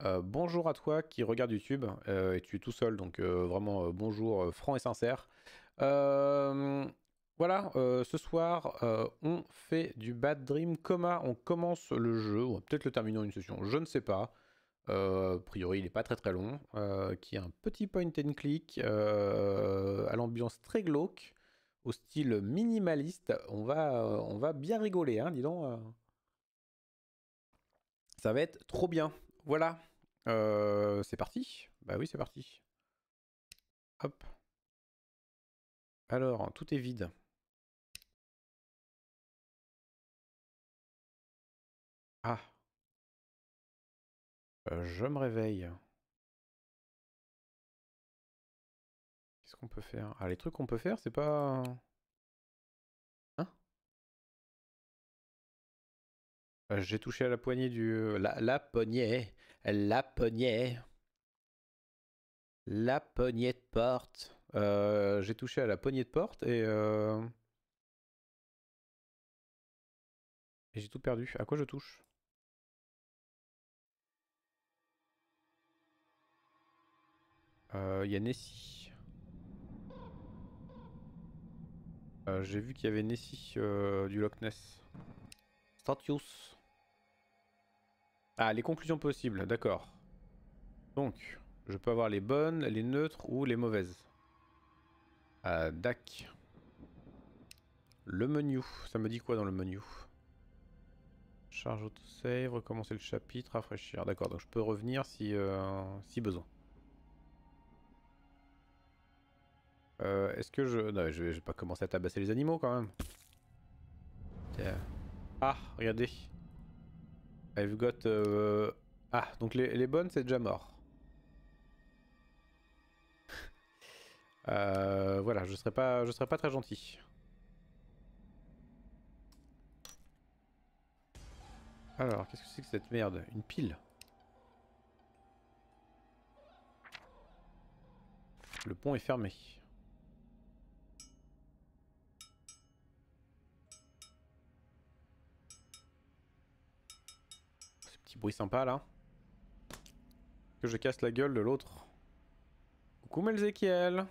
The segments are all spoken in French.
Bonjour à toi qui regarde YouTube et tu es tout seul, donc vraiment bonjour franc et sincère. Euh, voilà, ce soir on fait du Bad Dream Coma, on commence le jeu, on va peut-être le terminer en une session, je ne sais pas. A priori il n'est pas très très long, qui est un petit point and click à l'ambiance très glauque, au style minimaliste. On va bien rigoler, hein, dis donc. Ça va être trop bien. Voilà. C'est parti. Bah oui, c'est parti. Hop. Alors, tout est vide. Ah, je me réveille. Qu'est-ce qu'on peut faire? Ah, les trucs qu'on peut faire, c'est pas... Hein? J'ai touché à la poignée du... La poignée. La poignée. La poignée de porte. J'ai touché à la poignée de porte et j'ai tout perdu. À quoi je touche? Il y a Nessie. J'ai vu qu'il y avait Nessie du Loch Ness. Statius. Ah, les conclusions possibles, d'accord. Donc, je peux avoir les bonnes, les neutres ou les mauvaises. Dac. Le menu. Ça me dit quoi dans le menu? Charge autosave, recommencer le chapitre, rafraîchir. D'accord, donc je peux revenir si besoin. Est-ce que je... Non, je vais pas commencer à tabasser les animaux quand même. Tiens. Ah, regardez. I've got... Ah, donc les bonnes, c'est déjà mort. Voilà, je serai pas très gentil. Alors, qu'est-ce que c'est que cette merde? Une pile. Le pont est fermé. Ce petit bruit sympa là. Que je casse la gueule de l'autre. Coucou Melzekiel.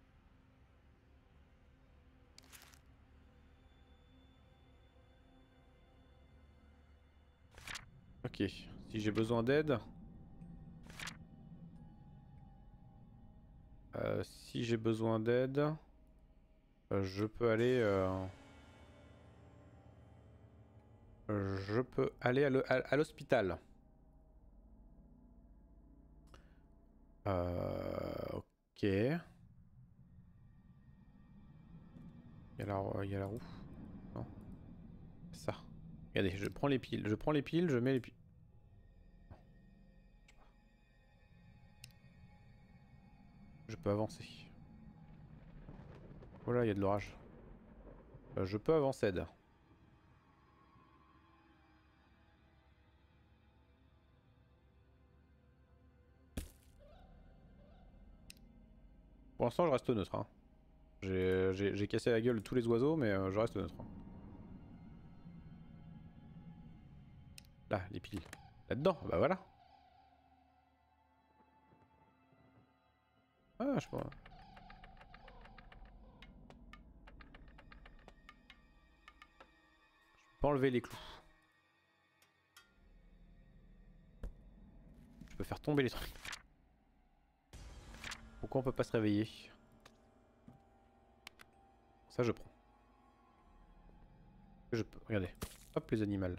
Ok, si j'ai besoin d'aide... si j'ai besoin d'aide... je peux aller... je peux aller à l'hôpital. Ok. Il y a la roue. Non, ça. Regardez, je prends les piles. Je prends les piles, je mets les piles. Je peux avancer. Oh là, il y a de l'orage. Je peux avancer. Pour l'instant, je reste neutre. Hein. J'ai cassé la gueule de tous les oiseaux, mais je reste neutre. Hein. Là, les piles. Là-dedans, bah voilà. Ah, je sais pas. Je peux enlever les clous. Je peux faire tomber les trucs. Pourquoi on peut pas se réveiller? Ça, je prends. Je peux. Regardez. Hop, les animaux.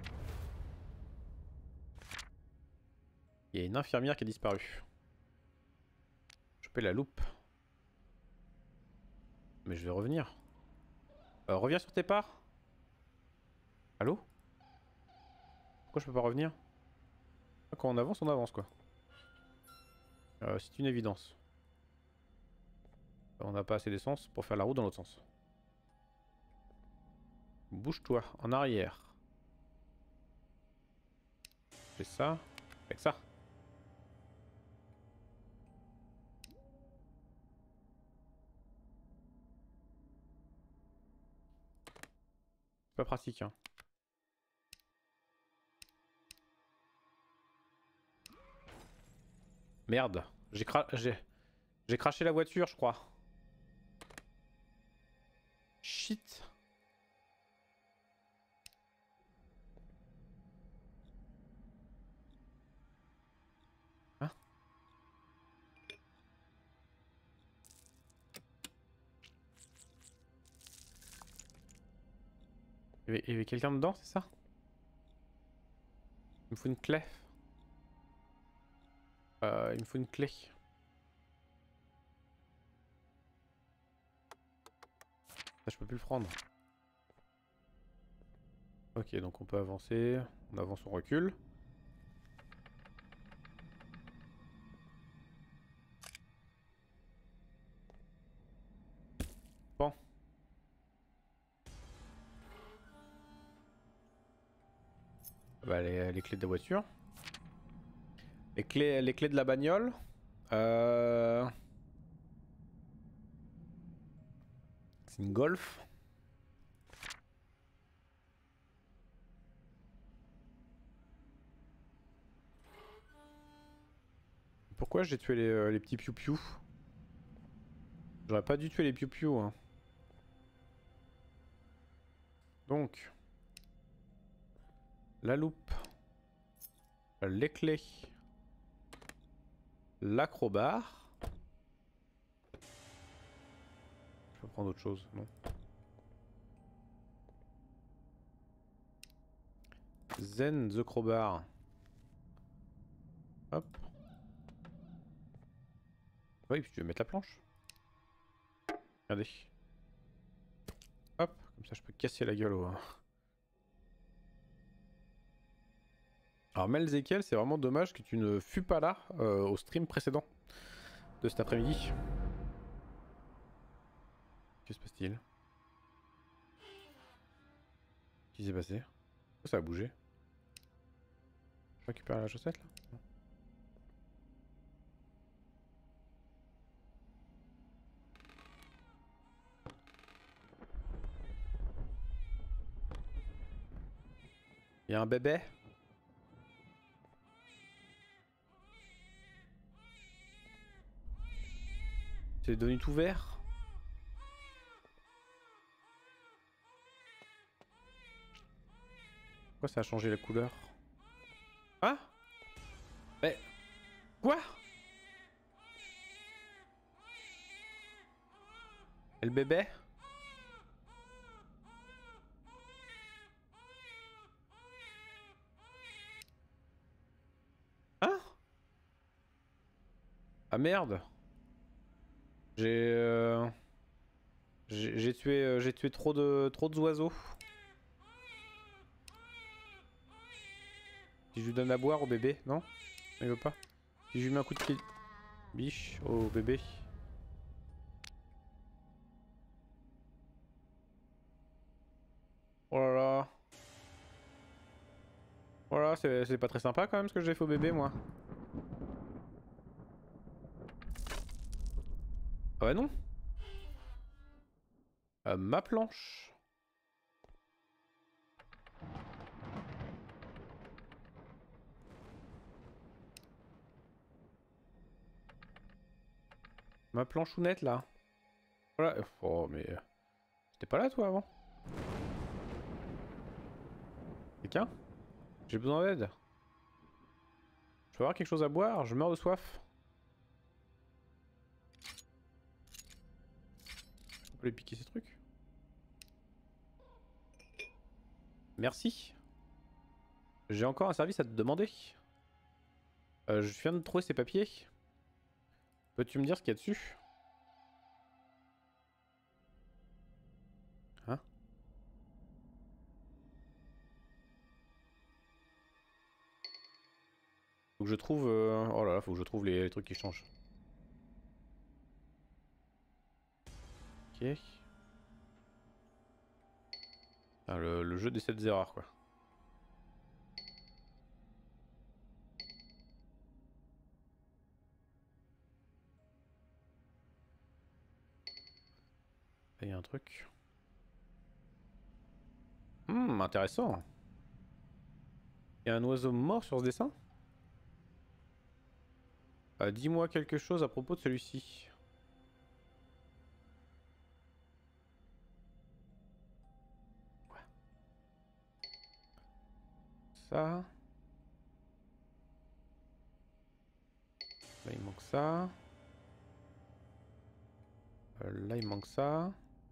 Il y a une infirmière qui a disparu. Je peux la loupe. Mais je vais revenir. Reviens sur tes pas. Allô? Pourquoi je peux pas revenir? Ah, quand on avance quoi. C'est une évidence. On n'a pas assez d'essence pour faire la route dans l'autre sens. Bouge-toi, en arrière. Fais ça. Avec ça. C'est pas pratique, hein. Merde. J'ai craché la voiture, je crois. Shit. Hein? Il y avait quelqu'un dedans, c'est ça? Il me faut une clé. Il me faut une clé. Ça, je peux plus le prendre. Ok, donc on peut avancer. On avance, on recule. Bon. Bah, les clés de la voiture. Les clés de la bagnole. C'est une Golf. Pourquoi j'ai tué les petits piou-piou? J'aurais pas dû tuer les piou-piou. Hein. Donc. La loupe. Les clés. L'acrobar. Je peux prendre autre chose, non? Zen the crowbar. Hop. Oui, puis tu veux mettre la planche. Regardez. Hop, comme ça je peux casser la gueule au... Alors Mel Zekiel, c'est vraiment dommage que tu ne fus pas là au stream précédent de cet après-midi. Que se passe-t-il? Qu'est-ce qui s'est passé? Pourquoi ça a bougé? Je récupère la chaussette là? Non. Il y a un bébé? C'est devenu tout vert? Pourquoi ça a changé la couleur? Hein? Mais... Quoi? Et le bébé? Hein? Ah merde! J'ai j'ai tué trop de oiseaux. Si je lui donne à boire au bébé, non? Il veut pas. Si je lui mets un coup de pied... Biche au bébé. Oh là là. Voilà, c'est pas très sympa quand même ce que j'ai fait au bébé moi. Ah ouais non. Ma planche. Ma planchounette là. Voilà. Oh mais... T'étais pas là toi avant? Quelqu'un? J'ai besoin d'aide. Je peux avoir quelque chose à boire? Je meurs de soif. On peut les piquer ces trucs? Merci. J'ai encore un service à te demander. Je viens de trouver ces papiers. Peux-tu me dire ce qu'il y a dessus? Hein? Faut que je trouve... Oh là là, faut que je trouve les trucs qui changent. Ok. Ah, le jeu des 7 erreurs quoi. Il y a un truc. Intéressant. Il y a un oiseau mort sur ce dessin? Dis-moi quelque chose à propos de celui-ci. Ça. Là il manque ça. Là il manque ça.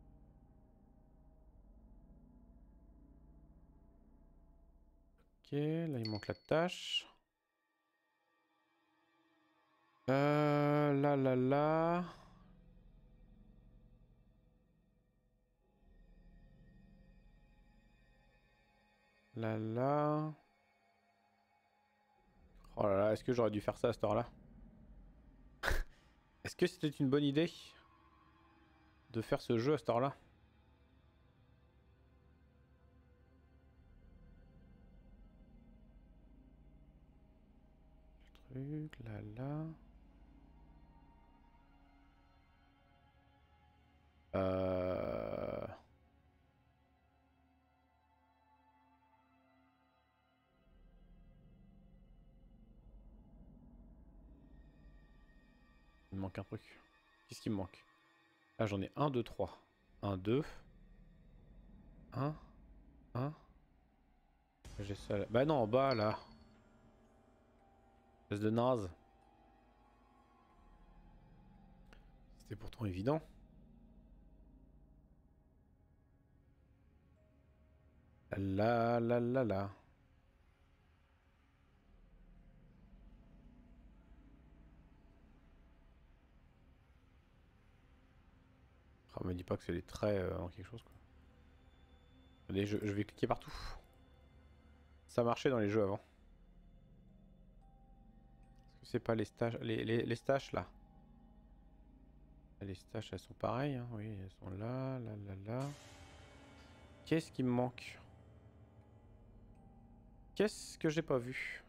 Ok, là il manque la tâche. Là, là, là. Là, là. Oh là là, est-ce que j'aurais dû faire ça à cette heure-là? Est-ce que c'était une bonne idée de faire ce jeu à cette heure-là? Le truc, là, là. Euh... Il me manque un truc. Qu'est-ce qui me manque? Là, j'en ai 1, 2, 3. 1, 2. 1. 1. J'ai ça là. Bah non, en bas, là. Espèce de naze. C'était pourtant évident. Là, là, là, là. Oh, me dis pas que c'est les traits en quelque chose, quoi. Allez, je vais cliquer partout. Ça marchait dans les jeux avant. Est-ce que c'est pas les stages, les stages là? Les stages, elles sont pareilles, hein. Oui, elles sont là, là, là, là. Qu'est-ce qui me manque? Qu'est-ce que j'ai pas vu?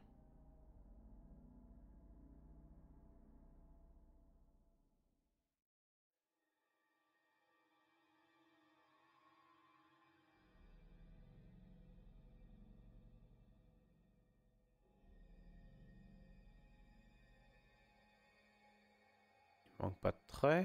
Il manque pas de traits.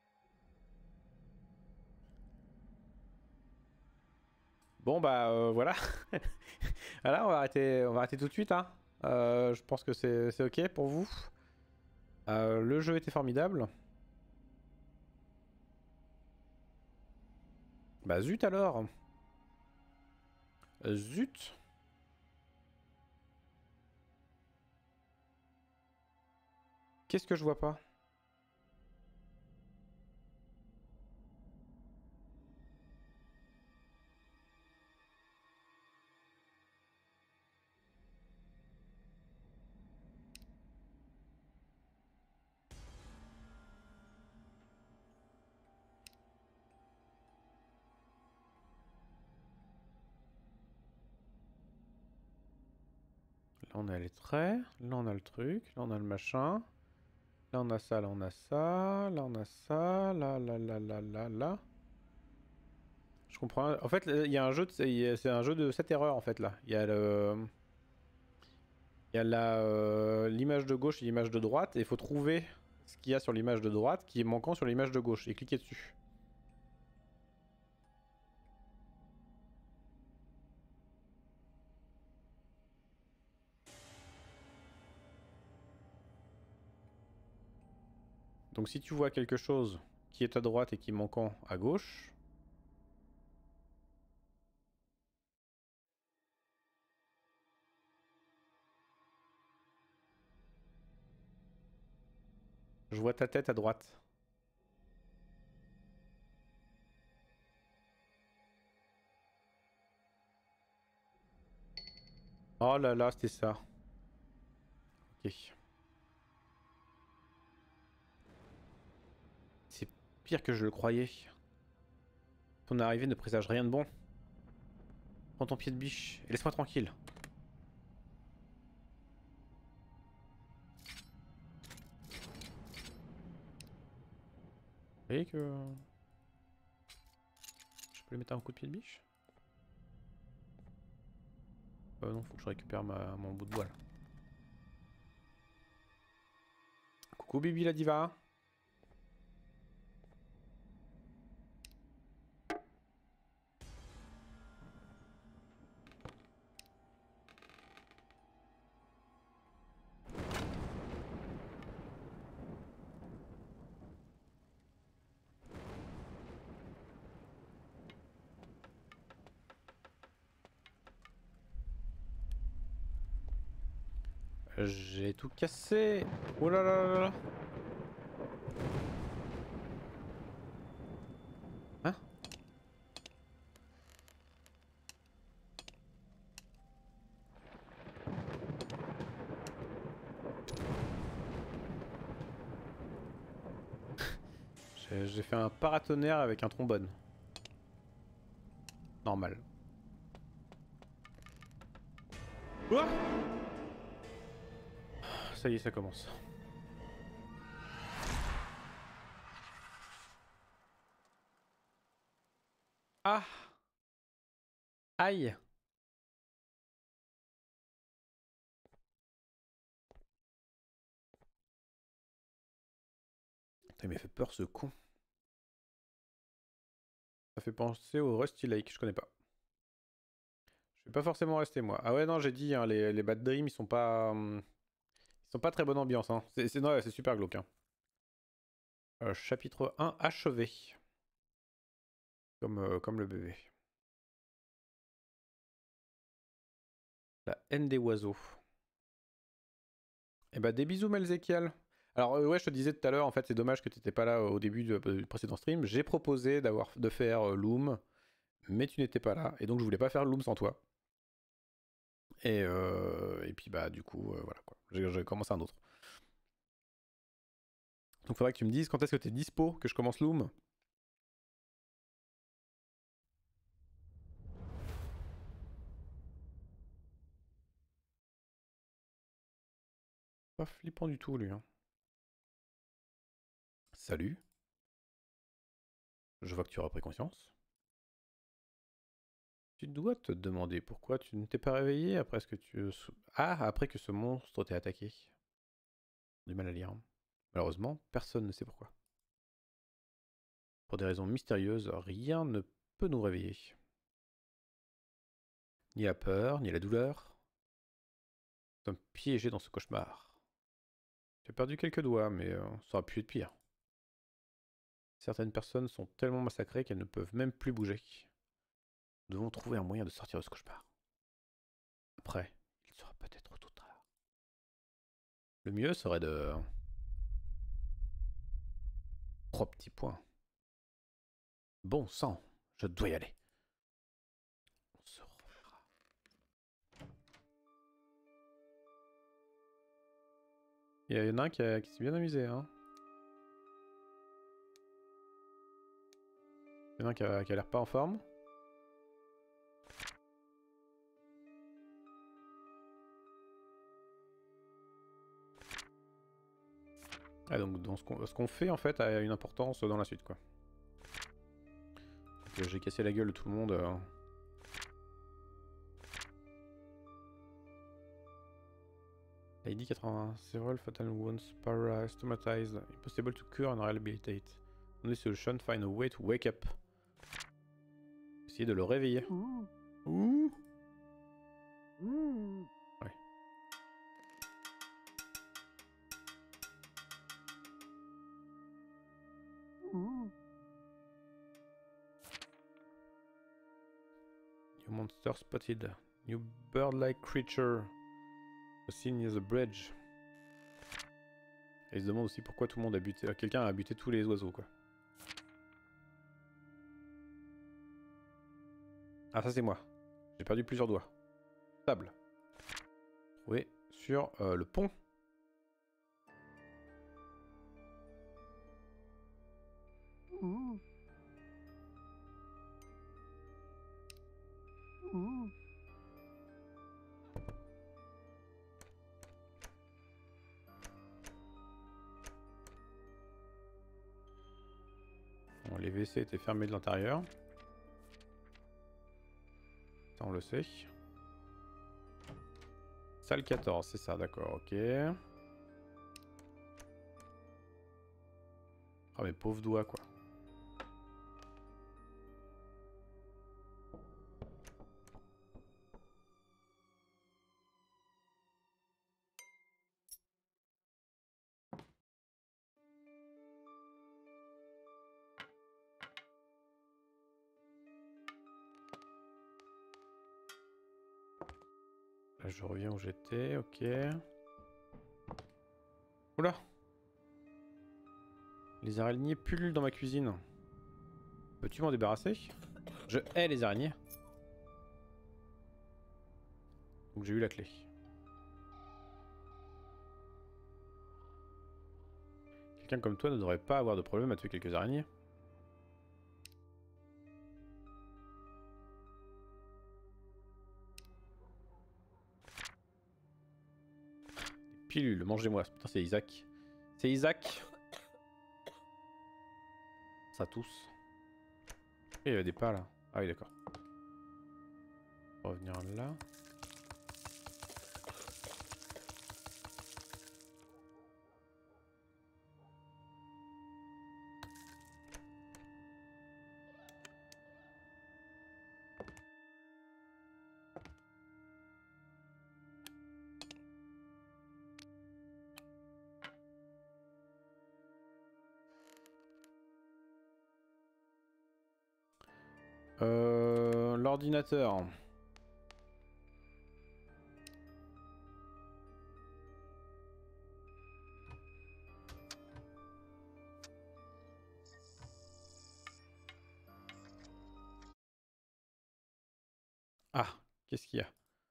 Bon bah voilà. Voilà, on va arrêter tout de suite, hein. Je pense que c'est ok pour vous. Le jeu était formidable. Bah zut alors. Zut. Qu'est-ce que je vois pas? Là on a les traits, là on a le truc, là on a le machin. Là on a ça, là on a ça, là on a ça, là, là, là, là, là, là. Je comprends. En fait, il y a un jeu, c'est un jeu de cette erreur en fait là. Il y a l'image de gauche et l'image de droite, et il faut trouver ce qu'il y a sur l'image de droite qui est manquant sur l'image de gauche et cliquer dessus. Donc si tu vois quelque chose qui est à droite et qui est manquant à gauche, je vois ta tête à droite. Oh là là, c'était ça. Ok. C'est pire que je le croyais. Ton arrivée ne présage rien de bon. Prends ton pied de biche et laisse-moi tranquille. Vous voyez que... Je peux lui mettre un coup de pied de biche? Non, faut que je récupère mon bout de bois là. Coucou Bibi la diva. J'ai tout cassé. Oh là là là là. Hein? J'ai fait un paratonnerre avec un trombone. Normal. Ouah! Ça y est, ça commence. Ah! Aïe! Putain, il m'a fait peur ce con. Ça fait penser au Rusty Lake, je connais pas. Je vais pas forcément rester moi. Ah ouais non j'ai dit hein, les Bad Dreams ils sont pas très bonne ambiance hein. C'est super glauque hein. Chapitre 1 achevé. Comme le bébé. La haine des oiseaux. Et bah des bisous Melzekiel. Alors ouais je te disais tout à l'heure en fait c'est dommage que tu n'étais pas là au début du précédent stream. J'ai proposé de faire Loom, mais tu n'étais pas là et donc je voulais pas faire Loom sans toi. Et puis bah du coup voilà quoi. J'ai commencé un autre. Donc faudrait que tu me dises quand est-ce que t'es dispo que je commence Loom. Pas flippant du tout lui hein. Salut. Je vois que tu auras pris conscience. Tu dois te demander pourquoi tu ne t'es pas réveillé après après que ce monstre t'ait attaqué. Du mal à lire. Malheureusement, personne ne sait pourquoi. Pour des raisons mystérieuses, rien ne peut nous réveiller. Ni la peur, ni la douleur. Nous sommes piégés dans ce cauchemar. Tu as perdu quelques doigts, mais ça aurait pu être pire. Certaines personnes sont tellement massacrées qu'elles ne peuvent même plus bouger. Nous devons trouver un moyen de sortir de ce cauchemar. Après, il sera peut-être trop tard. Le mieux serait de... 3 petits points. Bon sang, je dois y aller. On se reverra. Il y en a un qui s'est bien amusé, hein. Il y en a un qui a l'air pas en forme. Ah donc ce qu'on fait en fait a une importance dans la suite quoi. J'ai cassé la gueule de tout le monde. ID 80, several fatal wounds, paralyzed, traumatized, impossible to cure and rehabilitate. Only solution, find a way to wake up. Essayer de le réveiller. Ouh. Ouais. New monster spotted. New bird-like creature. Seen near the bridge. Et il se demande aussi pourquoi tout le monde a buté. Quelqu'un a buté tous les oiseaux quoi. Ah ça c'est moi. J'ai perdu plusieurs doigts. Table. Trouvé sur le pont. Bon, les WC étaient fermés de l'intérieur. Ça on le sait. Salle 14, c'est ça, d'accord, ok. Oh mes pauvres doigts quoi. Là je reviens où j'étais, ok. Oula! Les araignées pullulent dans ma cuisine. Peux-tu m'en débarrasser? Je hais les araignées. Donc j'ai eu la clé. Quelqu'un comme toi ne devrait pas avoir de problème à tuer quelques araignées. Des pilules, mangez-moi. Putain, c'est Isaac. C'est Isaac. Ça tousse. Et il y avait des pas là. Ah oui, d'accord. On va revenir là. L'ordinateur. Ah, qu'est-ce qu'il y a?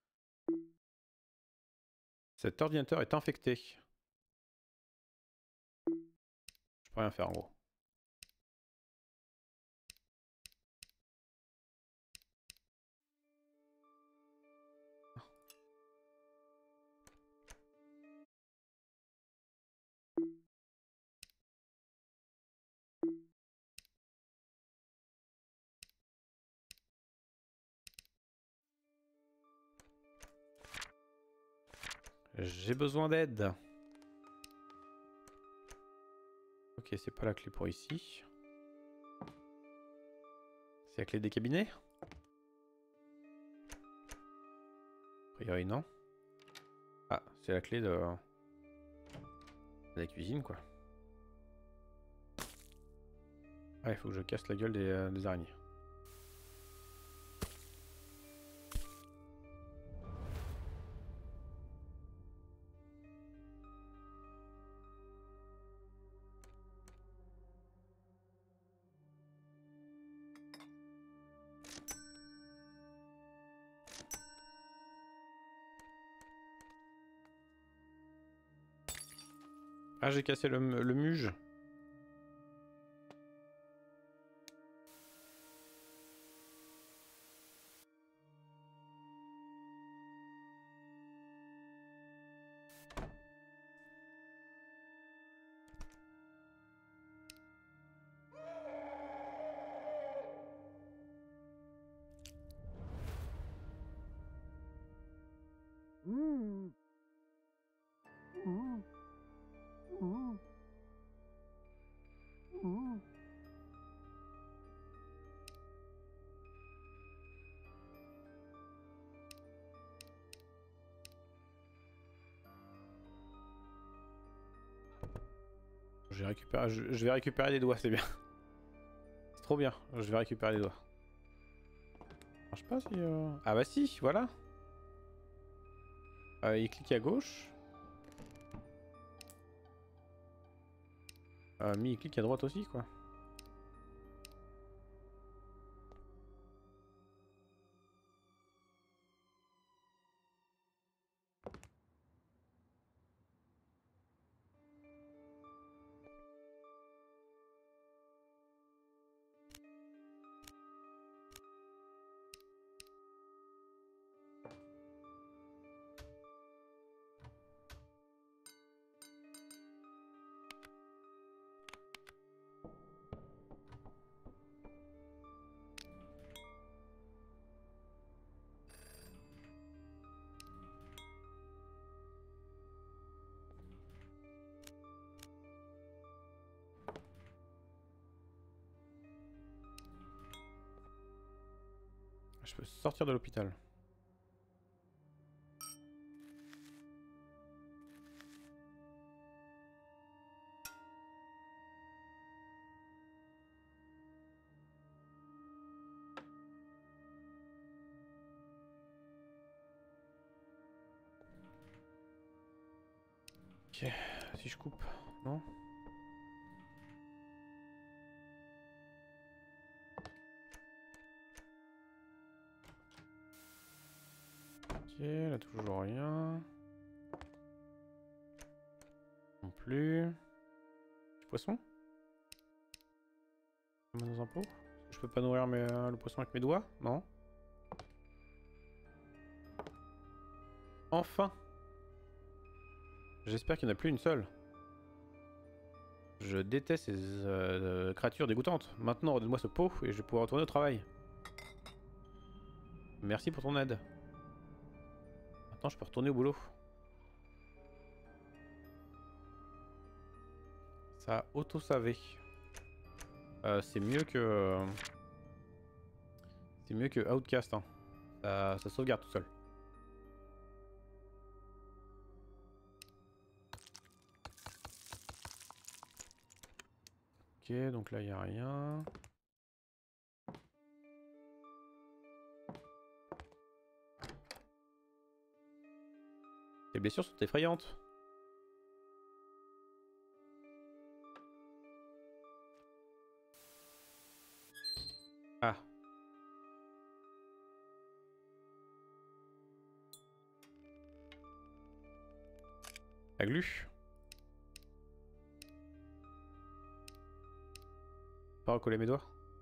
Cet ordinateur est infecté. Je peux rien faire en gros. J'ai besoin d'aide. Ok, c'est pas la clé pour ici. C'est la clé des cabinets? A priori non. Ah, c'est la clé de la cuisine quoi. Ah, il faut que je casse la gueule des araignées. Ah, j'ai cassé le muge. Je vais récupérer des doigts, c'est bien. C'est trop bien, je vais récupérer des doigts. Je sais pas si... Ah bah si, voilà. Il clique à gauche. Mais il clique à droite aussi, quoi. Je peux sortir de l'hôpital. Ok, si je coupe, non? Ok, là toujours rien. Non plus. Du poisson? Dans un pot? Je peux pas nourrir le poisson avec mes doigts? Non? Enfin! J'espère qu'il n'y en a plus une seule. Je déteste ces créatures dégoûtantes. Maintenant, redonne-moi ce pot et je vais pouvoir retourner au travail. Merci pour ton aide. Maintenant, je peux retourner au boulot. Ça a auto-savé. C'est mieux que... c'est mieux que Outcast. Hein. Ça sauvegarde tout seul. Ok, donc là, il n'y a rien. Tes blessures sont effrayantes. Ah. La glu. Pas recoller mes doigts.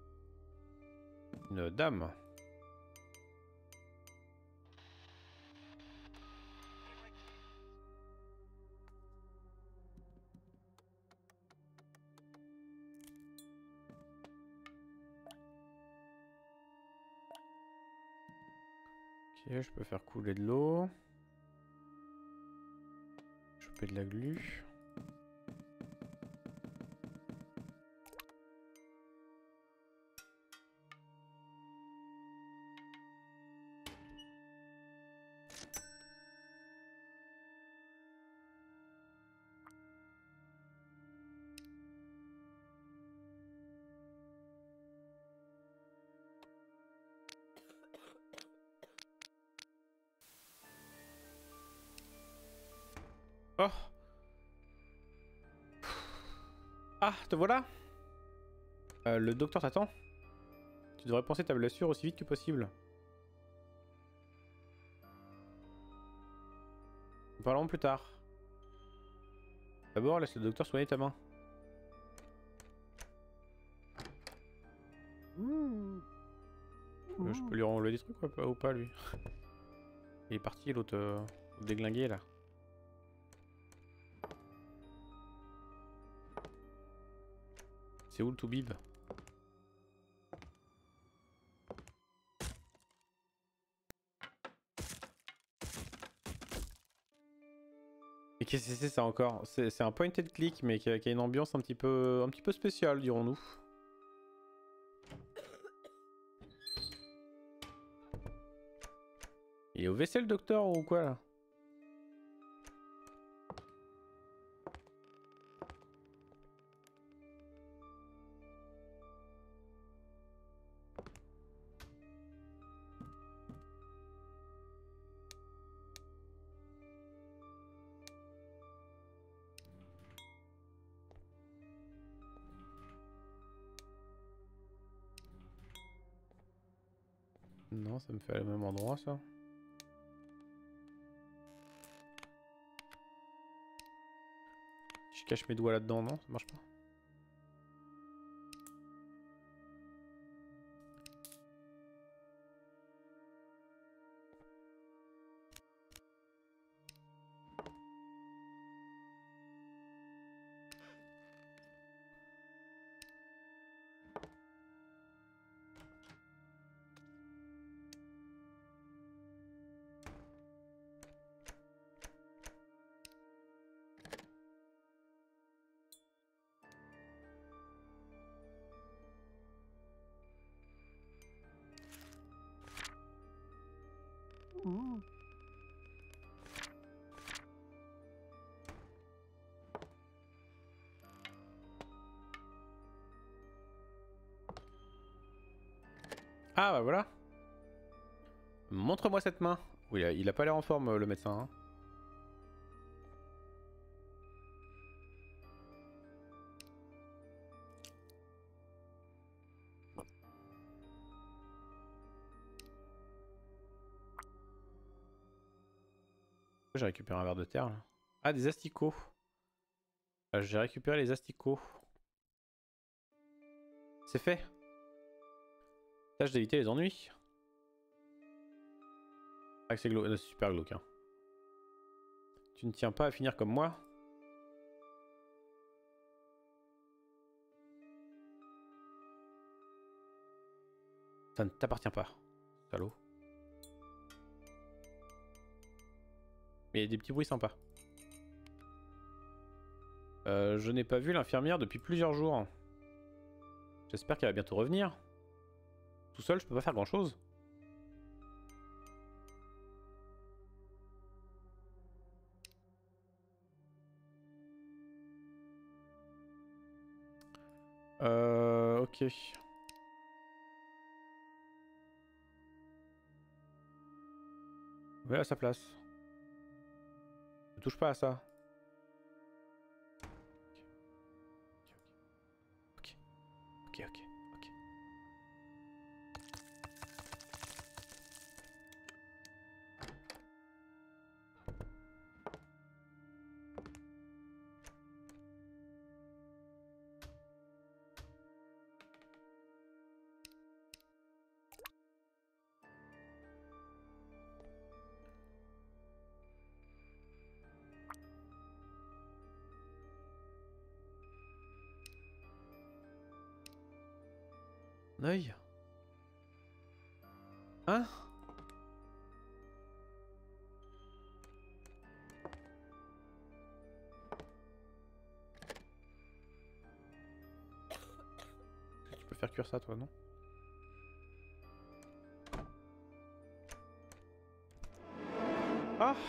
Une dame. Ok, je peux faire couler de l'eau. Choper de la glu. Oh! Ah, te voilà! Le docteur t'attend. Tu devrais penser ta blessure aussi vite que possible. Nous parlerons plus tard. D'abord, laisse le docteur soigner ta main. Je peux lui enlever des trucs ou pas lui? Il est parti l'autre déglingué là. C'est où le toubib? Et qu'est-ce que c'est ça encore? C'est un point and click mais qui a une ambiance un petit peu spéciale dirons-nous. Il est au WC le docteur ou quoi là? Non, ça me fait aller au même endroit ça. Je cache mes doigts là-dedans, non? Ça marche pas. Ah bah voilà. Montre-moi cette main. Oui, il a pas l'air en forme le médecin. Hein. J'ai récupéré un verre de terre là. Ah, des asticots. J'ai récupéré les asticots. C'est fait. Tâche d'éviter les ennuis. Ah, c'est super glauque. Hein. Tu ne tiens pas à finir comme moi. Ça ne t'appartient pas, salaud. Mais il y a des petits bruits sympas. Je n'ai pas vu l'infirmière depuis plusieurs jours. J'espère qu'elle va bientôt revenir. Tout seul, je peux pas faire grand chose. Ok. Va à sa place. Ne touche pas à ça. Ok. Ok, ok, ok. Un œil. Hein? Tu peux faire cuire ça, toi, non? Ah!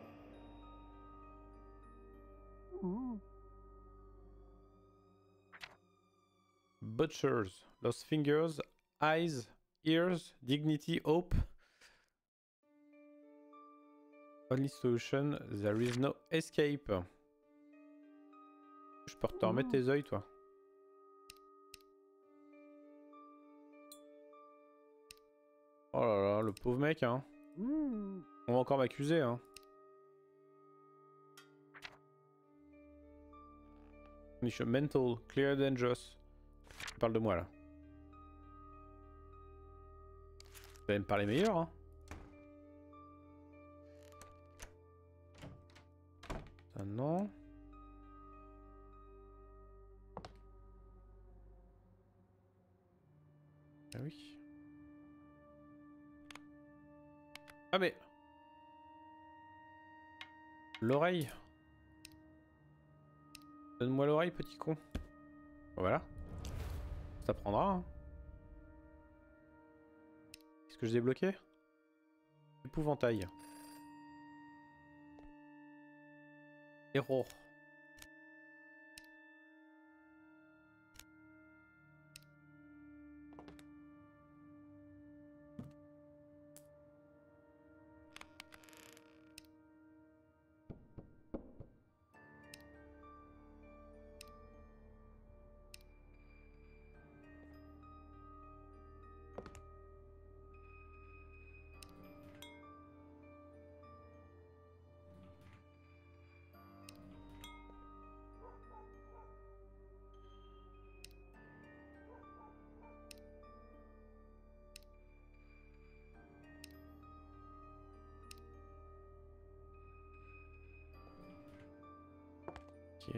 Butchers. Lost fingers. Eyes. Ears. Dignity. Hope. Only solution. There is no escape. Je peux te remettre tes yeux, toi. Oh là là, le pauvre mec, hein. On va encore m'accuser, hein. Mission mental, clear dangerous. Tu parles de moi, là. Tu vas me parler meilleur, hein. Ça, non. Ah oui. Ah mais... L'oreille. Donne-moi l'oreille, petit con. Voilà. Ça prendra, hein. Qu'est-ce que j'ai débloqué? Épouvantail. Héros. Ok.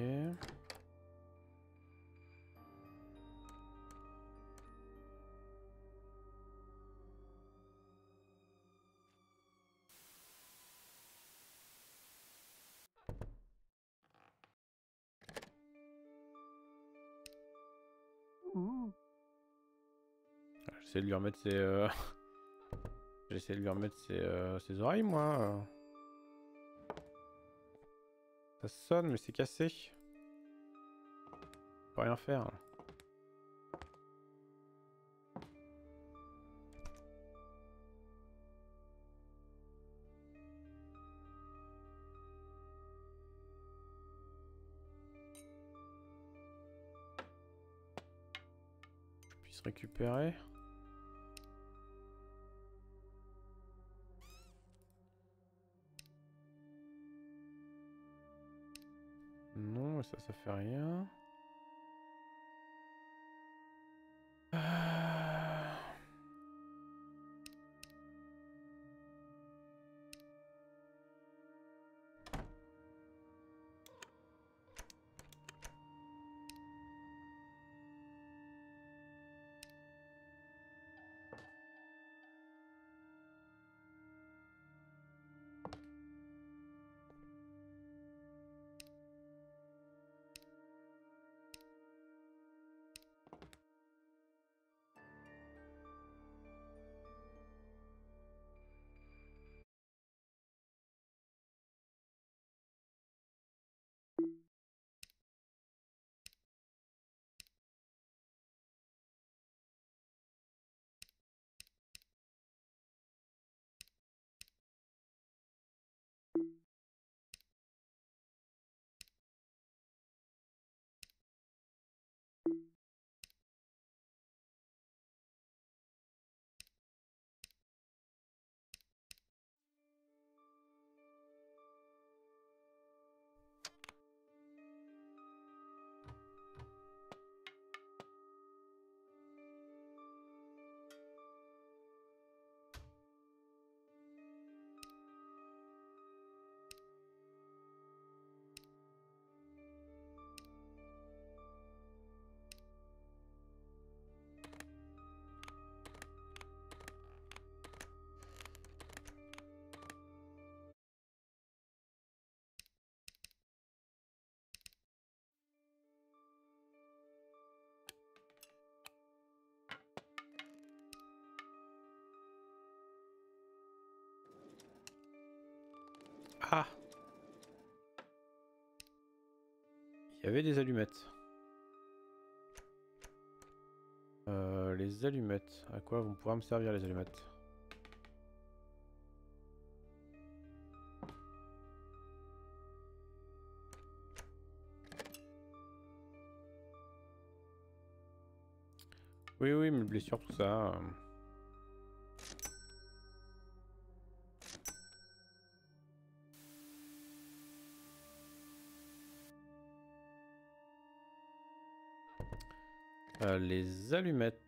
J'essaie de lui remettre ses... J'essaie de lui remettre ses oreilles, moi. Ça sonne, mais c'est cassé. On peut rien faire. Je puisse récupérer. Non, ça fait rien. Ah! Il y avait des allumettes. Les allumettes. À quoi vont pouvoir me servir les allumettes? Oui, oui, mais blessure, tout ça. Les allumettes.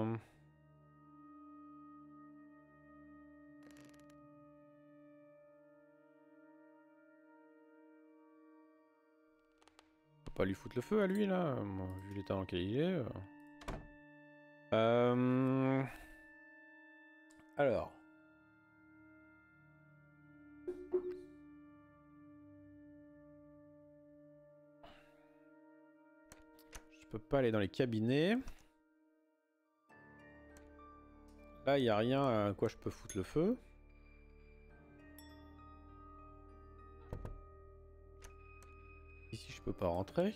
Faut pas lui foutre le feu à lui là, vu l'état dans lequel il est. Alors. Je peux pas aller dans les cabinets. Là, il n'y a rien à quoi je peux foutre le feu. Ici, je peux pas rentrer.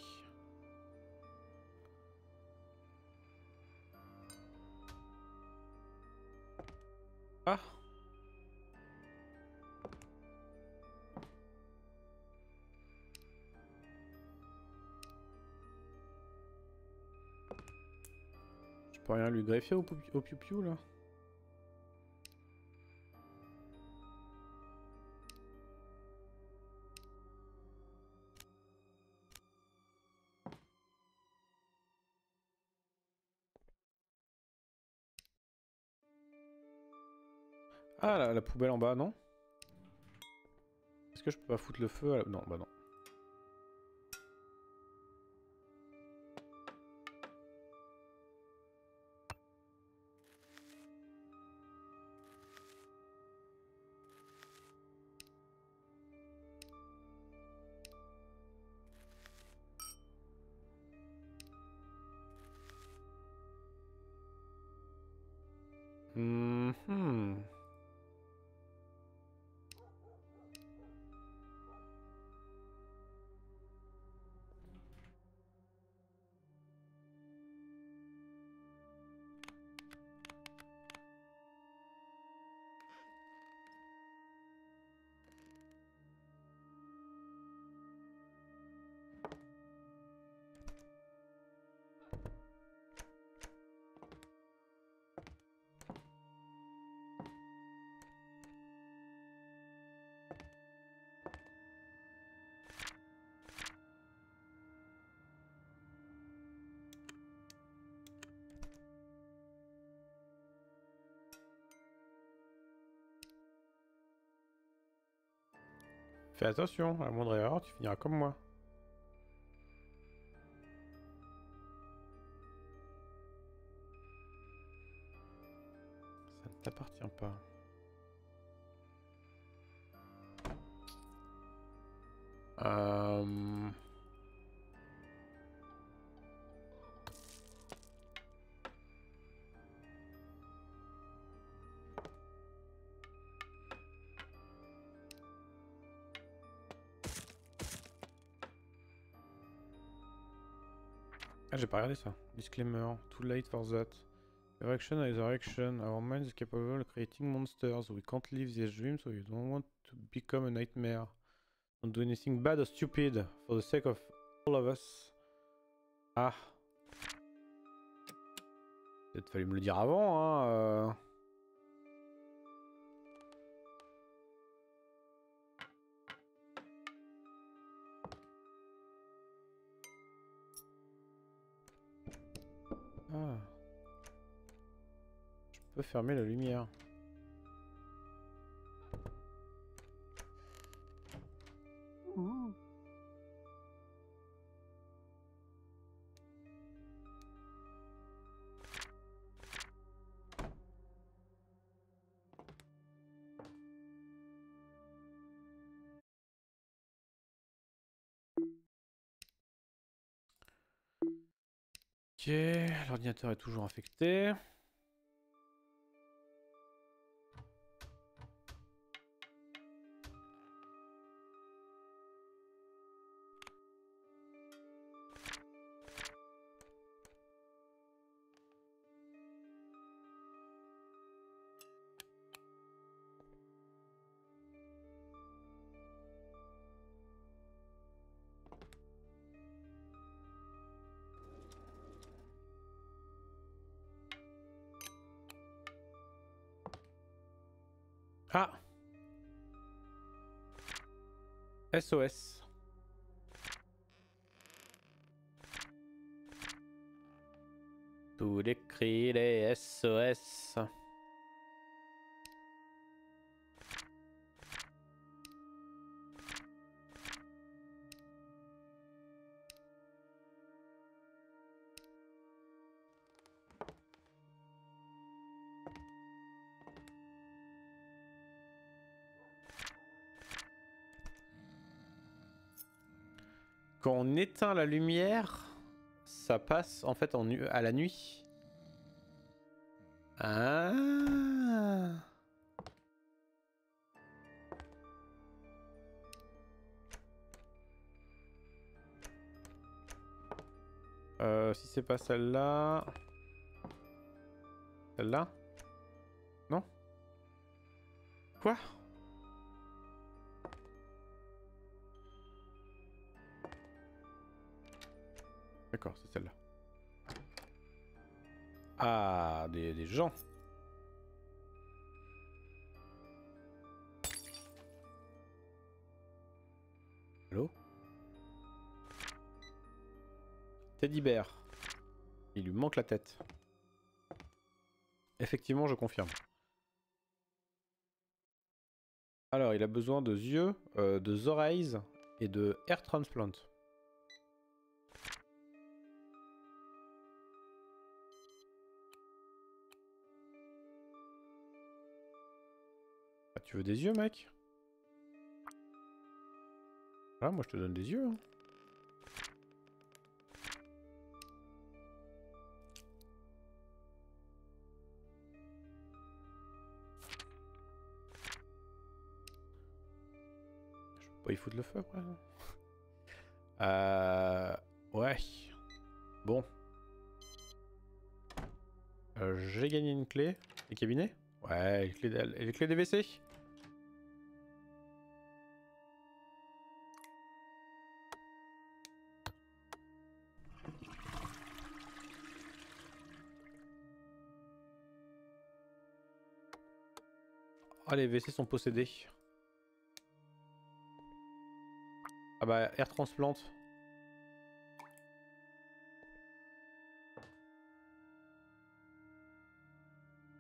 Ah! Je peux rien lui greffer au piou-piou là? Ah, la poubelle en bas, non? Est-ce que je peux pas foutre le feu à la... Non, bah non. Fais attention, à la moindre erreur, tu finiras comme moi. Ça ne t'appartient pas. Ah, j'ai pas regardé ça. Disclaimer, too late for that. Erection is erection. Our mind is capable of creating monsters. We can't live these dreams, so you don't want to become a nightmare. Don't do anything bad or stupid for the sake of all of us. Ah. Peut-être fallu me le dire avant, hein. Ah. Je peux fermer la lumière. Ok, l'ordinateur est toujours infecté. Ah, SOS. Tous les cris, les SOS. Quand on éteint la lumière, ça passe en fait à la nuit. Ah. Si c'est pas celle-là... Celle-là? Non? Quoi? D'accord, c'est celle-là. Ah, des gens. Allô? Teddy Bear. Il lui manque la tête. Effectivement, je confirme. Alors, il a besoin de yeux, de oreilles et de hair transplant. Ah, tu veux des yeux, mec? Ah, moi je te donne des yeux. Hein. Je peux pas y foutre le feu après. Ouais. Bon. J'ai gagné une clé. Les cabinets? Ouais, les clés des WC. Ah, les WC sont possédés. Ah bah, air transplant.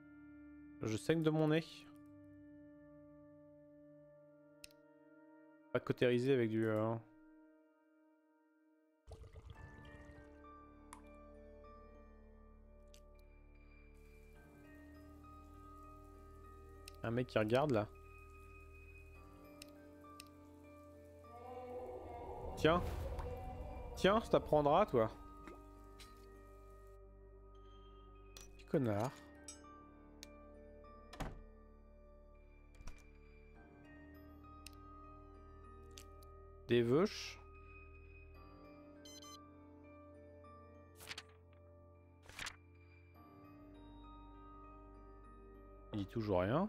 Je saigne de mon nez. Pas cautérisé avec du... Un mec qui regarde là. Tiens. Tiens, ça t'apprendra toi. Petit connard. Des vaches. Il dit toujours rien.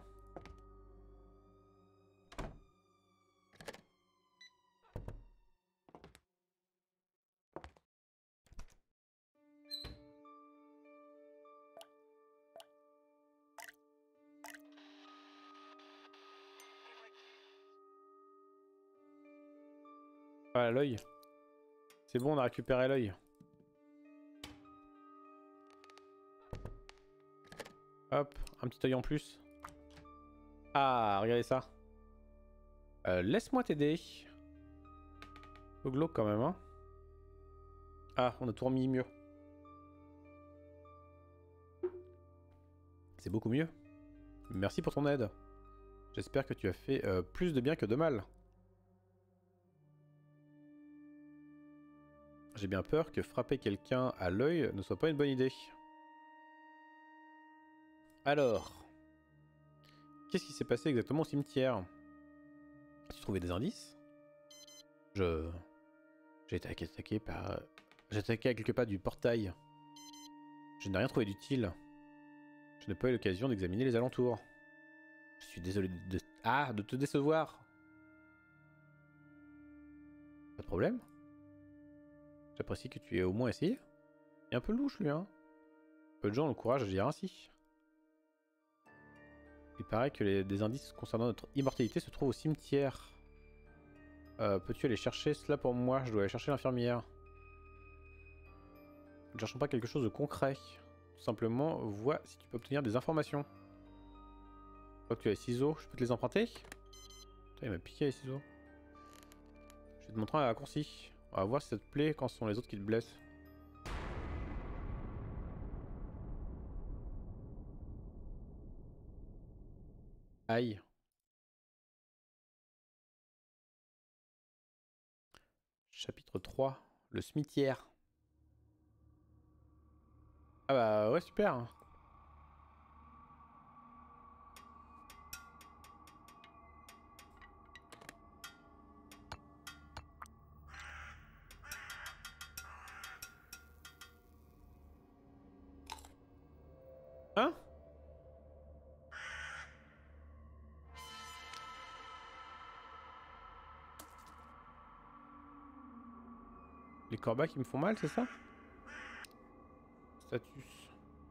Voilà l'œil. C'est bon, on a récupéré l'œil. Hop, un petit œil en plus. Ah, regardez ça. Laisse-moi t'aider. Peu glauque quand même, hein. Ah, on a tout remis mieux. C'est beaucoup mieux. Merci pour ton aide. J'espère que tu as fait plus de bien que de mal. J'ai bien peur que frapper quelqu'un à l'œil ne soit pas une bonne idée. Alors, qu'est-ce qui s'est passé exactement au cimetière? Tu trouvais des indices? J'ai été attaqué par... J'ai attaqué à quelques pas du portail. Je n'ai rien trouvé d'utile. Je n'ai pas eu l'occasion d'examiner les alentours. Je suis désolé de te décevoir. Pas de problème. J'apprécie que tu aies au moins essayé. Il est un peu louche lui, hein. Peu de gens ont le courage de dire ainsi. Il paraît que des indices concernant notre immortalité se trouvent au cimetière. Peux-tu aller chercher cela pour moi? Je dois aller chercher l'infirmière. Ne cherchons pas quelque chose de concret. Tout simplement, vois si tu peux obtenir des informations. Je vois que tu as les ciseaux, je peux te les emprunter? Putain, il m'a piqué les ciseaux. Je vais te montrer un raccourci. On va voir si ça te plaît quand ce sont les autres qui te blessent. Aïe. Chapitre 3. Le cimetière. Ah bah ouais, super. Hein? Les corbacs qui me font mal, c'est ça? Status.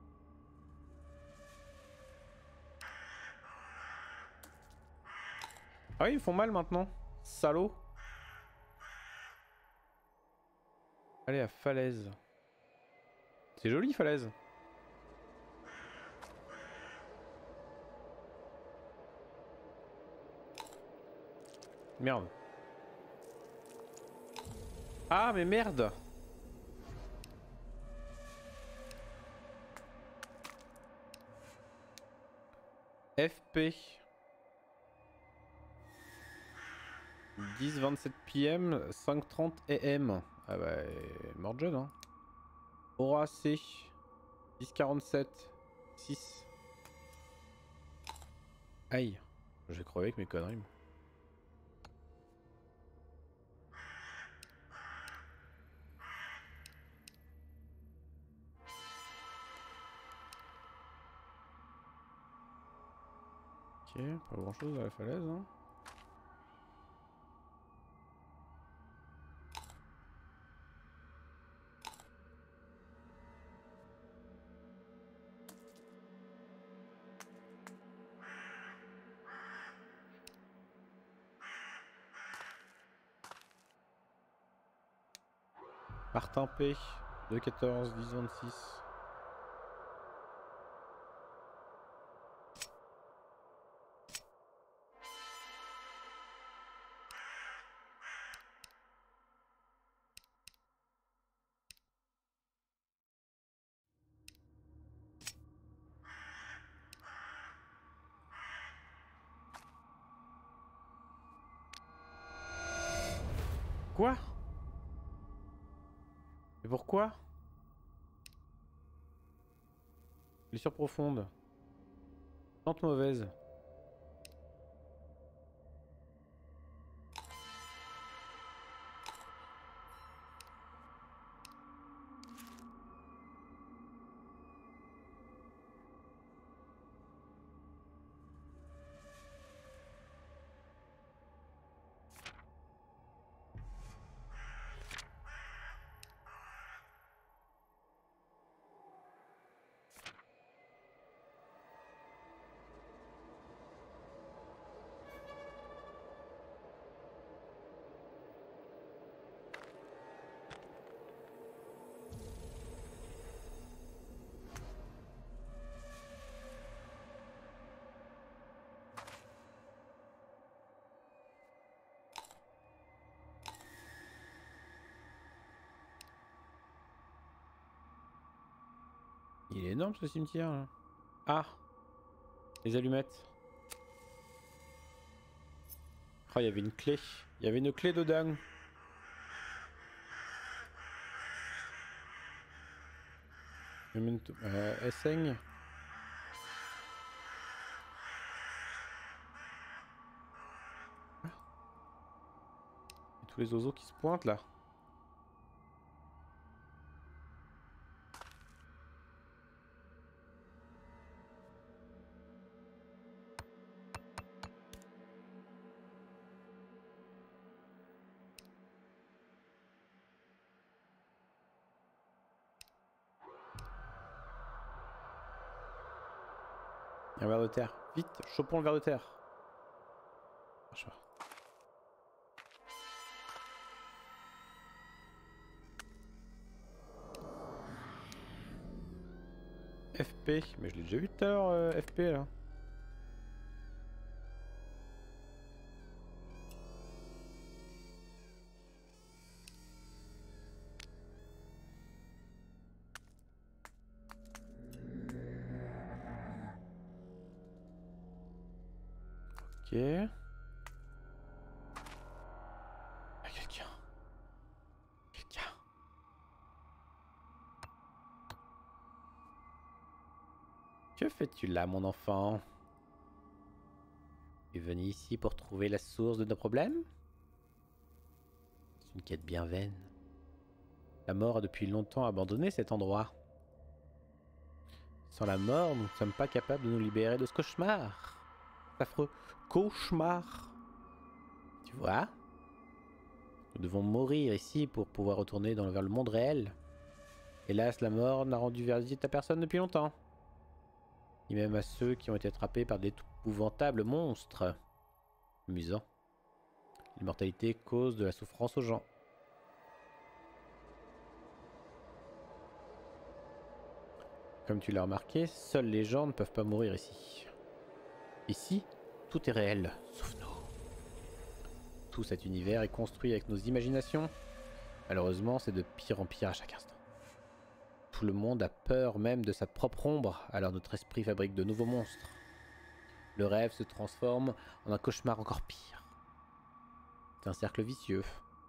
Ah oui, ils me font mal maintenant. Salaud. Allez, à falaise. C'est joli, falaise. Merde. Ah, mais merde. FP. 10-27 PM, 5-30 AM. Ah bah, mort jeune, hein. Aura C. 10-47. 6. Aïe. J'ai crevé avec mes conneries. Ok, pas grand chose à la falaise, hein. Martin P. 2-14, 10-26. Quoi? Mais pourquoi? Blessure profonde. Plante mauvaise. Il est énorme ce cimetière là. Ah, les allumettes. Oh, il y avait une clé. Il y avait une clé dedans. Essaigne. Et tous les oiseaux qui se pointent là. Un ver de terre. Vite, chopons le ver de terre. Marche pas. FP, mais je l'ai déjà vu tout à l'heure, FP là. Ok. Il y a quelqu'un. Quelqu'un. Que fais-tu là, mon enfant? Tu es venu ici pour trouver la source de nos problèmes? C'est une quête bien vaine. La mort a depuis longtemps abandonné cet endroit. Sans la mort, nous ne sommes pas capables de nous libérer de ce cauchemar. Cet affreux cauchemar. Tu vois? Nous devons mourir ici pour pouvoir retourner vers le monde réel. Hélas, la mort n'a rendu visite à personne depuis longtemps. Ni même à ceux qui ont été attrapés par d'épouvantables monstres. Amusant. L'immortalité cause de la souffrance aux gens. Comme tu l'as remarqué, seuls les gens ne peuvent pas mourir ici. Ici, tout est réel, sauf nous. Tout cet univers est construit avec nos imaginations. Malheureusement, c'est de pire en pire à chaque instant. Tout le monde a peur même de sa propre ombre, alors notre esprit fabrique de nouveaux monstres. Le rêve se transforme en un cauchemar encore pire. C'est un cercle vicieux.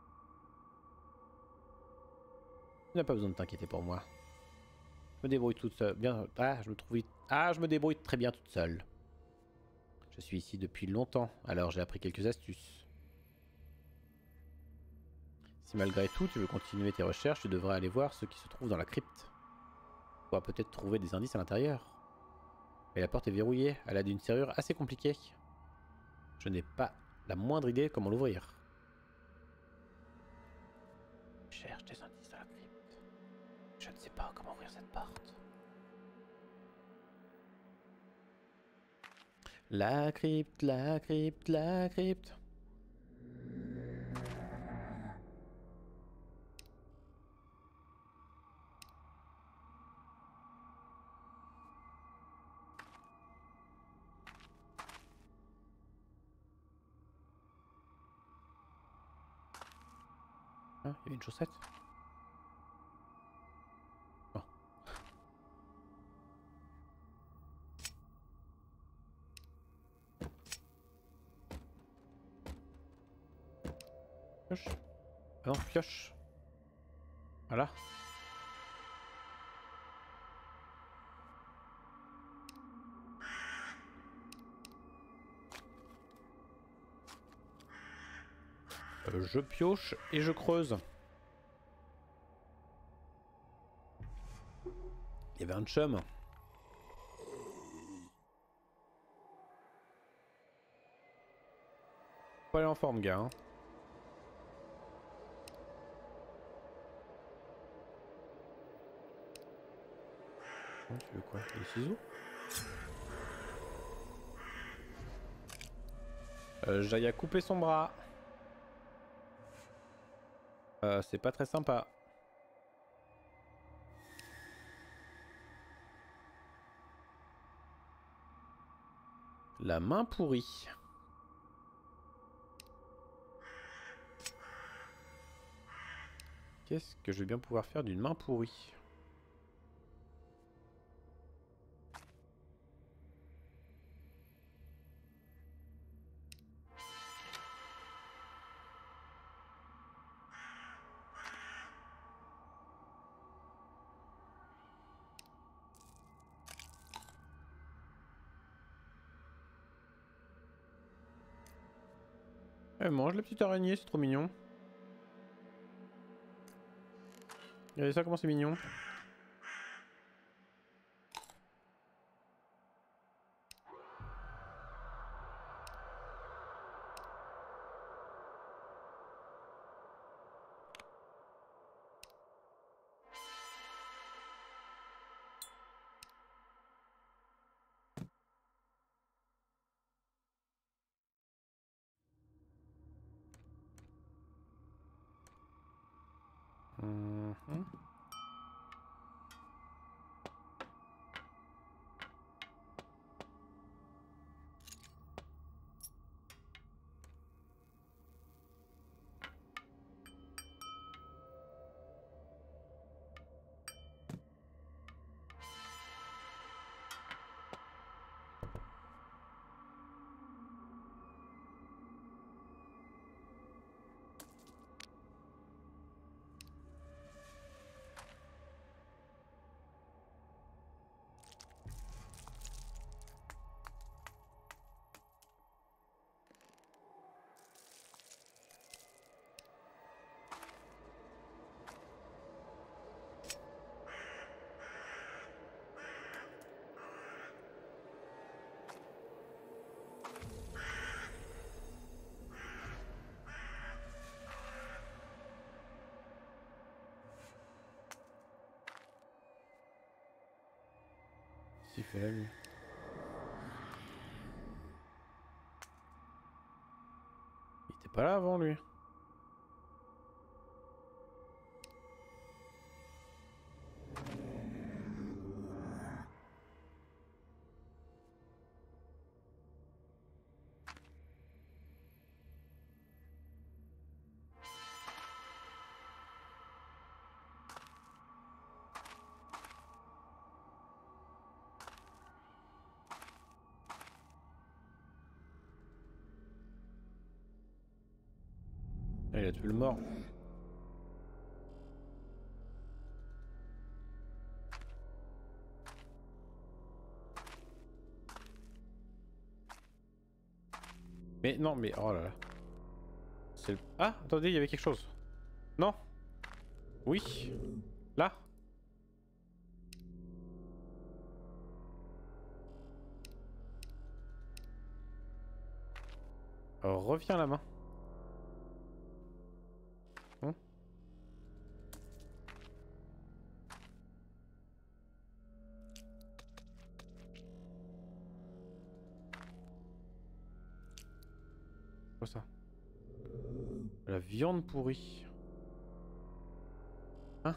Tu n'as pas besoin de t'inquiéter pour moi. Je me débrouille toute seule. Bien. Je me débrouille très bien toute seule. Je suis ici depuis longtemps, alors j'ai appris quelques astuces. Si malgré tout tu veux continuer tes recherches, tu devrais aller voir ce qui se trouve dans la crypte. Tu pourras peut-être trouver des indices à l'intérieur. Mais la porte est verrouillée, elle a d'une serrure assez compliquée. Je n'ai pas la moindre idée comment l'ouvrir. Je cherche des indices dans la crypte. Je ne sais pas comment ouvrir cette porte. La crypte, la crypte, la crypte. Ah, il y a une chaussette. Oh. Ah non, pioche. Voilà. Je pioche et je creuse. Il y avait un chum. Faut aller en forme, gars. Hein. Oh, tu veux quoi? Des ciseaux? J'aille à couper son bras. C'est pas très sympa. La main pourrie. Qu'est-ce que je vais bien pouvoir faire d'une main pourrie? Elle mange la petite araignée, c'est trop mignon. Regardez ça, comment c'est mignon. Mhm. Qu'est-ce qu'il fait là, lui? Il était pas là avant, lui. Ah, il a tué le mort. Mais non, mais oh là là. Ah, attendez, il y avait quelque chose. Non. Oui. Là. Reviens à la main. Hein? Quoi ça? La viande pourrie. Hein?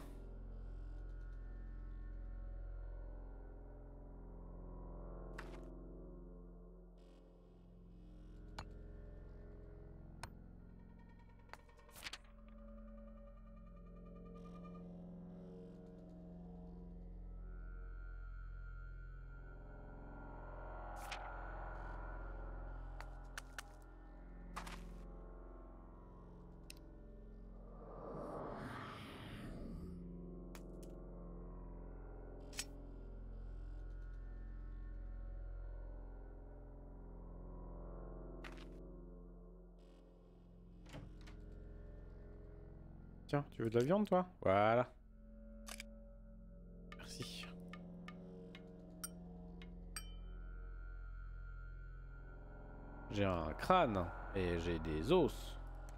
Tiens, tu veux de la viande, toi? Voilà. Merci. J'ai un crâne et j'ai des os.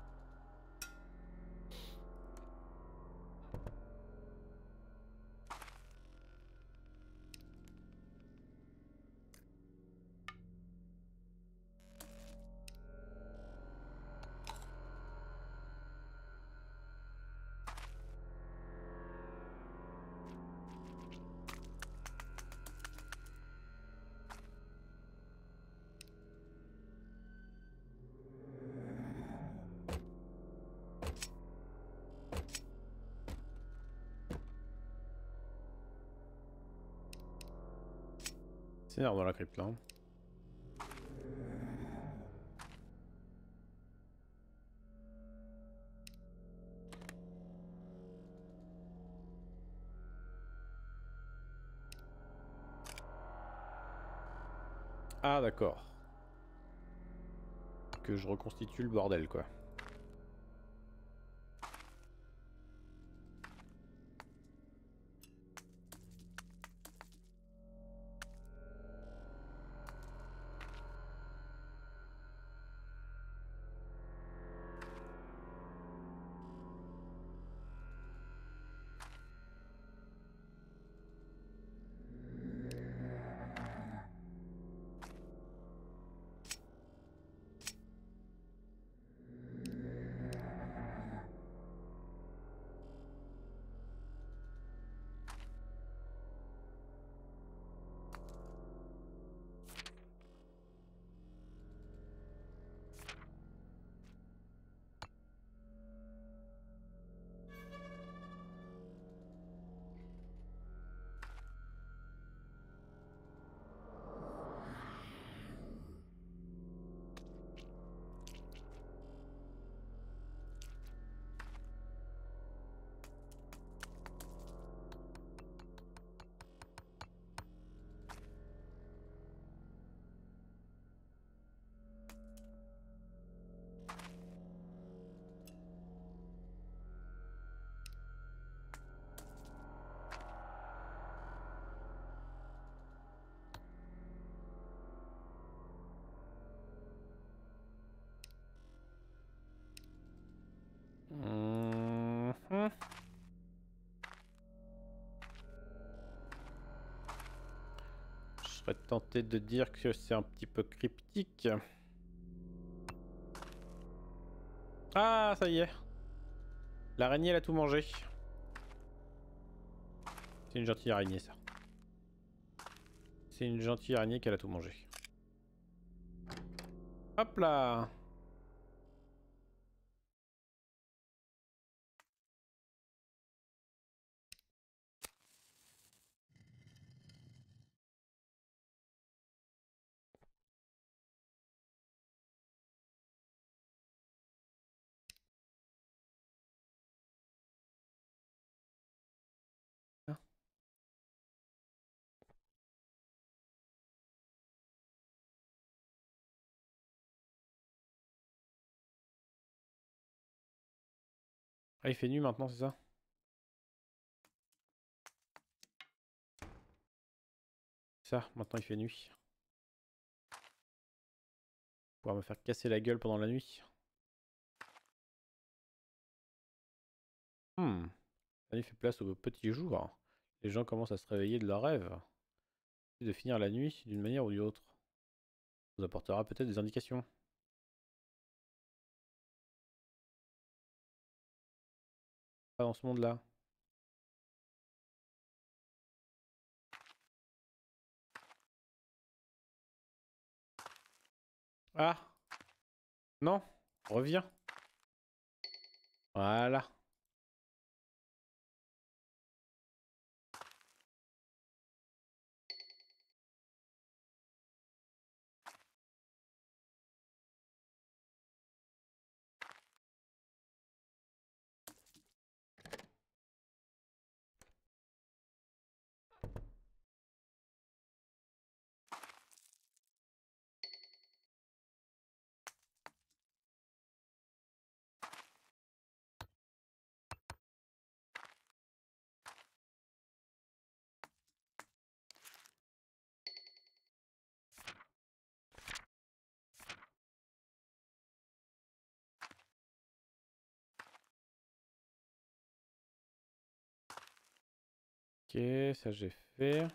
C'est énorme dans la crypte là. Hein. Ah d'accord. Que je reconstitue le bordel quoi. Mhm. Je serais tenté de dire que c'est un petit peu cryptique. Ah, ça y est. L'araignée, elle a tout mangé. C'est une gentille araignée, ça. C'est une gentille araignée qu'elle a tout mangé. Hop là. Ah, il fait nuit maintenant, c'est ça? Ça, maintenant il fait nuit. Pouvoir me faire casser la gueule pendant la nuit. La nuit fait place au petit jour. Les gens commencent à se réveiller de leurs rêves. Et de finir la nuit d'une manière ou d'une autre. Ça vous apportera peut-être des indications. Pas dans ce monde-là. Ah! Non! Reviens! Voilà. Ok, ça j'ai fait.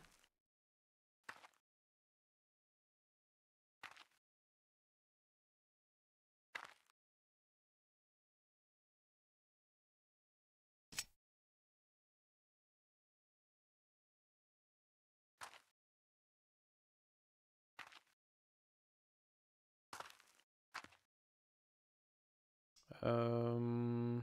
Euh...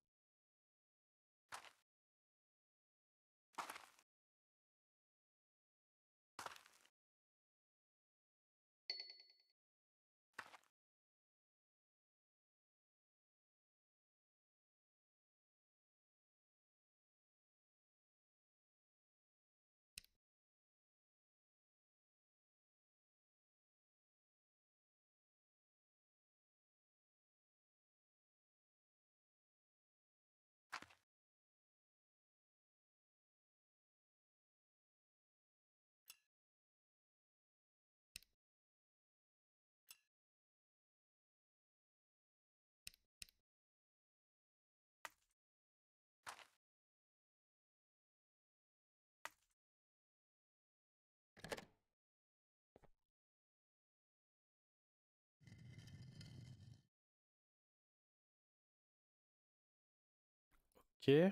Ok.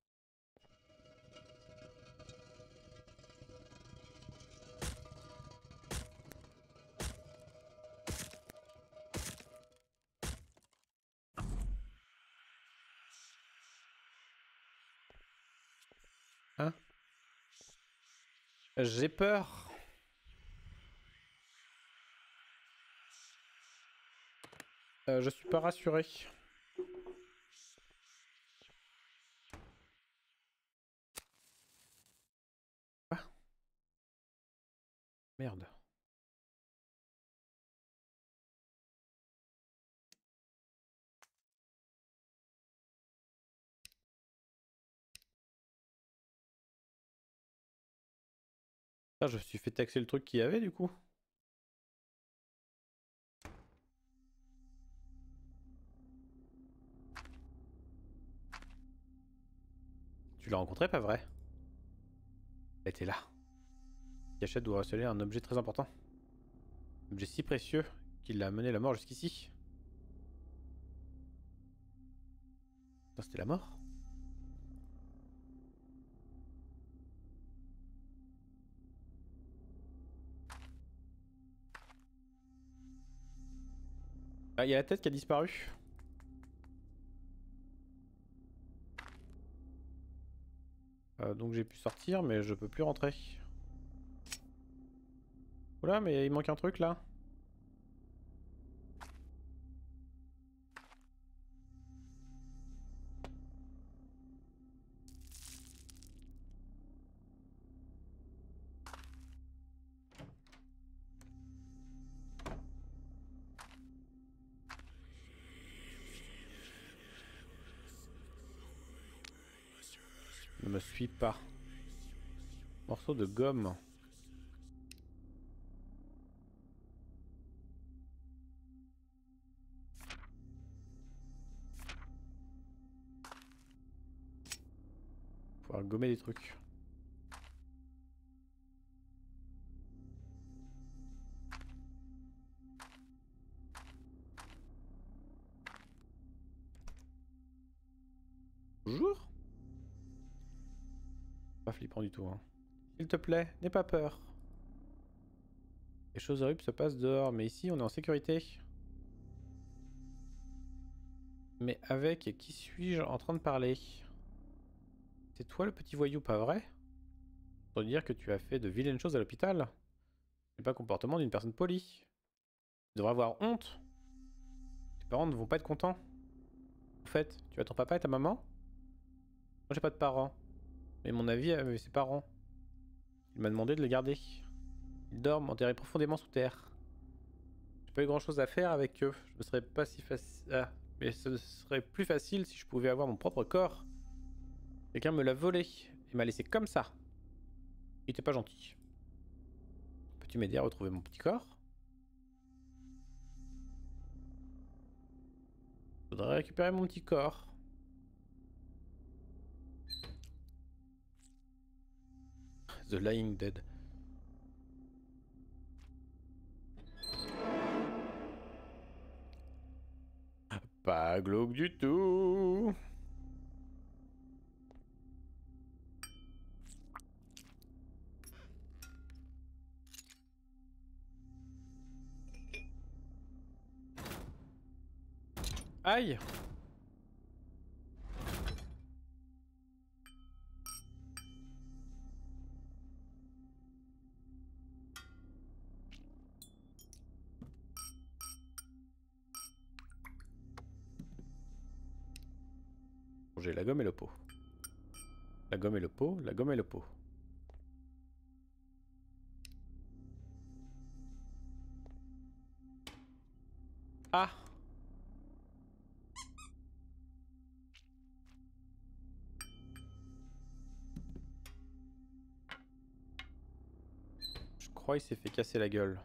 Hein? J'ai peur. Je suis pas rassuré. Ah, merde. Ah, je me suis fait taxer le truc qu'il y avait du coup. Tu l'as rencontré, pas vrai? Elle était là. Cachette doit receler un objet très important. Un objet si précieux qu'il l'a mené la mort jusqu'ici. Non, c'était la mort? Ah, il y a la tête qui a disparu. Donc j'ai pu sortir, mais je peux plus rentrer. Oula, mais il manque un truc là. Ne me suis pas. Morceau de gomme. Pouvoir gommer des trucs. Bonjour. Pas flippant du tout, hein. S'il te plaît, n'aie pas peur. Les choses horribles se passent dehors, mais ici on est en sécurité. Mais avec qui suis-je en train de parler? C'est toi le petit voyou, pas vrai? Pour dire que tu as fait de vilaines choses à l'hôpital. C'est pas le comportement d'une personne polie. Tu devrais avoir honte. Tes parents ne vont pas être contents. En fait, tu as ton papa et ta maman? Moi j'ai pas de parents. Mais mon avis avait ses parents. Il m'a demandé de le garder. Ils dorment enterrés profondément sous terre. J'ai pas eu grand chose à faire avec eux. Je me serais pas si facile. Ah, mais ce serait plus facile si je pouvais avoir mon propre corps. Quelqu'un me l'a volé et m'a laissé comme ça. Il était pas gentil. Peux-tu m'aider à retrouver mon petit corps? Je voudrais récupérer mon petit corps. The Lying Dead. Pas glauque du tout. Aïe. J'ai la gomme et le pot. La gomme et le pot, la gomme et le pot. Ah! Je crois qu'il s'est fait casser la gueule.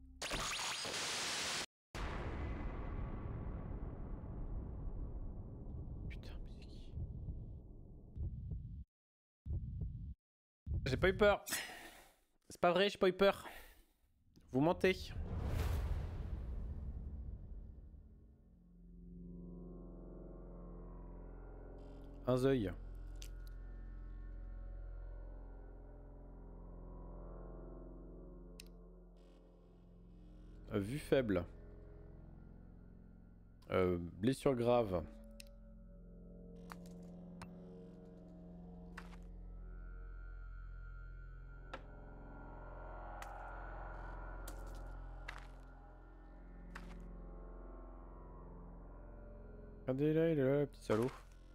Putain, mais c'est qui? J'ai pas eu peur. C'est pas vrai, j'ai pas eu peur. Vous mentez. Un œil. Vue faible. Blessure grave. Regardez là, il est là, le petit salaud.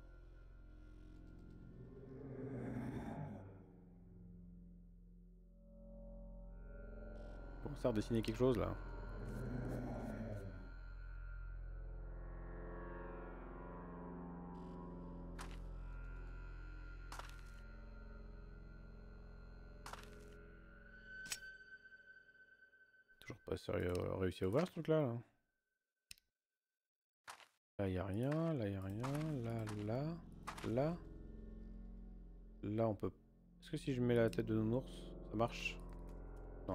Bon, ça a redessiner quelque chose là. Toujours pas sérieux, réussi à ouvrir ce truc là. Là y a rien, là y a rien, là. Là on peut. Est-ce que si je mets la tête de nounours, ça marche? Non.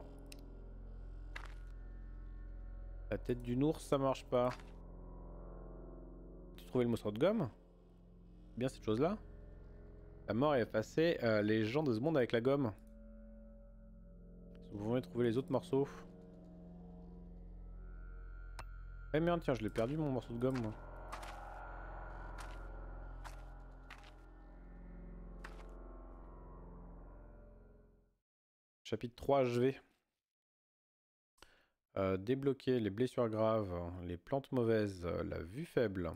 La tête du nours, ça marche pas. Tu trouvé le morceau de gomme? Bien cette chose là. La mort est effacée les gens de ce monde avec la gomme. Vous pouvez trouver les autres morceaux. Eh merde, tiens, je l'ai perdu mon morceau de gomme moi. Chapitre 3 achevé. Débloquer les blessures graves, les plantes mauvaises, la vue faible.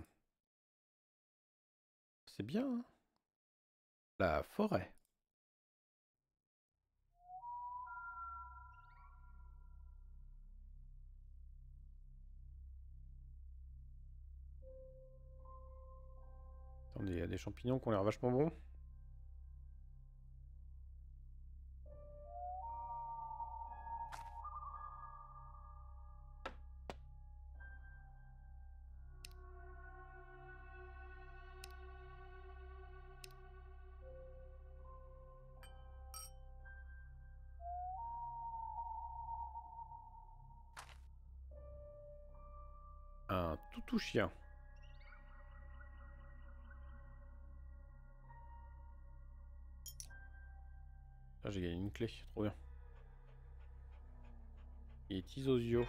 C'est bien, hein? La forêt. Attendez, il y a des champignons qui ont l'air vachement bons. Un toutou chien. Ah, j'ai gagné une clé, trop bien. Et Tisosio.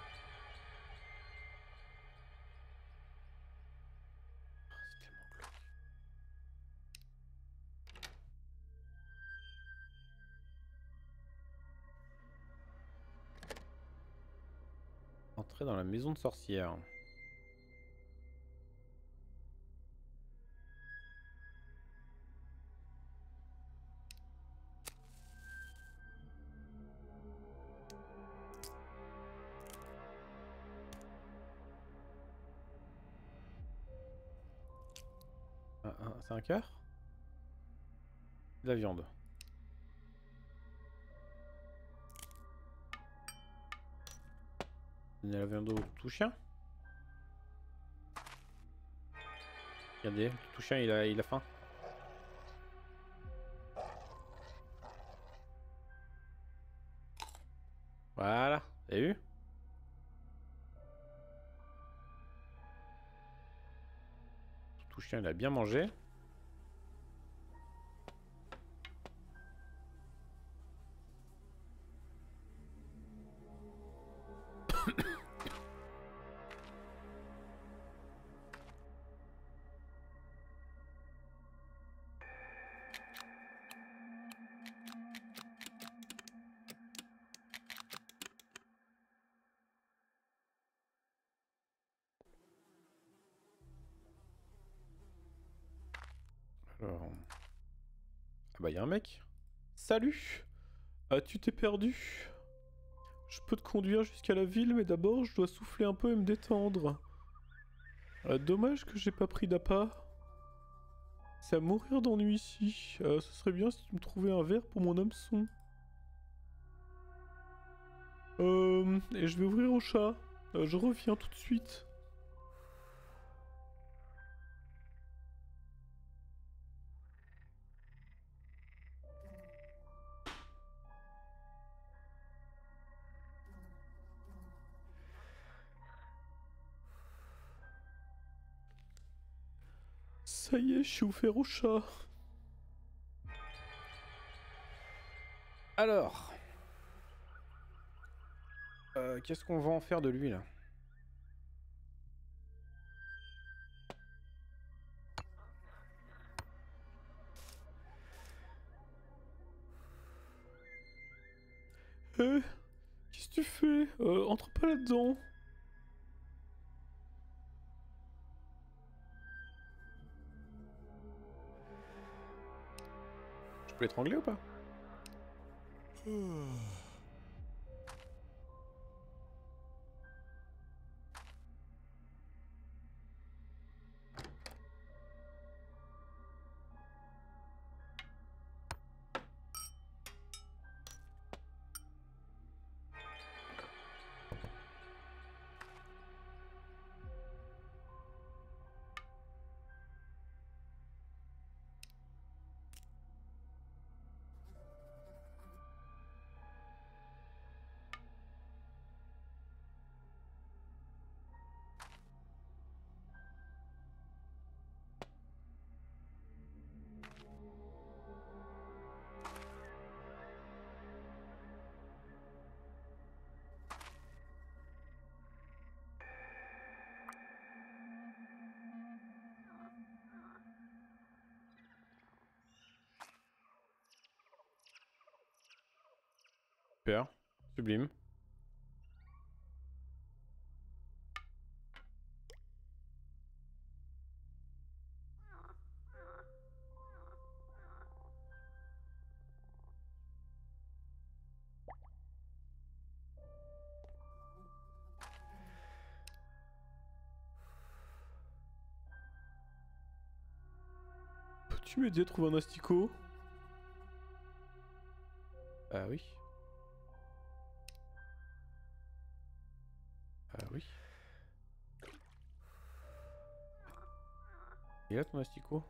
C'est tellement glauque. Entrer dans la maison de sorcière. C'est un cœur? De la viande. Donner la viande au tout chien. Regardez, le tout chien il a faim. T'as vu? Tout chien, il a bien mangé. Alors... Ah bah, il y a un mec. Salut! Ah, tu t'es perdu? Je peux te conduire jusqu'à la ville, mais d'abord, je dois souffler un peu et me détendre. Dommage que j'ai pas pris d'appât. C'est à mourir d'ennui ici. Ce serait bien si tu me trouvais un verre pour mon hameçon. Et je vais ouvrir au chat. Je reviens tout de suite. Ça y est, je suis ouvert au chat. Alors... qu'est-ce qu'on va en faire de lui, là? Qu'est-ce que tu fais? Entre pas là-dedans. Je peux l'étrangler ou pas? Super. Sublime. Peux-tu m'aider à trouver un asticot? Ah oui. Ah oui. Et là ton asticot?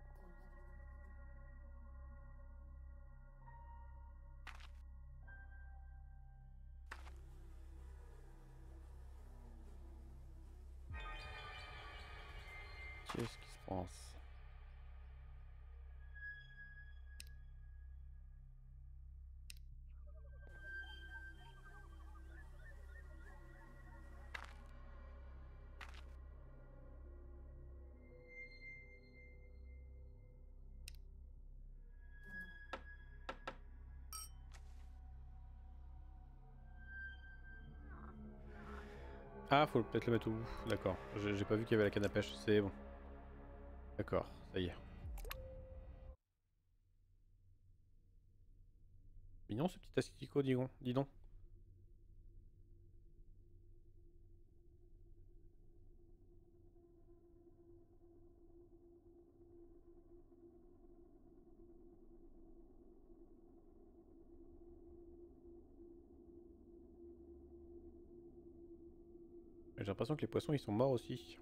Qu'est-ce qui se passe? Ah, faut peut-être le mettre au bout. D'accord. J'ai pas vu qu'il y avait la canne à pêche. C'est bon. D'accord, ça y est. Mignon ce petit asticot, dis donc. J'ai l'impression que les poissons ils sont morts aussi.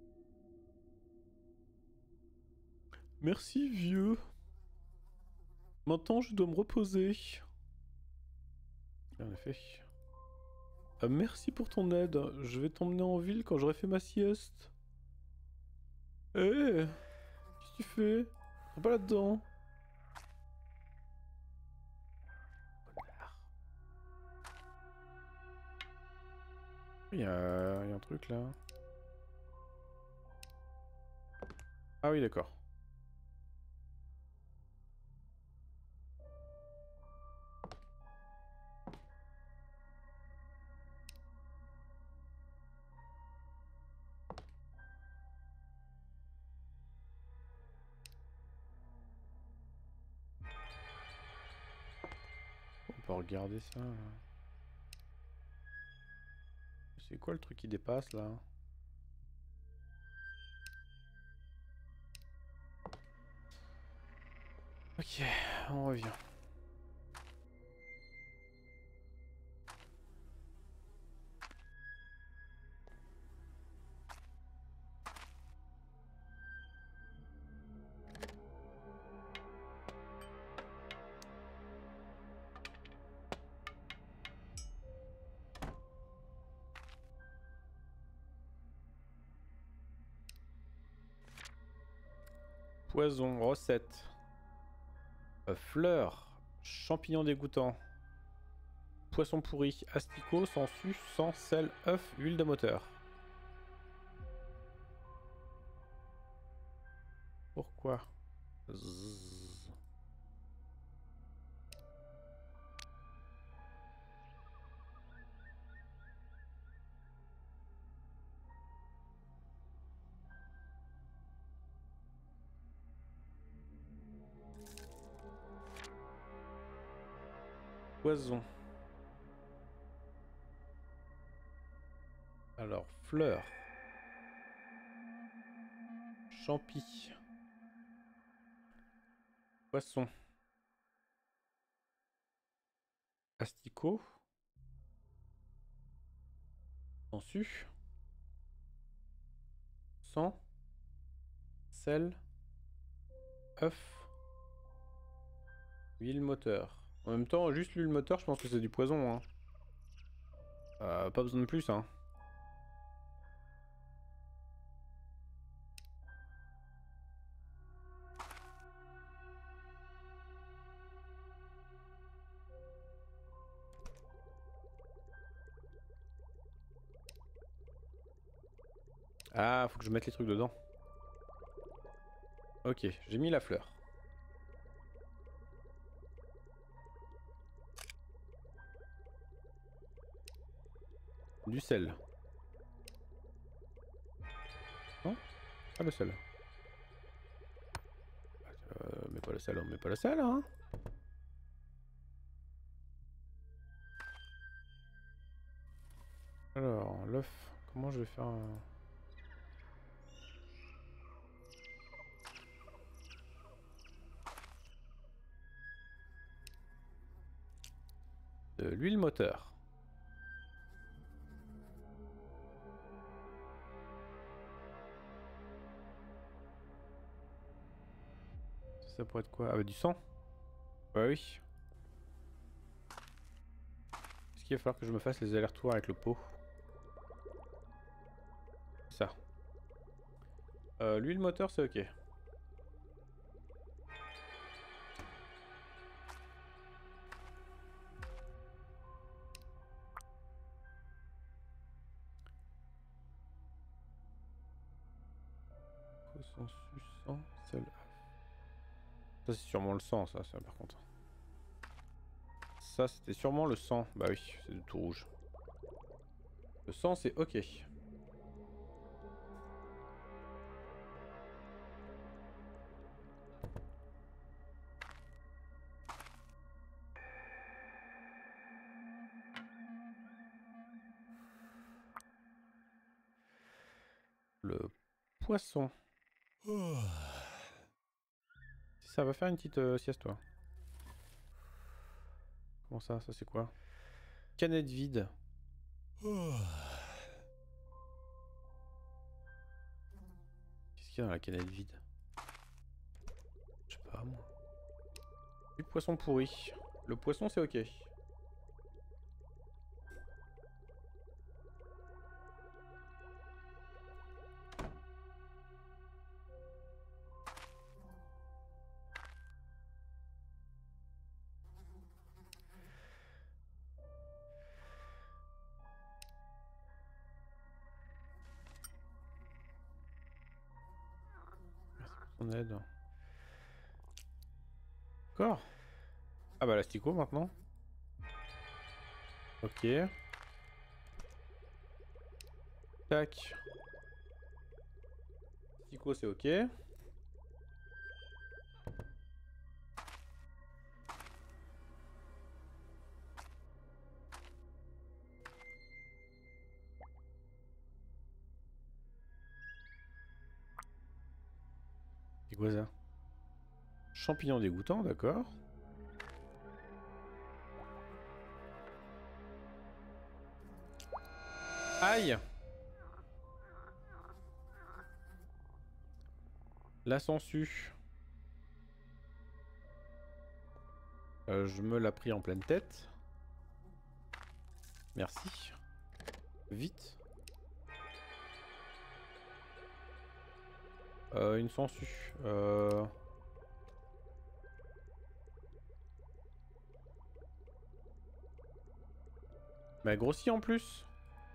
Merci vieux. Maintenant, je dois me reposer. En effet. Merci pour ton aide. Je vais t'emmener en ville quand j'aurai fait ma sieste. Eh, qu'est-ce que tu fais? Rentre pas là-dedans. Connard. Il y a un truc là. Ah oui, d'accord. On peut regarder ça. C'est quoi le truc qui dépasse là? Ok, on revient. Poison, recette. Fleurs, champignons dégoûtants. Poisson pourri, asticot, sangsue, sang, sel, œuf, huile de moteur. Pourquoi? Zzz. Poison. Alors, fleurs. Champi. Poisson. Asticot. Sangsue. Sang. Sel. œuf. Huile moteur. En même temps, juste l'huile moteur, je pense que c'est du poison. Hein. Pas besoin de plus. Hein. Ah, faut que je mette les trucs dedans. Ok, j'ai mis la fleur. Du sel. Non? Ah, le sel. Mais pas le sel, on met pas le sel, hein. Alors, l'œuf. Comment je vais faire un... De l'huile moteur. Ça pourrait être quoi? Ah bah du sang. Bah oui. Est-ce qu'il va falloir que je me fasse les allers-retours avec le pot? Ça. L'huile moteur c'est ok. Poisson, sang, sel. Ça c'est sûrement le sang ça par contre. Ça c'était sûrement le sang. Bah oui, c'est du tout rouge. Le sang c'est ok. Le poisson. Ça va faire une petite sieste toi. Comment ça? Ça c'est quoi? Canette vide. Qu'est-ce qu'il y a dans la canette vide? Je sais pas moi. Du poisson pourri. Le poisson, c'est ok. On aide. D'accord. Ah bah l'asticot maintenant. Ok. Tac. Asticot c'est ok. C'est quoi ça? Champignons dégoûtants, d'accord. Aïe! La sangsue. Je me l'ai pris en pleine tête. Merci. Vite. Une sangsue. Mais elle grossit en plus.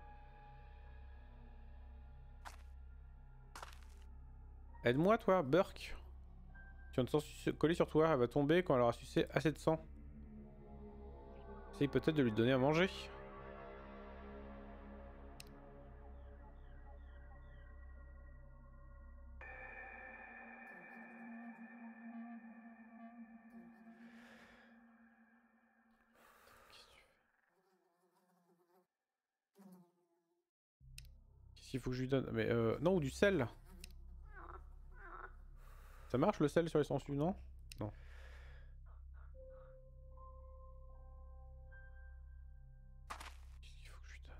Aide-moi toi, Burk. Tu as une sangsue collée sur toi, elle va tomber quand elle aura sucé assez de sang. Essaye peut-être de lui donner à manger. Qu'est-ce qu'il faut que je lui donne? Mais non, ou du sel. Ça marche le sel sur les sangsues, non? Non. Qu'est-ce qu'il faut que je lui donne?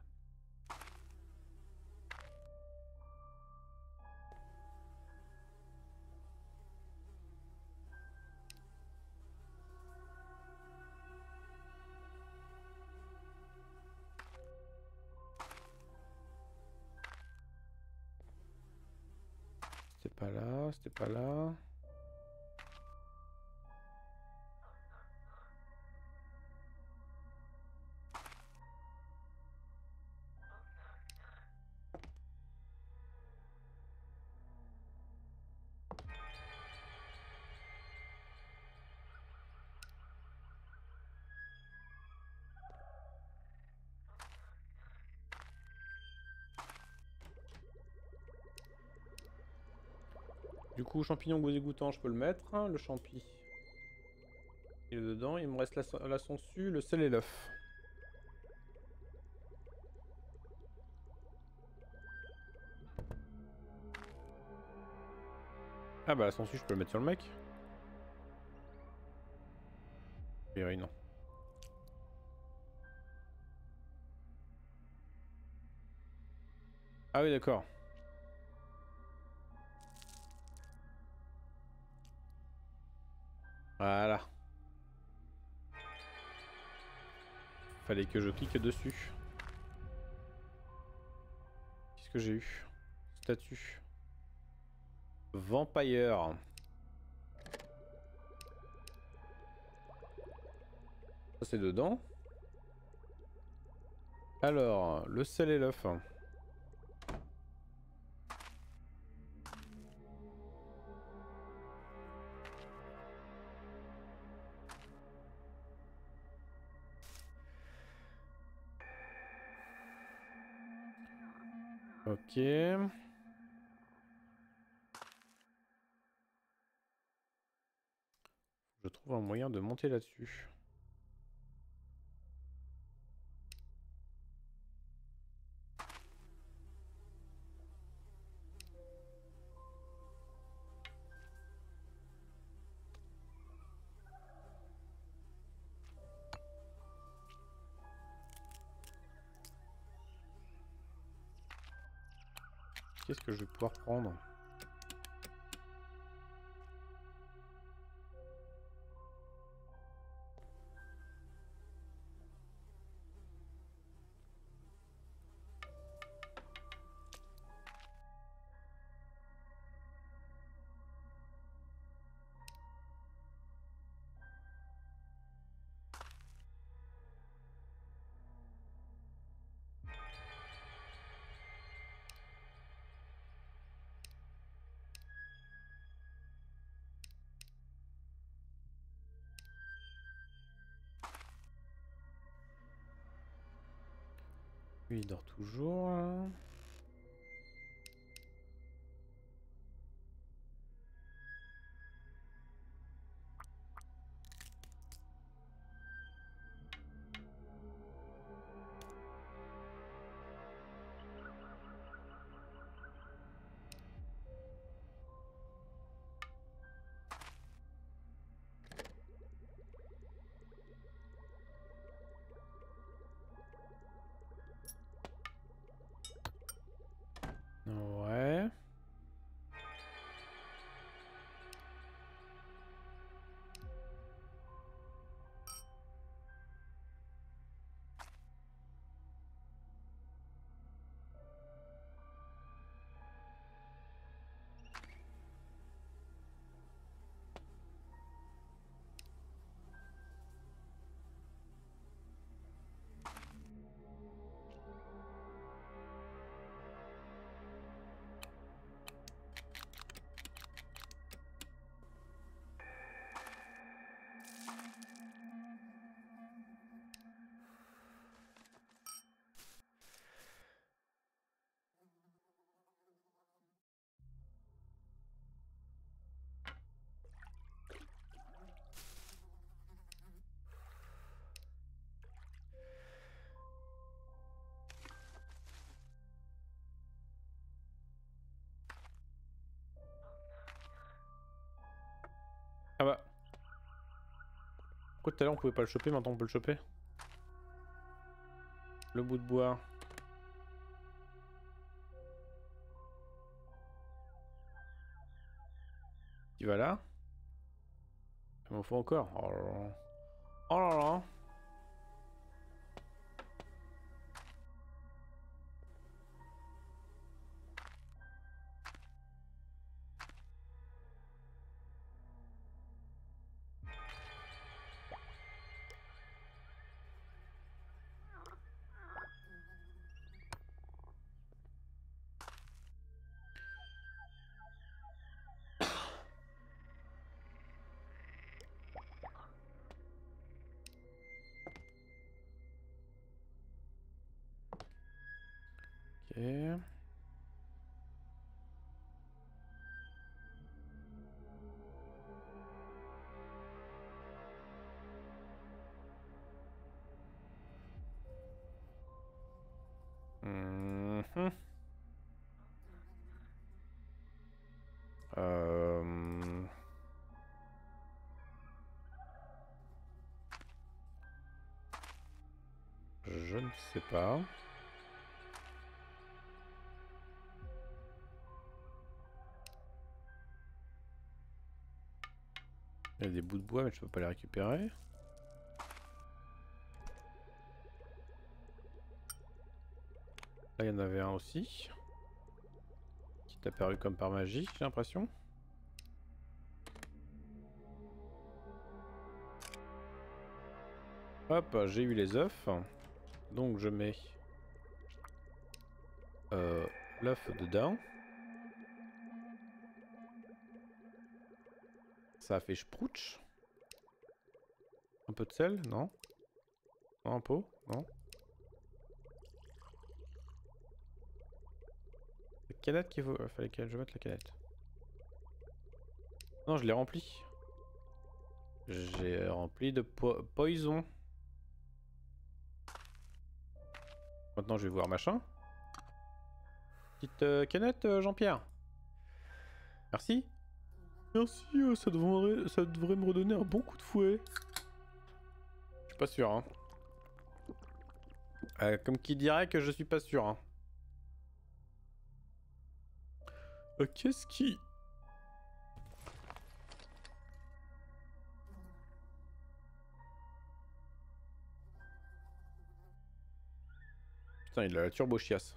C'était pas là, c'était pas là. Du coup, champignon goût dégoûtant, je peux le mettre. Hein, le champi. Il est dedans. Il me reste la sangsue, le sel et l'œuf. Ah bah la sangsue, je peux le mettre sur le mec. Oui, non. Ah oui, d'accord. Voilà. Fallait que je clique dessus. Qu'est-ce que j'ai eu? Statut. Vampire. Ça c'est dedans. Alors, le sel et l'œuf. Ok. Je trouve un moyen de monter là-dessus. Qu'est-ce que je vais pouvoir prendre? Lui, il dort toujours. Là. Ouais. Ah bah. Pourquoi tout à l'heure on pouvait pas le choper, maintenant on peut le choper? Le bout de bois. Il va là. Il m'en faut encore. Oh là là. Oh là là. Ok. Mhm. Euh... Je ne sais pas. Il y a des bouts de bois mais je peux pas les récupérer. Là il y en avait un aussi. Qui est apparu comme par magie, j'ai l'impression. Hop, j'ai eu les œufs. Donc je mets l'œuf dedans. Ça a fait sprouch. Un peu de sel, non? Non, un pot? Non? La canette qu'il faut... fallait que je mette la canette. Non, je l'ai rempli. J'ai rempli de poison. Maintenant, je vais voir machin. Petite canette, Jean-Pierre. Merci. Merci, ça devrait me redonner un bon coup de fouet. Je suis pas sûr, hein. Comme qui dirait que je suis pas sûr, hein. Qu'est-ce qui... Putain, il a la turbo chiasse.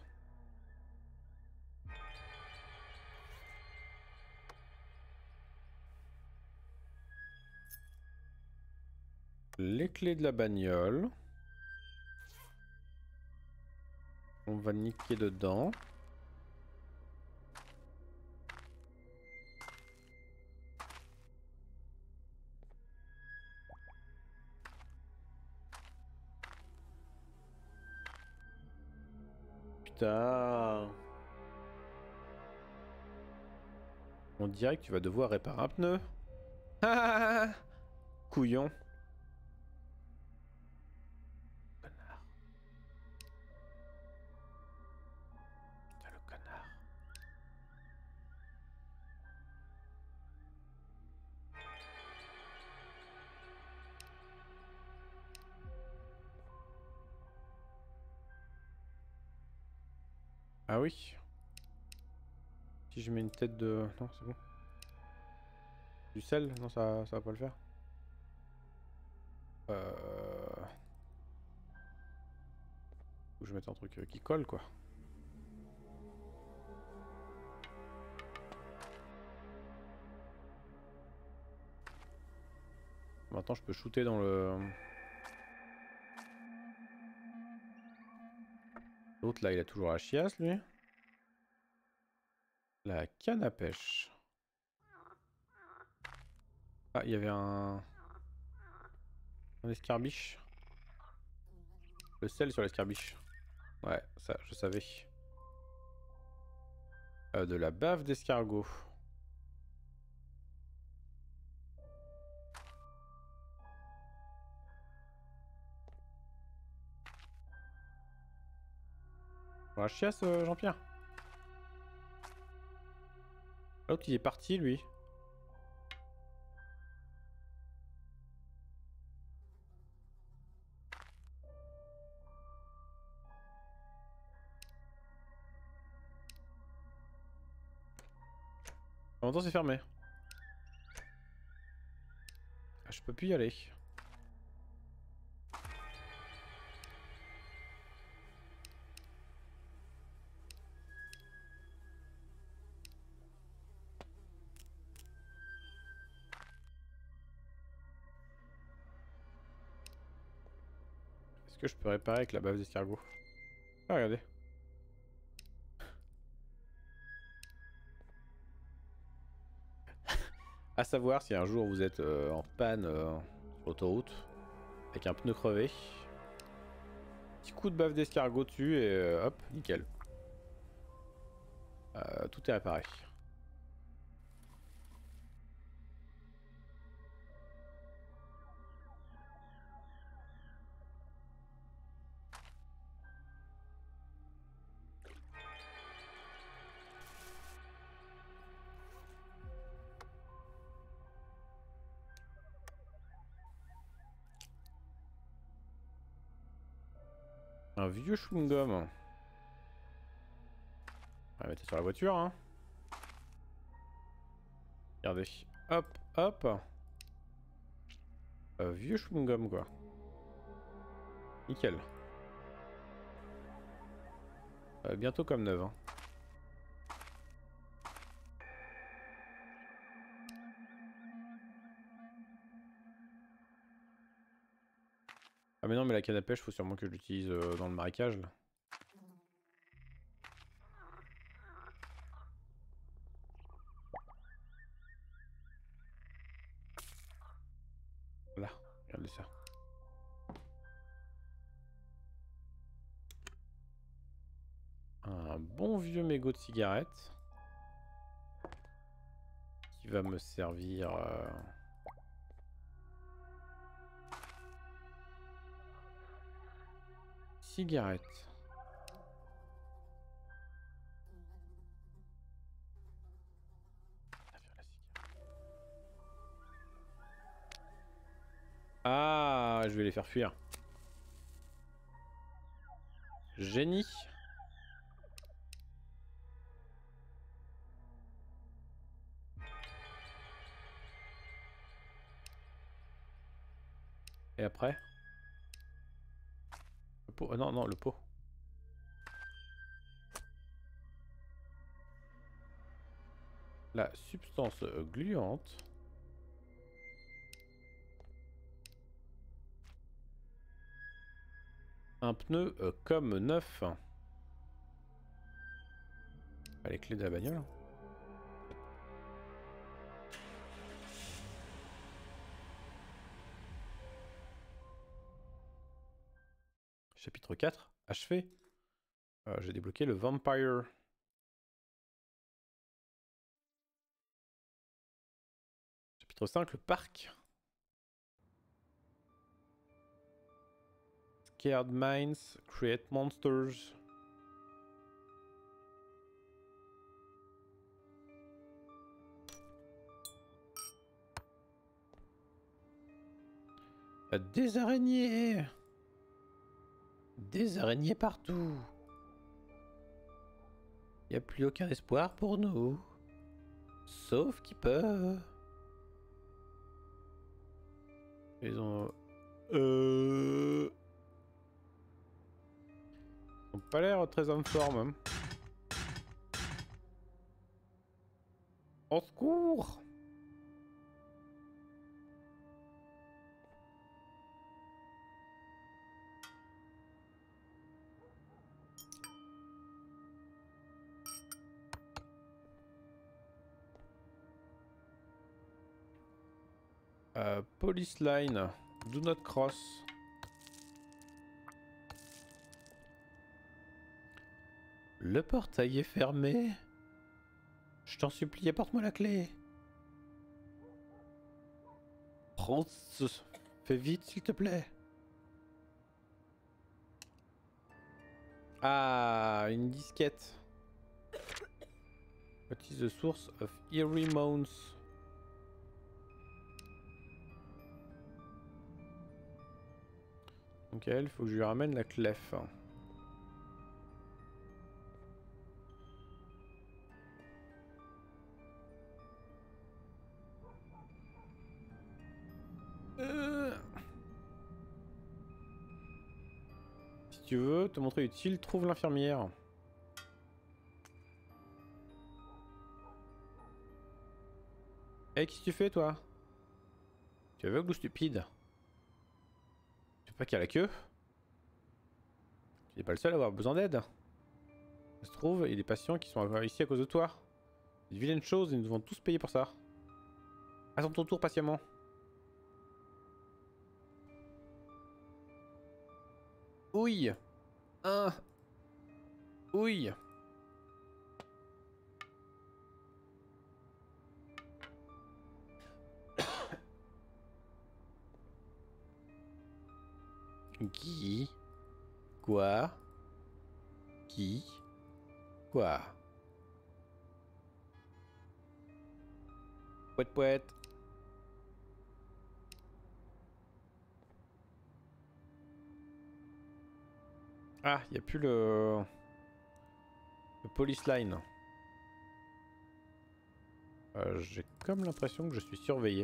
Les clés de la bagnole. On va niquer dedans. putain. On dirait que tu vas devoir réparer un pneu. Ah, couillon. Connard. Putain, le connard. Ah oui. Si je mets une tête de... Non, c'est bon. Du sel? Non, ça va pas le faire. Faut que je mette un truc qui colle, quoi. Maintenant, je peux shooter dans le... L'autre, là, il a toujours la chiasse, lui. La canne à pêche. Ah, il y avait un escarbiche. Le sel sur l'escarbiche. Ouais, ça, je savais. De la bave d'escargot. Pour la chiasse, Jean-Pierre. L'autre, il est parti, lui. En même temps, c'est fermé. Ah, je peux plus y aller. Est-ce que je peux réparer avec la bave d'escargot? Ah, regardez. À savoir, si un jour vous êtes en panne sur l'autoroute, avec un pneu crevé, petit coup de bave d'escargot dessus et hop, nickel. Tout est réparé. Un vieux chewing-gum. On va mettre ça sur la voiture, hein. Regardez. Hop, hop. Vieux chewing-gum, quoi. Nickel. Bientôt comme neuf, hein. Ah mais non, mais la canne à pêche, faut sûrement que je l'utilise dans le marécage, là. Là, regardez ça. Un bon vieux mégot de cigarette. Qui va me servir... Cigarette. Ah, je vais les faire fuir. Génie. Et après? Le pot. Non, non, le pot. La substance gluante. Un pneu comme neuf. Les clés de la bagnole. Chapitre 4, achevé. J'ai débloqué le Vampire. Chapitre 5, le parc. Scared Minds, Create Monsters. Des araignées! Des araignées partout! Y a plus aucun espoir pour nous. Sauf qu'ils peuvent. Ils ont... Ils ont pas l'air très en forme. Hein. Au secours! Police line. Do not cross. Le portail est fermé. Je t'en supplie, apporte-moi la clé. Prends ce... Fais vite, s'il te plaît. Ah, une disquette. What is the source of eerie moans? Donc elle, il faut que je lui ramène la clef. Si tu veux te montrer utile, trouve l'infirmière. Eh, qu'est-ce que tu fais, toi? Tu es aveugle ou stupide? Tu sais pas qu'il y a la queue? Tu n'es pas le seul à avoir besoin d'aide. Ça se trouve, il y a des patients qui sont ici à cause de toi. C'est une vilaine chose et nous devons tous payer pour ça. Attends ton tour patiemment. Oui. Oui. Qui? Quoi? Qui? Quoi? Pouet pouet. Ah, il n'y a plus le police line. J'ai comme l'impression que je suis surveillé.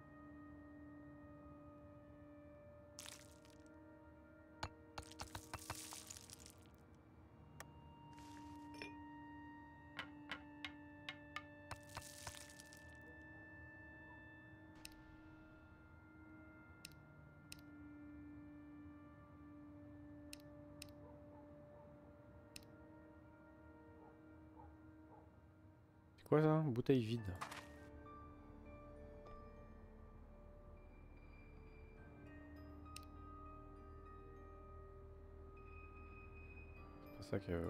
C'est quoi ça? Bouteille vide. C'est pas ça que...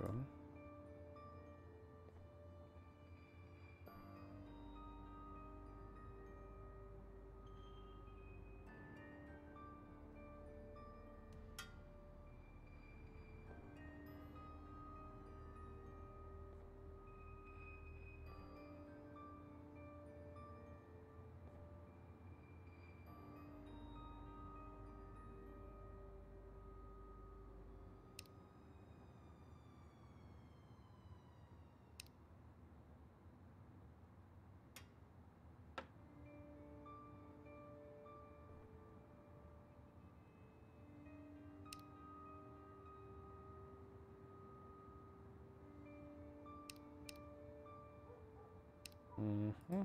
Mhm.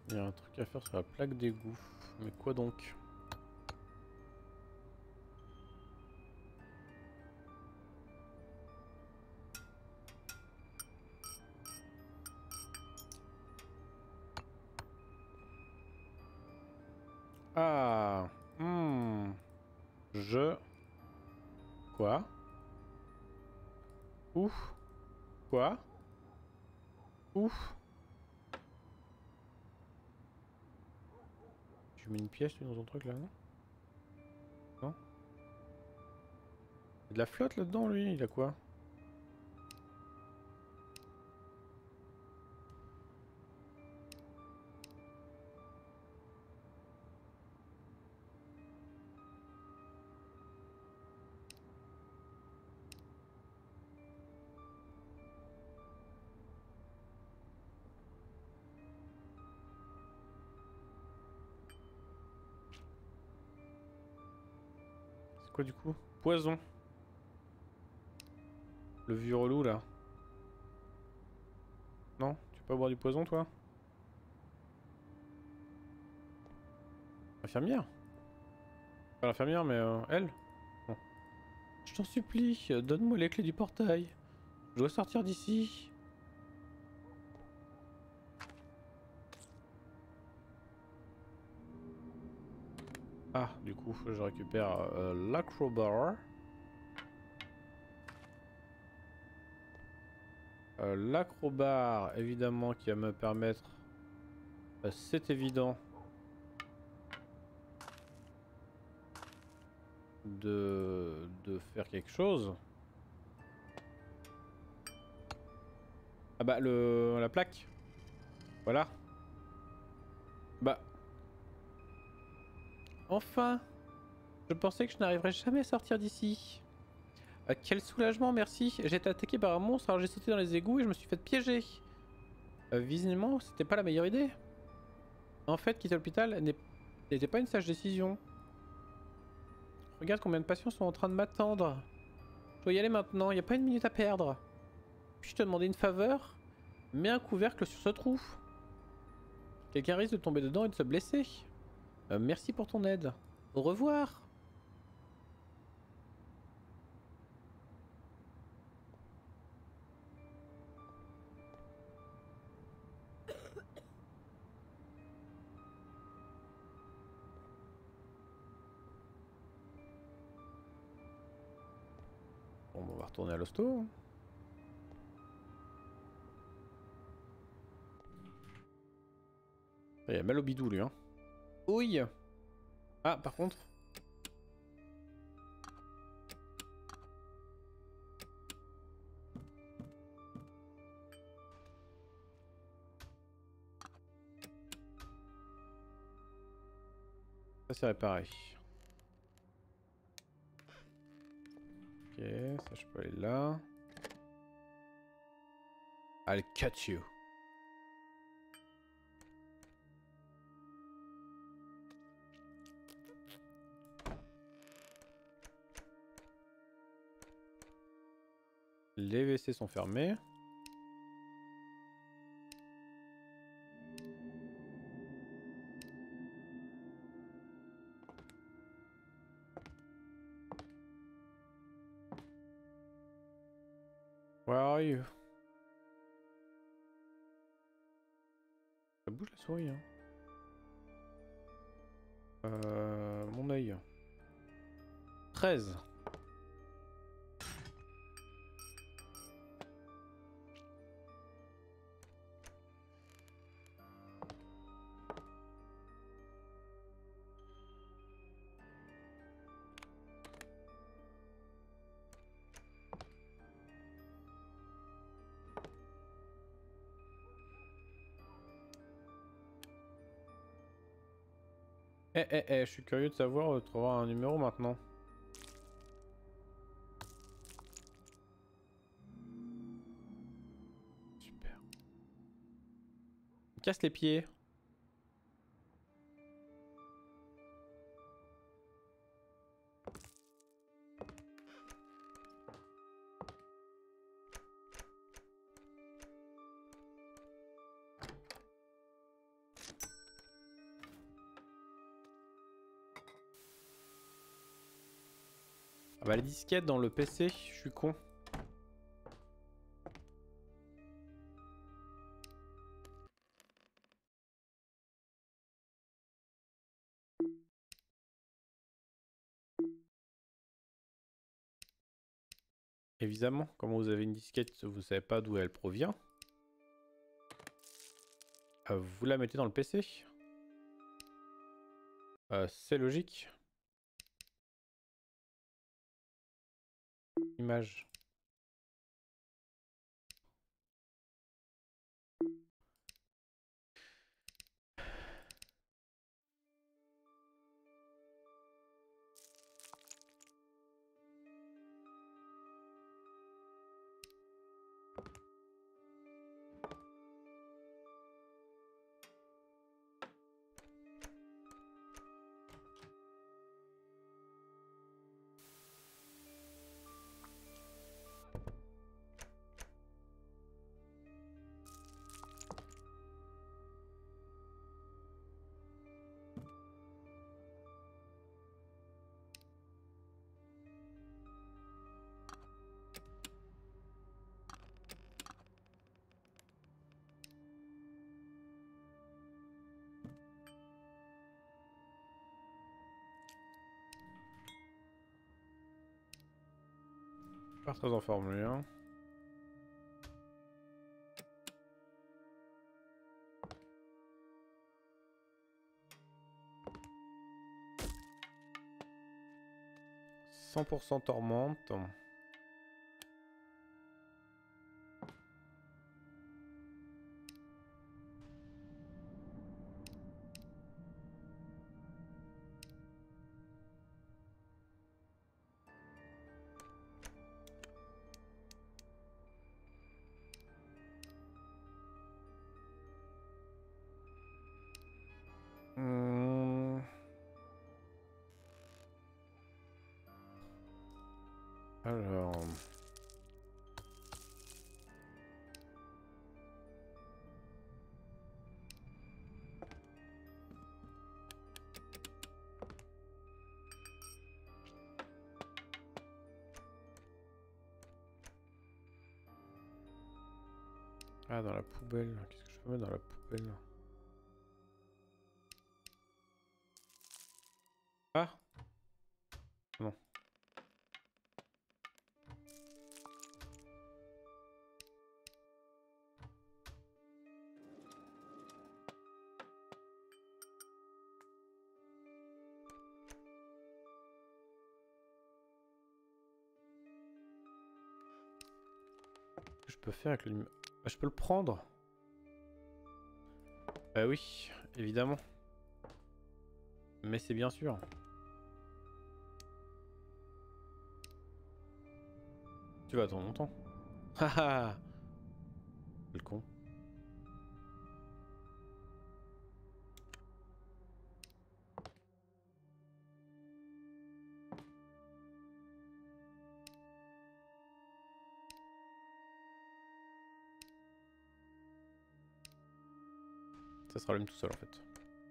Il y a un truc à faire sur la plaque d'égout. Mais quoi donc? Ah, je... Quoi? Ouf. Quoi? Ouf. Tu mets une pièce dans ton truc là, non? Non? Il y a de la flotte là-dedans, lui, il a quoi? C'est quoi du coup? Poison. Le vieux relou là. Non? Tu peux pas boire du poison toi? Infirmière? Pas l'infirmière mais elle? Non. Je t'en supplie, donne-moi les clés du portail. Je dois sortir d'ici. Ah, du coup, je récupère l'acrobar. L'acrobar, évidemment, qui va me permettre, c'est évident, de faire quelque chose. Ah bah, la plaque. Voilà. Bah. Enfin! Je pensais que je n'arriverais jamais à sortir d'ici. Quel soulagement, merci. J'ai été attaqué par un monstre, alors j'ai sauté dans les égouts et je me suis fait piéger. Visiblement, c'était pas la meilleure idée. En fait, quitter l'hôpital n'était pas une sage décision. Regarde combien de patients sont en train de m'attendre. Je dois y aller maintenant, il n'y a pas une minute à perdre. Puis-je te demander une faveur? Mets un couvercle sur ce trou. Quelqu'un risque de tomber dedans et de se blesser. Merci pour ton aide. Au revoir. Bon, on va retourner à l'hosto. Il a mal au bidou lui, hein. Oui. Ah, par contre. Ça c'est réparé. Ok, ça je peux aller là. I'll catch you. Les WC sont fermés. Where are you? Ça bouge la souris, hein. Mon œil. 13. Je suis curieux de savoir, trouver un numéro maintenant. Super. Il casse les pieds. Ah bah les disquettes dans le PC, je suis con. Évidemment, quand vous avez une disquette, vous savez pas d'où elle provient. Vous la mettez dans le PC. C'est logique. Image. Pas très en Formule 1. « 100% Tormente. » Alors... Ah, dans la poubelle. Qu'est-ce que je peux mettre dans la poubelle? Ah! Non. Qu'est-ce que je peux faire avec le numéro? Ah, je peux le prendre? Bah oui, évidemment. Mais c'est bien sûr. Tu vas attendre longtemps. Haha. Le con. Ça se rallume tout seul en fait.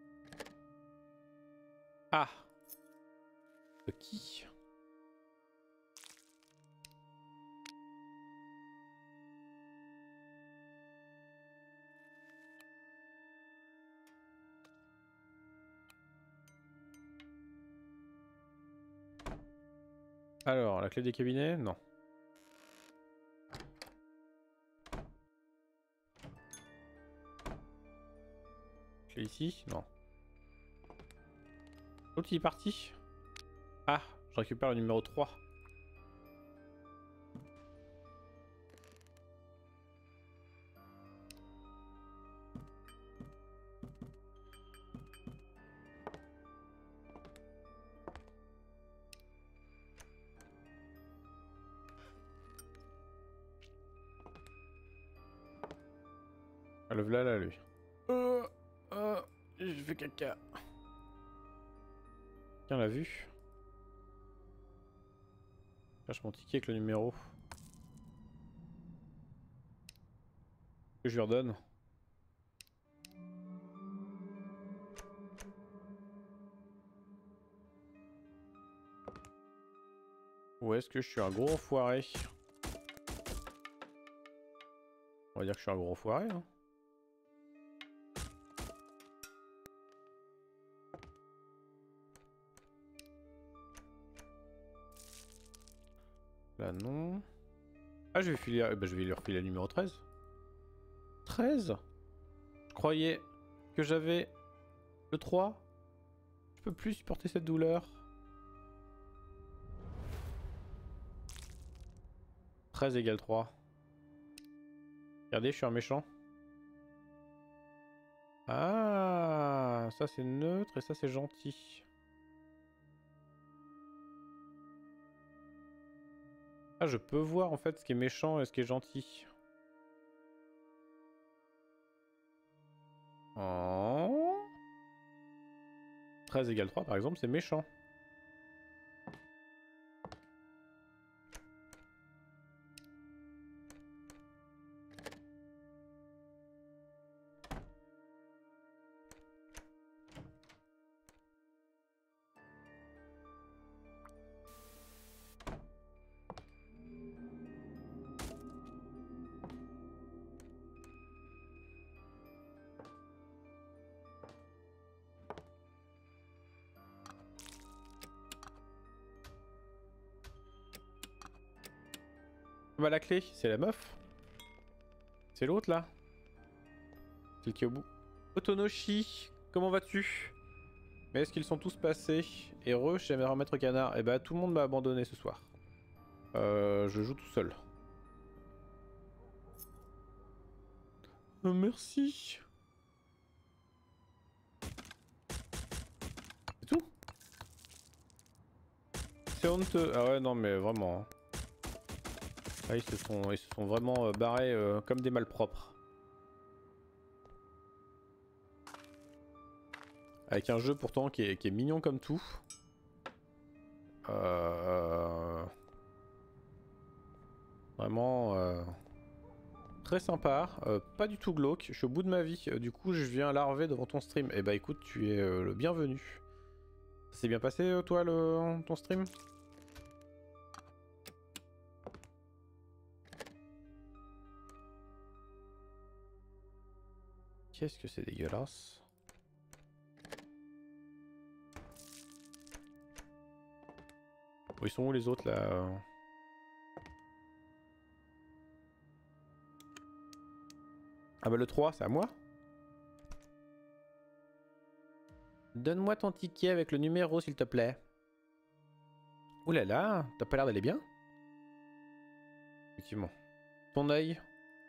Ah! De qui? Alors, la clé des cabinets? Non. Clé ici? Non. L'autre il est parti? Ah, je récupère le numéro 3. Ah, le voilà là, lui. Je fais caca. Quelqu'un l'a vu? Je cherche mon ticket avec le numéro. Que je lui redonne. Ou est-ce que je suis un gros enfoiré? On va dire que je suis un gros enfoiré. Hein. Là non. Ah je vais filer... bah, je vais lui refiler le numéro 13. 13? Je croyais que j'avais le 3. Je peux plus supporter cette douleur. 13 égale 3. Regardez, je suis un méchant. Ah, ça c'est neutre et ça c'est gentil. Ah, je peux voir en fait ce qui est méchant et ce qui est gentil. Oh. 13 égale 3 par exemple, c'est méchant. Bah la clé, c'est la meuf. C'est l'autre là. Celle qui est au bout. Otonoshi, comment vas-tu? Mais est-ce qu'ils sont tous passés? Heureux, j'aimerais remettre canard. Et bah tout le monde m'a abandonné ce soir. Je joue tout seul. Merci. C'est tout? C'est honteux. Ah ouais non mais vraiment. Hein. Ah, ils se sont vraiment barrés comme des malpropres. Avec un jeu pourtant qui est mignon comme tout. Vraiment très sympa. Pas du tout glauque. Je suis au bout de ma vie. Du coup je viens larver devant ton stream. Et bah écoute, tu es le bienvenu. Ça s'est bien passé toi ton stream? Qu'est-ce que c'est dégueulasse. Où ils sont où les autres là? Ah bah le 3 c'est à moi? Donne-moi ton ticket avec le numéro s'il te plaît. Ouh là là, t'as pas l'air d'aller bien? Effectivement. Ton œil.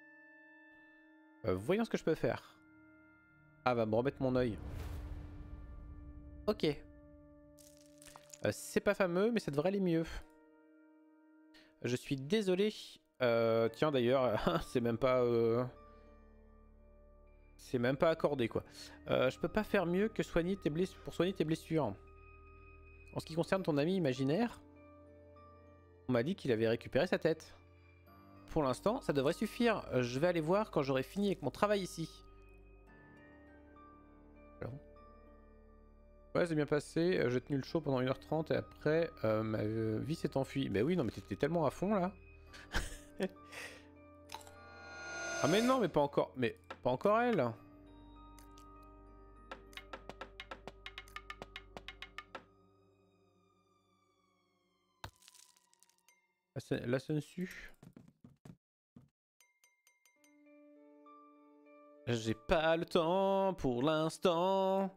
Voyons ce que je peux faire. Ah va me remettre mon œil. Ok. C'est pas fameux mais ça devrait aller mieux. Je suis désolé. Tiens d'ailleurs, c'est même pas... C'est même pas accordé quoi. Je peux pas faire mieux que soigner tes pour soigner tes blessures. En ce qui concerne ton ami imaginaire, on m'a dit qu'il avait récupéré sa tête. Pour l'instant, ça devrait suffire. Je vais aller voir quand j'aurai fini avec mon travail ici. Alors. Ouais, c'est bien passé. J'ai tenu le show pendant 1h30 et après, ma vie s'est enfuie. Bah oui, non, mais t'étais tellement à fond là. Ah mais non, mais pas encore. Mais pas encore elle. La Sensu. J'ai pas le temps pour l'instant.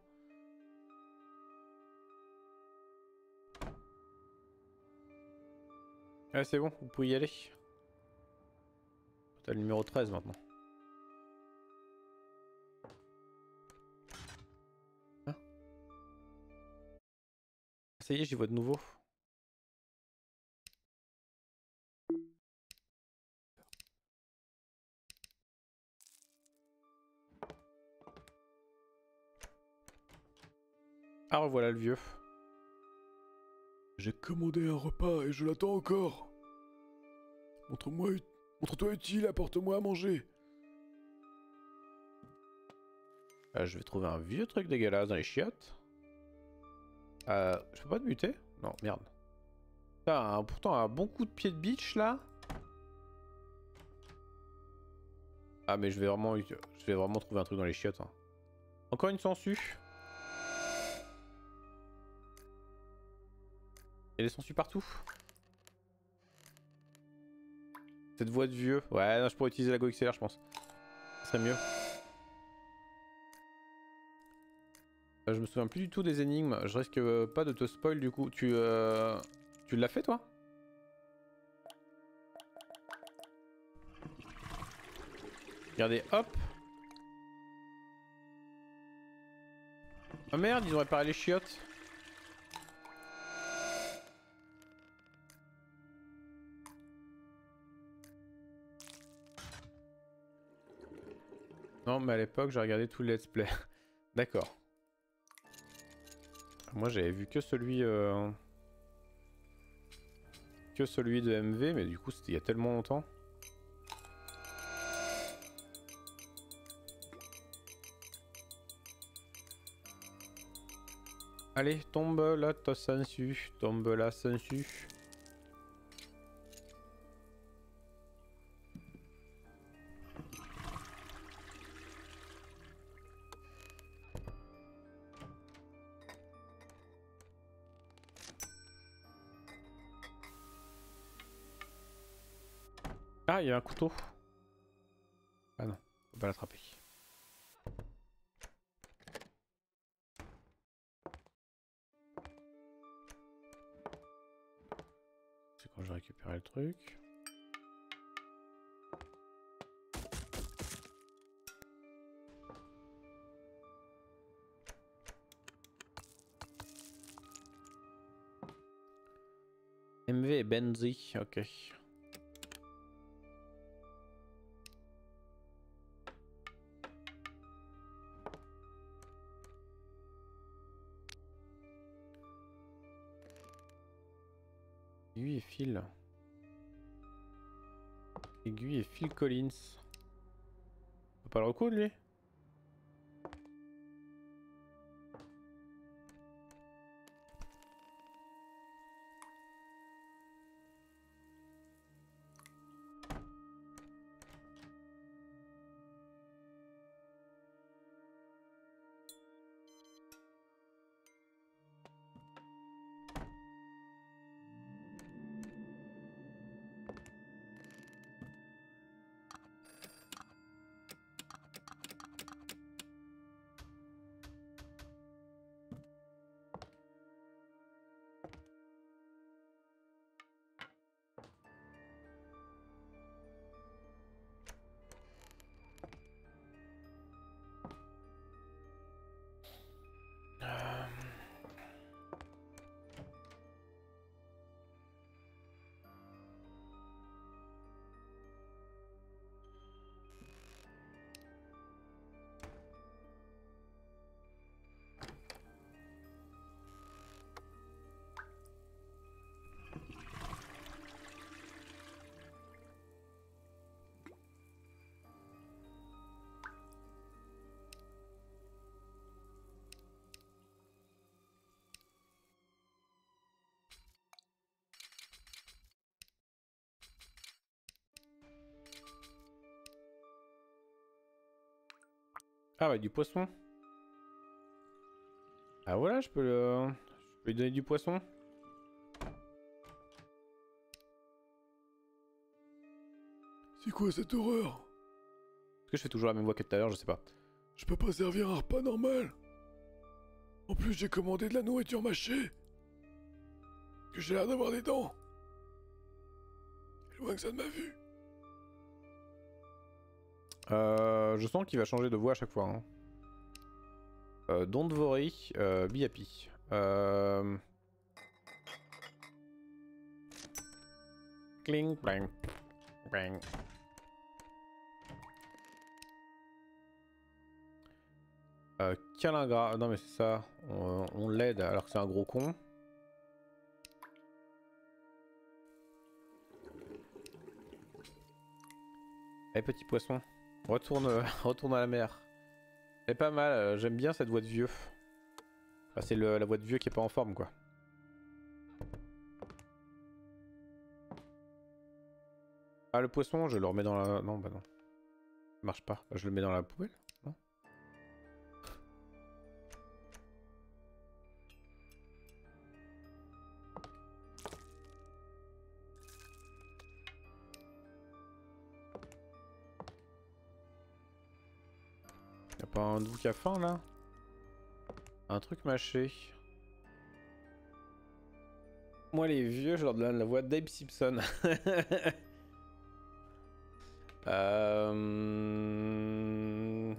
Ouais, c'est bon, vous pouvez y aller. T'as le numéro 13 maintenant. Hein? Ça y est, j'y vois de nouveau. Ah, revoilà le vieux. J'ai commandé un repas et je l'attends encore. Montre-toi utile, apporte-moi à manger. Je vais trouver un vieux truc dégueulasse dans les chiottes. Je peux pas te buter? Non, merde. Putain, pourtant un bon coup de pied de bitch là. Ah mais je vais vraiment trouver un truc dans les chiottes. Hein. Encore une sangsue. Il y a des sangsues partout. Cette voix de vieux. Ouais, non, je pourrais utiliser la Go XLR je pense. Ce serait mieux. Je me souviens plus du tout des énigmes. Je risque pas de te spoil du coup. Tu l'as fait toi? Regardez, hop. Ah merde, ils ont réparé les chiottes. Non, mais à l'époque, j'ai regardé tout le let's play. D'accord. Moi, j'avais vu que celui de MV, mais du coup, c'était il y a tellement longtemps. Allez, tombe là, ta sensu. Tombe là, sensu. Ah, il y a un couteau. Ah non, faut pas l'attraper. C'est quand je récupérais le truc. MV et Benzi, ok. Aiguille et fil. Aiguille et Phil Collins. On peut pas le recoudre lui? Ah ouais, du poisson. Ah voilà, je peux lui donner du poisson. C'est quoi cette horreur? Est-ce que je fais toujours la même voix que tout à l'heure? Je sais pas. Je peux pas servir un repas normal. En plus, j'ai commandé de la nourriture mâchée. Que j'ai l'air d'avoir des dents. Loin que ça de ma vue. Je sens qu'il va changer de voix à chaque fois. Hein. Don't worry, be happy. Cling, bang, bang. Câlin gras. Non mais c'est ça. On l'aide alors que c'est un gros con. Allez petit poisson. Retourne, retourne à la mer. Elle est pas mal, j'aime bien cette voix de vieux. Enfin, c'est la voix de vieux qui est pas en forme quoi. Ah, le poisson, je le remets dans la... Non, bah non. Ça marche pas. Je le mets dans la poubelle? Non. Y'a pas un doux qui a faim, là? Un truc mâché. Moi, les vieux, je leur donne la voix d'Abe Simpson. euh...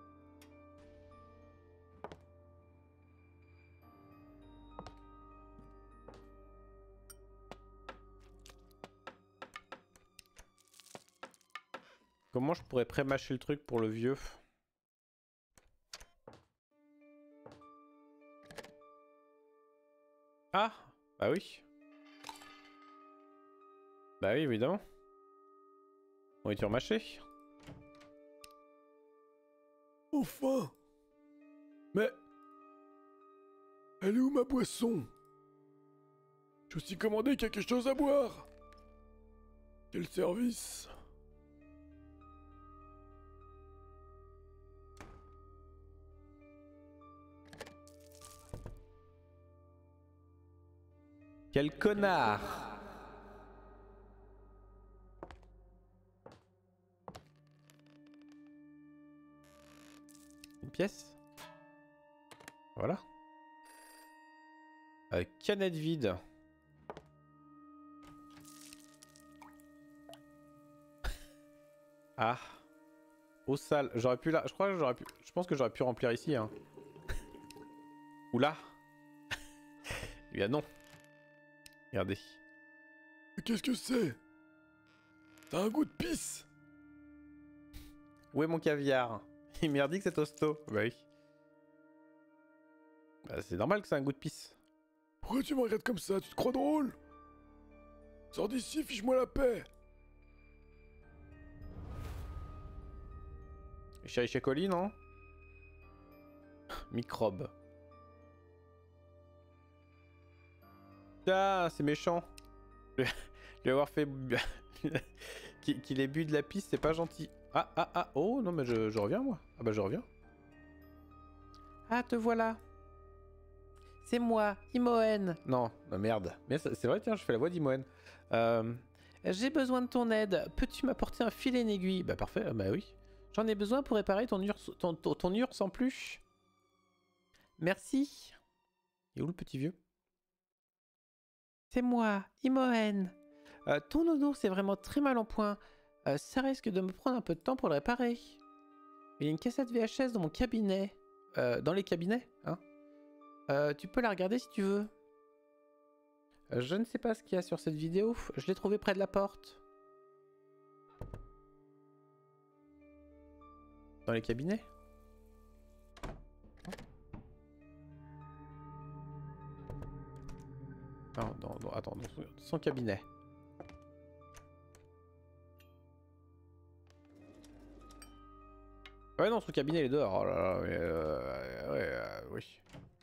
Comment je pourrais pré-mâcher le truc pour le vieux? Ah! Bah oui. Bah oui, évidemment. Nourriture mâchée. Enfin! Mais... Elle est où ma boisson? J'ai aussi commandé quelque chose à boire. Quel service? Quel connard! Une pièce? Voilà. Canette vide. Ah. Eau sale. J'aurais pu là. Je crois que j'aurais pu. Je pense que j'aurais pu remplir ici. Hein. Ou là. Eh bien non. Regardez. Mais qu'est-ce que c'est? T'as un goût de pisse? Où est mon caviar? Il m'a dit que c'est tosto. Bah oui. Bah, c'est normal que c'est un goût de pisse. Pourquoi tu me regardes comme ça? Tu te crois drôle? Sors d'ici, fiche-moi la paix! Chez Colis, non? Microbe. Ah, c'est méchant. Lui avoir fait... qu'il ait bu de la pisse, c'est pas gentil. Ah, oh, non, mais je reviens, moi. Ah bah, je reviens. Ah, te voilà. C'est moi, Imoen. Non, bah merde. Mais c'est vrai, tiens, je fais la voix d'Imoen. J'ai besoin de ton aide. Peux-tu m'apporter un filet et une aiguille? Bah parfait, bah oui. J'en ai besoin pour réparer ton ours en peluche. Merci. Et où le petit vieux? C'est moi, Imoen. Ton nounours est vraiment très mal en point. Ça risque de me prendre un peu de temps pour le réparer. Il y a une cassette VHS dans mon cabinet. Dans les cabinets, hein. Tu peux la regarder si tu veux. Je ne sais pas ce qu'il y a sur cette vidéo. Je l'ai trouvée près de la porte. Dans les cabinets? Non, attends, dans son cabinet. Ouais, non, son cabinet il est dehors. Oh là là, mais oui.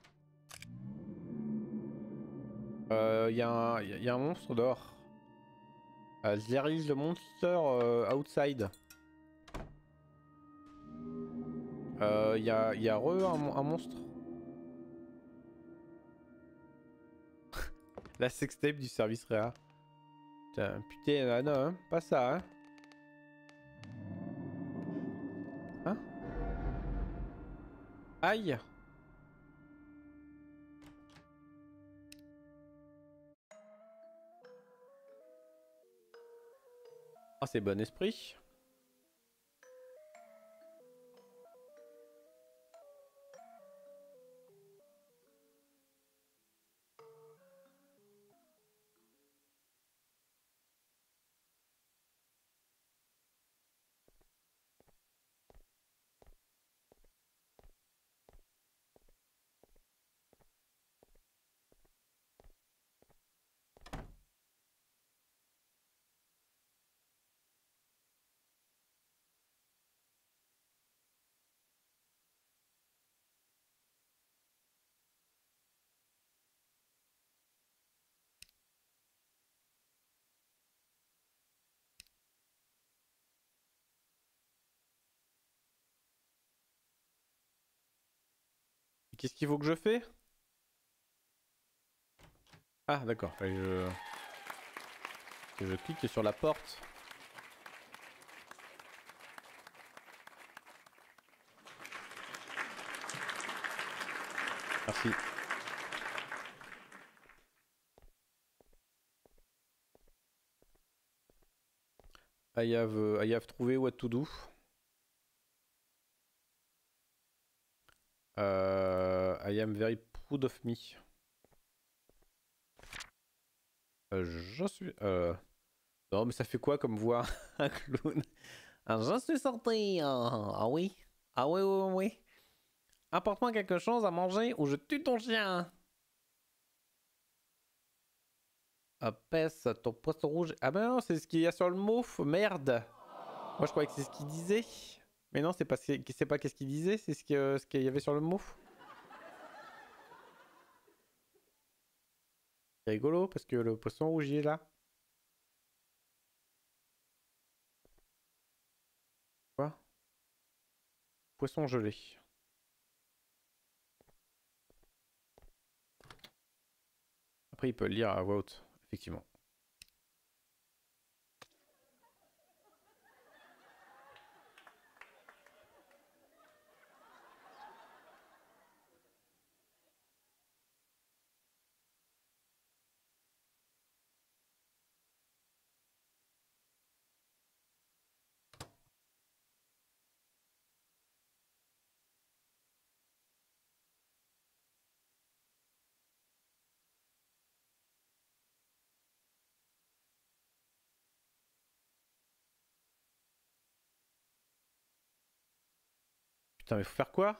Y a un monstre dehors. There is the monster outside. Y a un monstre. La sextape du service Réa. Putain, ah non, hein, pas ça, hein. Hein? Aïe! Ah, c'est bon esprit. Qu'est-ce qu'il faut que je fais? Ah d'accord, je clique sur la porte. Merci. I have trouvé what to do. I am very proud of me. Je suis... Non mais ça fait quoi comme voix? Un clown. Je suis sorti. Ah oui. Ah oui, oui, oui, oui. Apporte-moi quelque chose à manger ou je tue ton chien. Pèse ton poisson rouge. Ah ben non, c'est ce qu'il y a sur le mouf. Merde. Moi je croyais que c'est ce qu'il disait. Mais non, c'est pas qu'est-ce qu'il disait, c'est ce qu'il y avait sur le mouf. C'est rigolo parce que le poisson rouge il est là. Quoi? Poisson gelé. Après il peut le lire à voix haute, effectivement. Putain, mais faut faire quoi?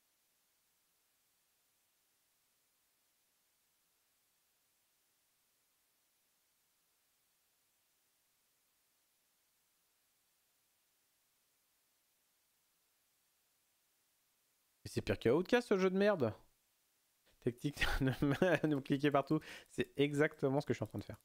Mais c'est pire qu'à Outcast ce jeu de merde. Tactique de nous cliquer partout. C'est exactement ce que je suis en train de faire.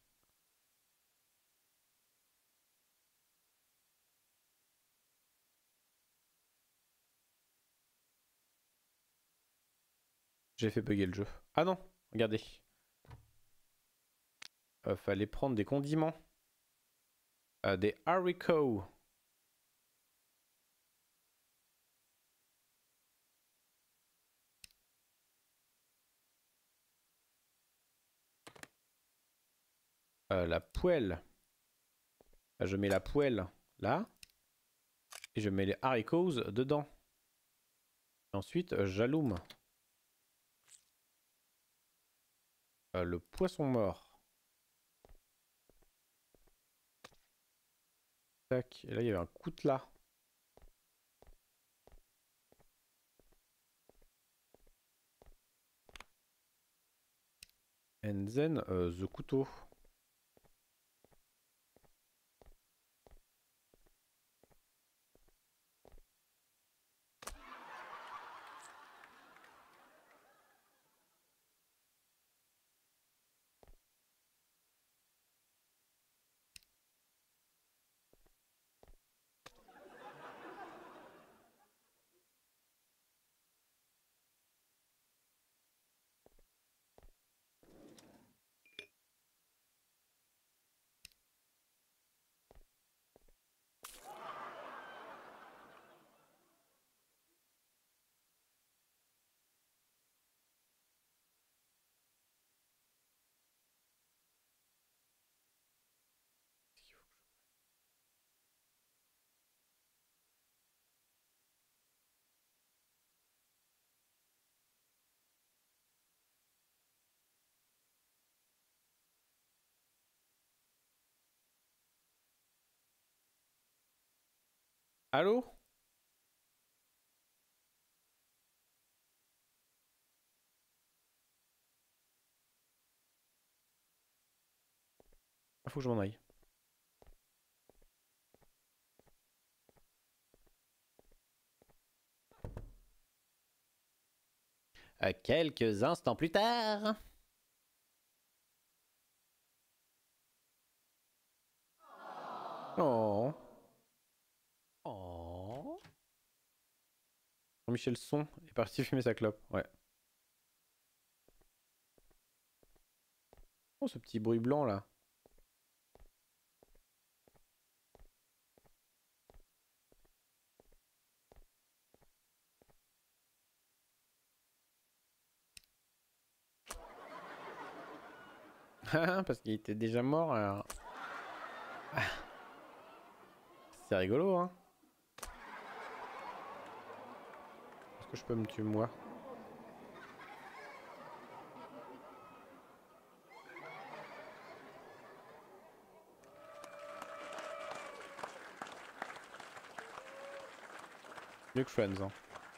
J'ai fait bugger le jeu. Ah non, regardez. Fallait prendre des condiments. Des haricots. La poêle. Je mets la poêle là. Et je mets les haricots dedans. Et ensuite, j'allume. Le poisson mort. Tac. Et là, il y avait un coutelas. And then, the couteau. Allô? Il faut que je m'en aille. Quelques instants plus tard. Oh. Oh. Jean-Michel Son est parti fumer sa clope. Ouais. Oh, ce petit bruit blanc là. Parce qu'il était déjà mort alors. C'est rigolo hein. Est-ce que je peux me tuer moi? Mieux que Friends hein.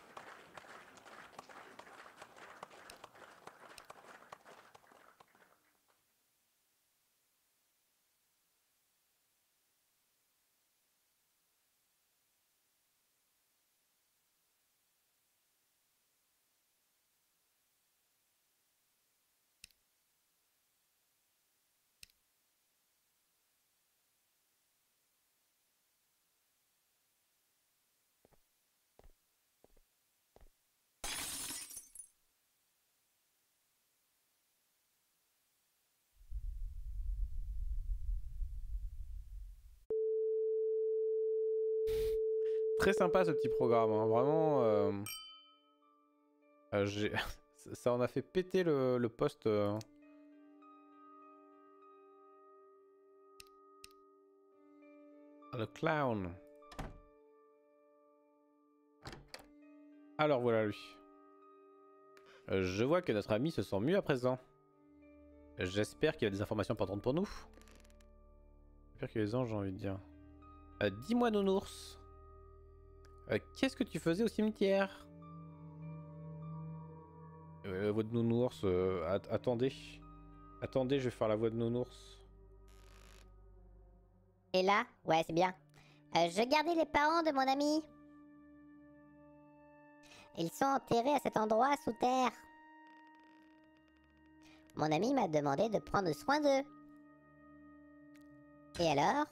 Très sympa ce petit programme, hein. Vraiment. Ça en a fait péter le poste. Le clown. Alors voilà lui. Je vois que notre ami se sent mieux à présent. J'espère qu'il a des informations importantes pour nous. J'espère que les anges, j'ai envie de dire. Dis-moi, nounours. Qu'est-ce que tu faisais au cimetière? Voix de nounours. Attendez. Attendez, je vais faire la voix de nounours. Et là? Ouais, c'est bien. Je gardais les parents de mon ami. Ils sont enterrés à cet endroit sous terre. Mon ami m'a demandé de prendre soin d'eux. Et alors?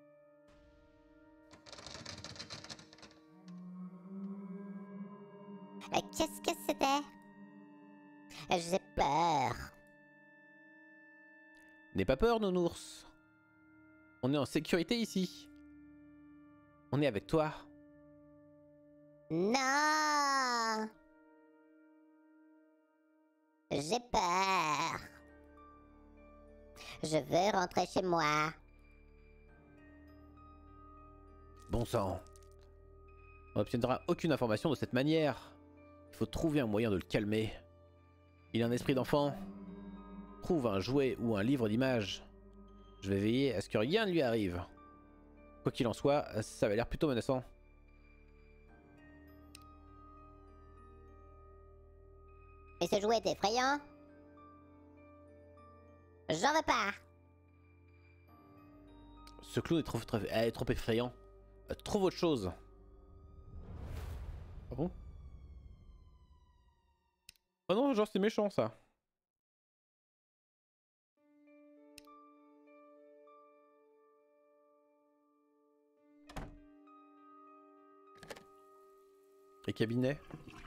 Qu'est-ce que c'était? J'ai peur. N'aie pas peur, nounours. On est en sécurité ici. On est avec toi. Non! J'ai peur. Je veux rentrer chez moi. Bon sang. On n'obtiendra aucune information de cette manière. Il faut trouver un moyen de le calmer. Il a un esprit d'enfant. Trouve un jouet ou un livre d'images. Je vais veiller à ce que rien ne lui arrive. Quoi qu'il en soit, ça avait l'air plutôt menaçant. Et ce jouet est effrayant? J'en veux pas. Ce clown est trop effrayant. Trouve autre chose. Ah bon? Oh non, genre c'est méchant ça. Les cabinets.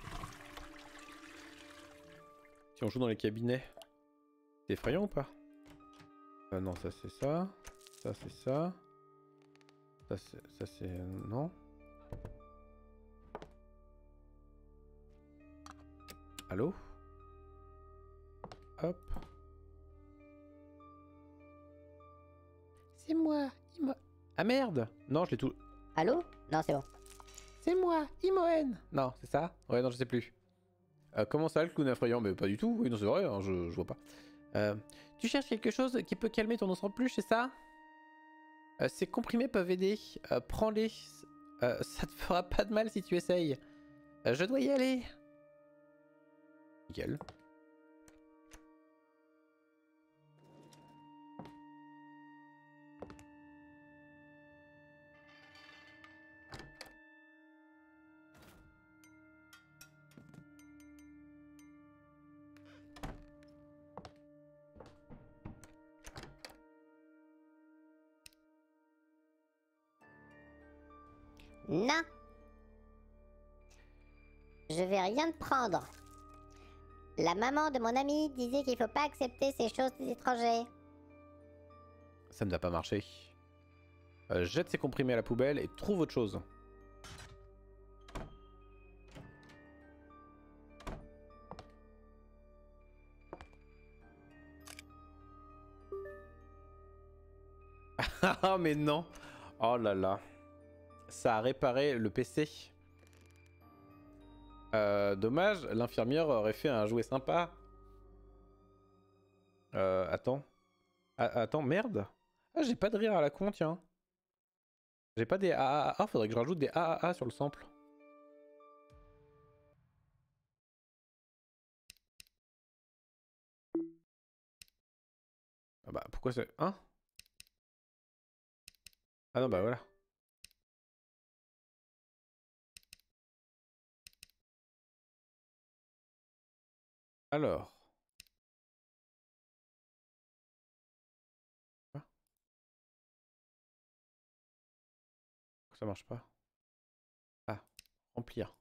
Si on joue dans les cabinets, c'est effrayant ou pas? Non, ça c'est ça. Ça c'est ça. Ça c'est... non. Allô? Hop. C'est moi, Ah merde! Non, je l'ai tout... Allô? Non, c'est bon. C'est moi, Imoen! Non, c'est ça? Ouais, non, je sais plus. Comment ça, le clown effrayant? Mais pas du tout. Oui, non, c'est vrai, hein, je vois pas. Tu cherches quelque chose qui peut calmer ton os en plus, c'est ça? Ces comprimés peuvent aider. Prends-les. Ça te fera pas de mal si tu essayes. Je dois y aller. Nickel. Non. Je vais rien te prendre. La maman de mon ami disait qu'il faut pas accepter ces choses des étrangers. Ça ne va pas marcher. Jette ces comprimés à la poubelle et trouve autre chose. Ah mais non. Oh là là. Ça a réparé le PC. Dommage, l'infirmière aurait fait un jouet sympa. Attends. Attends, merde. Ah, j'ai pas de rire à la con, tiens. J'ai pas des AAA. Ah, faudrait que je rajoute des AAA sur le sample. Ah bah, pourquoi c'est... Hein? Ah non, bah voilà. Alors. Ah, ça marche pas. Ah, remplir.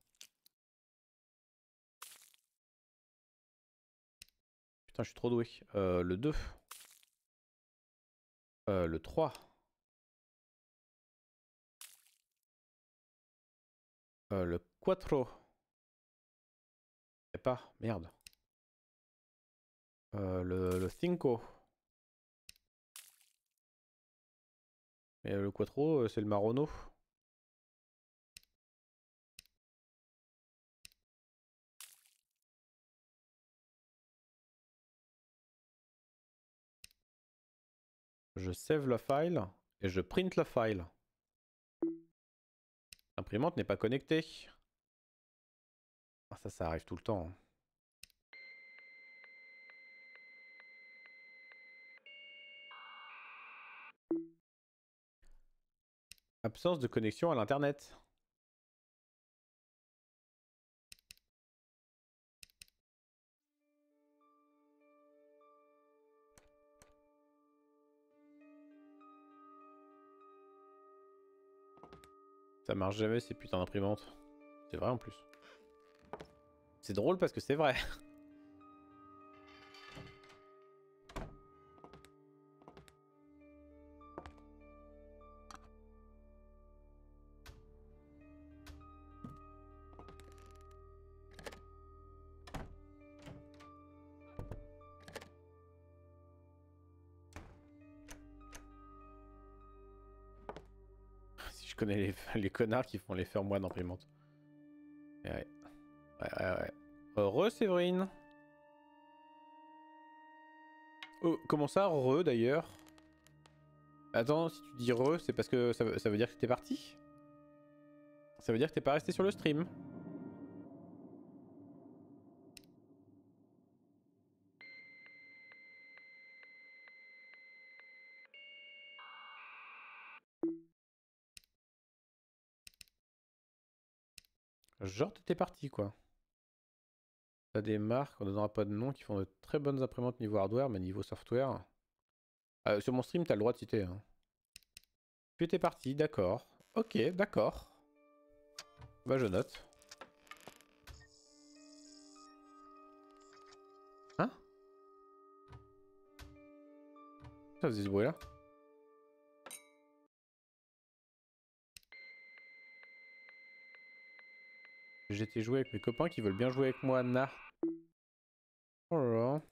Putain, je suis trop doué. Le 2. Le 3. Le 4. Je sais pas, merde. Le 5. Et le Quattro, c'est le Marono. Je save la file et je print la file. L'imprimante n'est pas connectée. Ah, ça arrive tout le temps. Hein. Absence de connexion à l'internet. Ça marche jamais ces putains d'imprimantes. C'est vrai en plus. C'est drôle parce que c'est vrai. Si je connais les connards qui font les faire moi d'imprimante. Ouais. Ouais. Séverine. Oh, comment ça, d'ailleurs? Attends, si tu dis c'est parce que ça veut dire que t'es parti? Ça veut dire que t'es pas resté sur le stream? Genre t'es parti quoi. T'as des marques, on ne donnera pas de nom, qui font de très bonnes imprimantes niveau hardware, mais niveau software. Sur mon stream, t'as le droit de citer. Hein. Tu étais parti, d'accord. Ok, d'accord. Bah je note. Hein? Ça faisait ce bruit là? J'étais joué avec mes copains qui veulent bien jouer avec moi, Anna. Oh là là.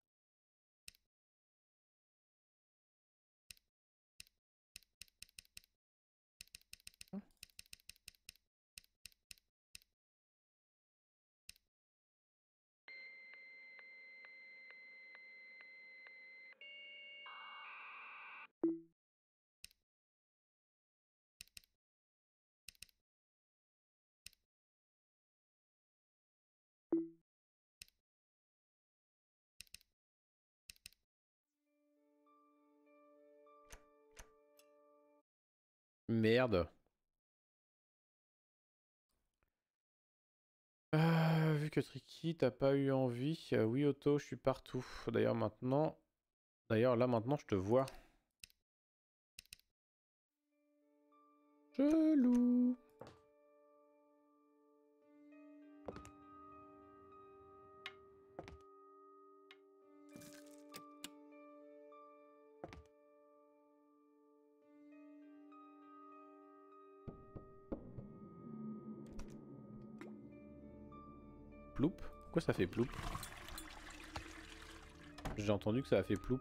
Merde. Vu que Tricky, t'as pas eu envie. Oui, Otto, je suis partout. D'ailleurs, maintenant. D'ailleurs, là, maintenant, je te vois. Chelou. Ploup. Pourquoi ça fait ploup? J'ai entendu que ça a fait ploup.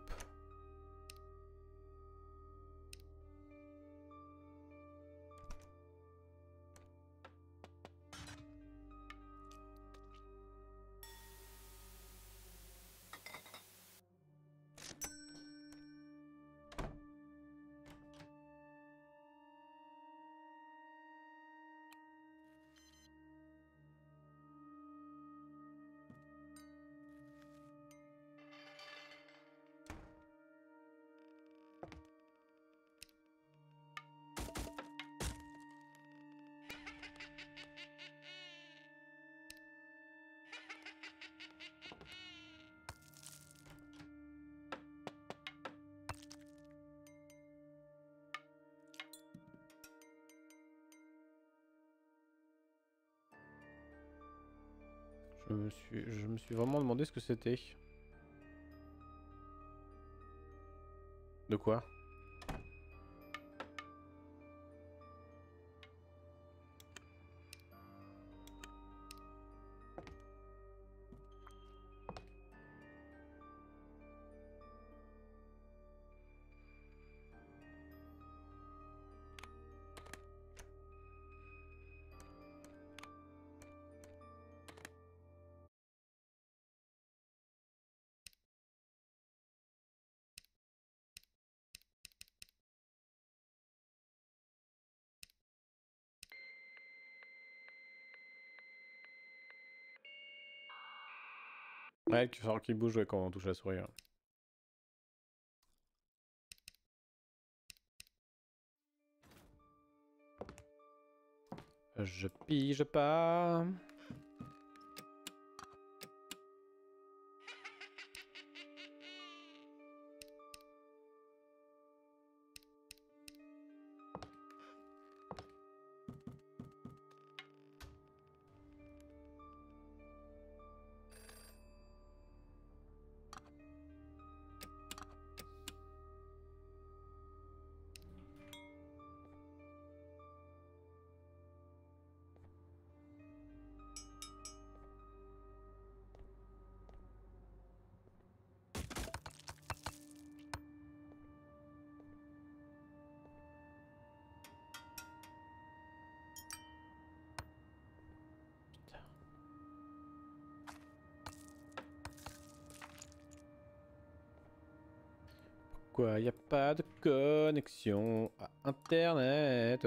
Je me suis vraiment demandé ce que c'était. De quoi? Ouais, il faut falloir qu'il bouge ouais, quand on touche la souris. Ouais. Je pige pas. Quoi, y a pas de connexion à internet?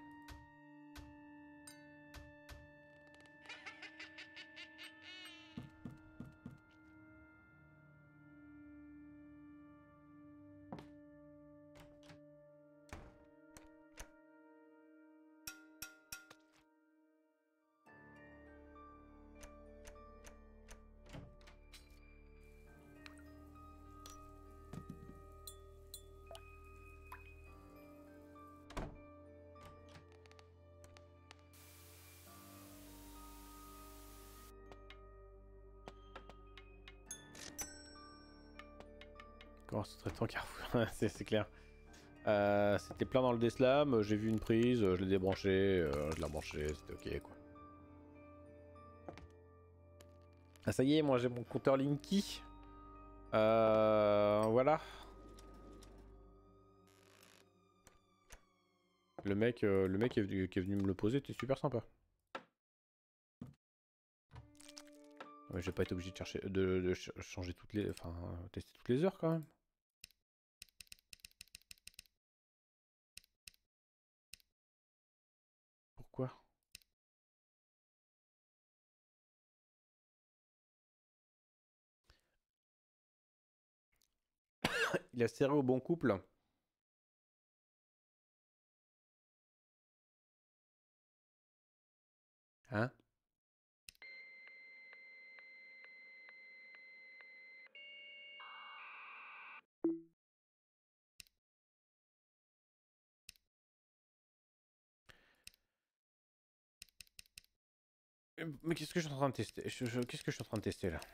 Comment se traite en Carrefour? C'est clair. C'était plein dans le Deslam, j'ai vu une prise, je l'ai débranché, je l'ai branché, c'était ok quoi. Ah ça y est, moi j'ai mon compteur Linky. Voilà. Le mec qui est venu me le poser était super sympa. Ouais, j'ai pas été obligé de chercher, changer toutes les, enfin tester toutes les heures quand même. Pourquoi? Il a serré au bon couple. Hein? Mais qu'est-ce que je suis en train de tester? Qu'est-ce que je suis en train de tester là?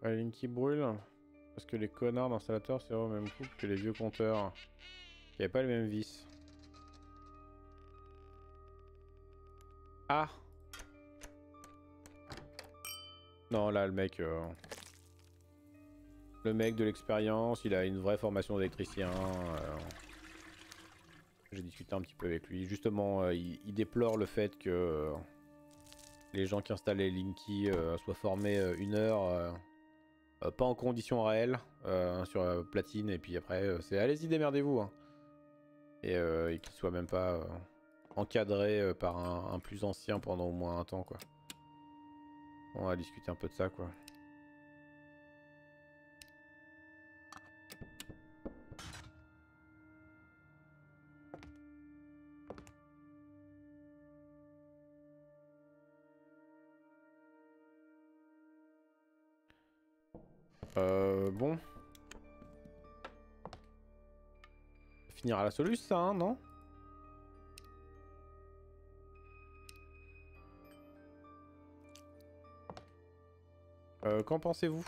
La ligne qui brûle. Parce que les connards d'installateurs c'est au même couple que les vieux compteurs. Qui n'avaient pas les mêmes vis. Ah! Non, là, le mec de l'expérience, il a une vraie formation d'électricien. J'ai discuté un petit peu avec lui. Justement, il déplore le fait que les gens qui installent les Linky soient formés 1 heure, pas en conditions réelles, sur platine, et puis après, c'est allez-y, démerdez-vous. Hein. Et qu'ils soient même pas encadrés par un plus ancien pendant au moins un temps, quoi. On va discuter un peu de ça, quoi. Bon. Finir à la soluce, ça, hein, non? Qu'en pensez-vous?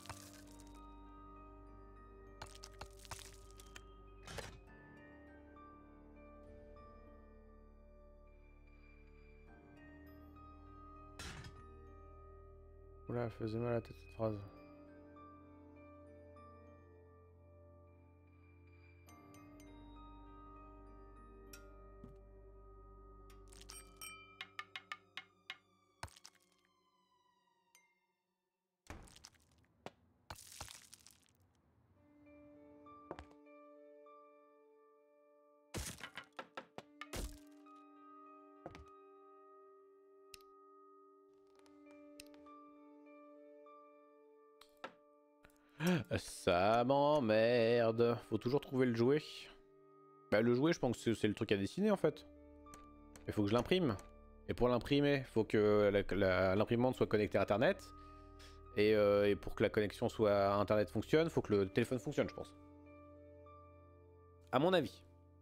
Oula, elle faisait mal à la tête cette phrase. Ça m'emmerde. Faut toujours trouver le jouet. Bah le jouet, je pense que c'est le truc à dessiner en fait. Il faut que je l'imprime. Et pour l'imprimer, il faut que l'imprimante soit connectée à Internet. Et pour que la connexion soit à Internet fonctionne, il faut que le téléphone fonctionne, je pense. À mon avis.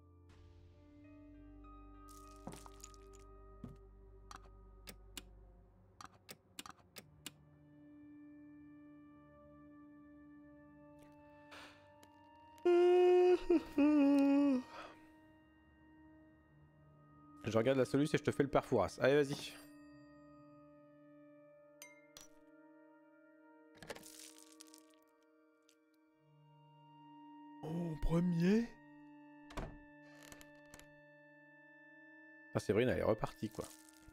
Je regarde la solution et je te fais le perfouras. Allez, vas-y. En premier. Ah, Séverine, elle est repartie, quoi.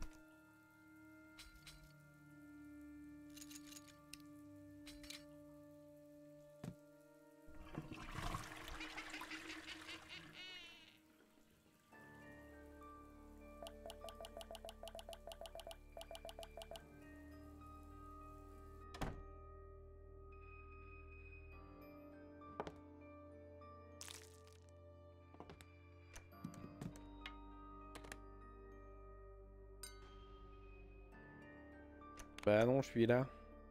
Bah non, je suis là.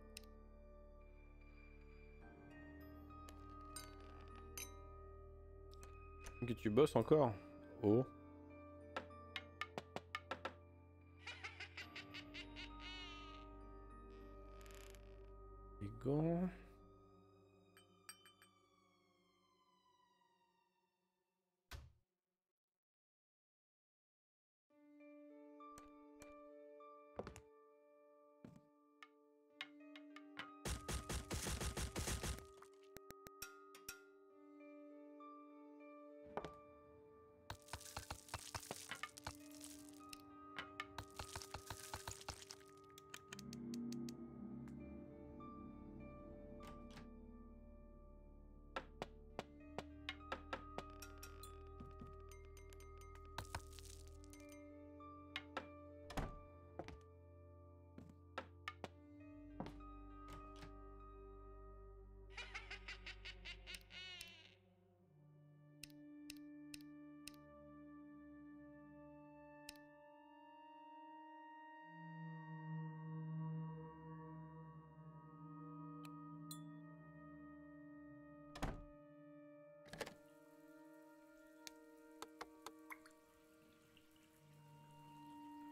Que tu bosses encore? Oh. Les gants.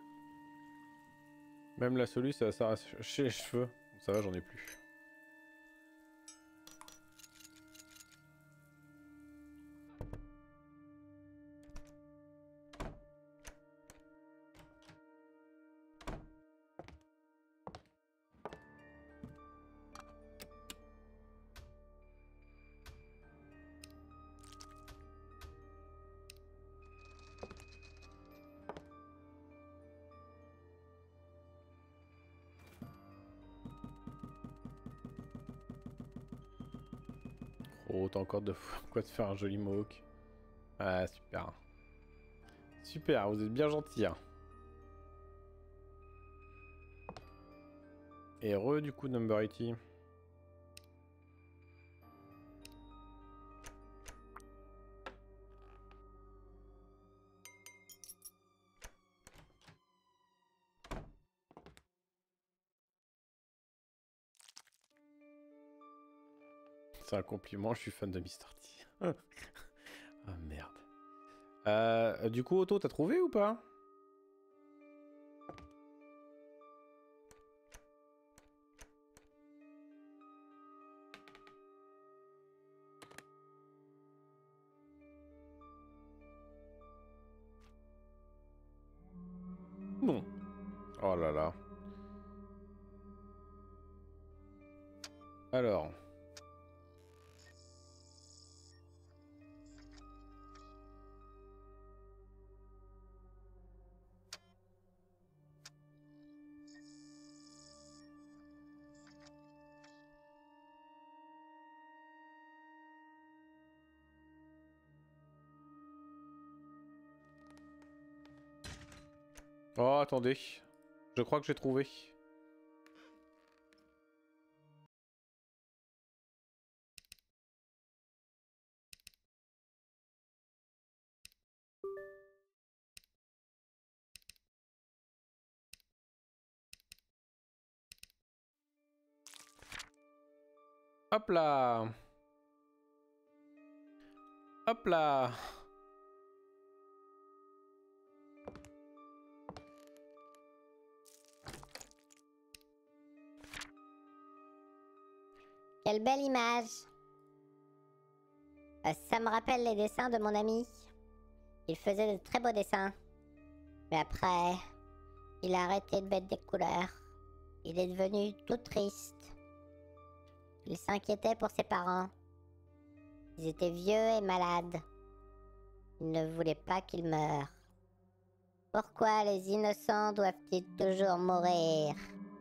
Même la soluce, ça s'arrache les cheveux. Ça va, j'en ai plus. Oh, t'as encore de quoi te faire un joli mohawk. Ah, super. Super, vous êtes bien gentil. Hein. Et heureux du coup, Number 80. C'est un compliment, je suis fan de Mr. T. Ah merde. Du coup, Otto, t'as trouvé ou pas? Non. Oh là là. Alors. Oh, attendez. Je crois que j'ai trouvé. Hop là. Hop là. Quelle belle image. Ça me rappelle les dessins de mon ami. Il faisait de très beaux dessins. Mais après, il a arrêté de mettre des couleurs. Il est devenu tout triste. Il s'inquiétait pour ses parents. Ils étaient vieux et malades. Il ne voulait pas qu'ils meurent. Pourquoi les innocents doivent-ils toujours mourir?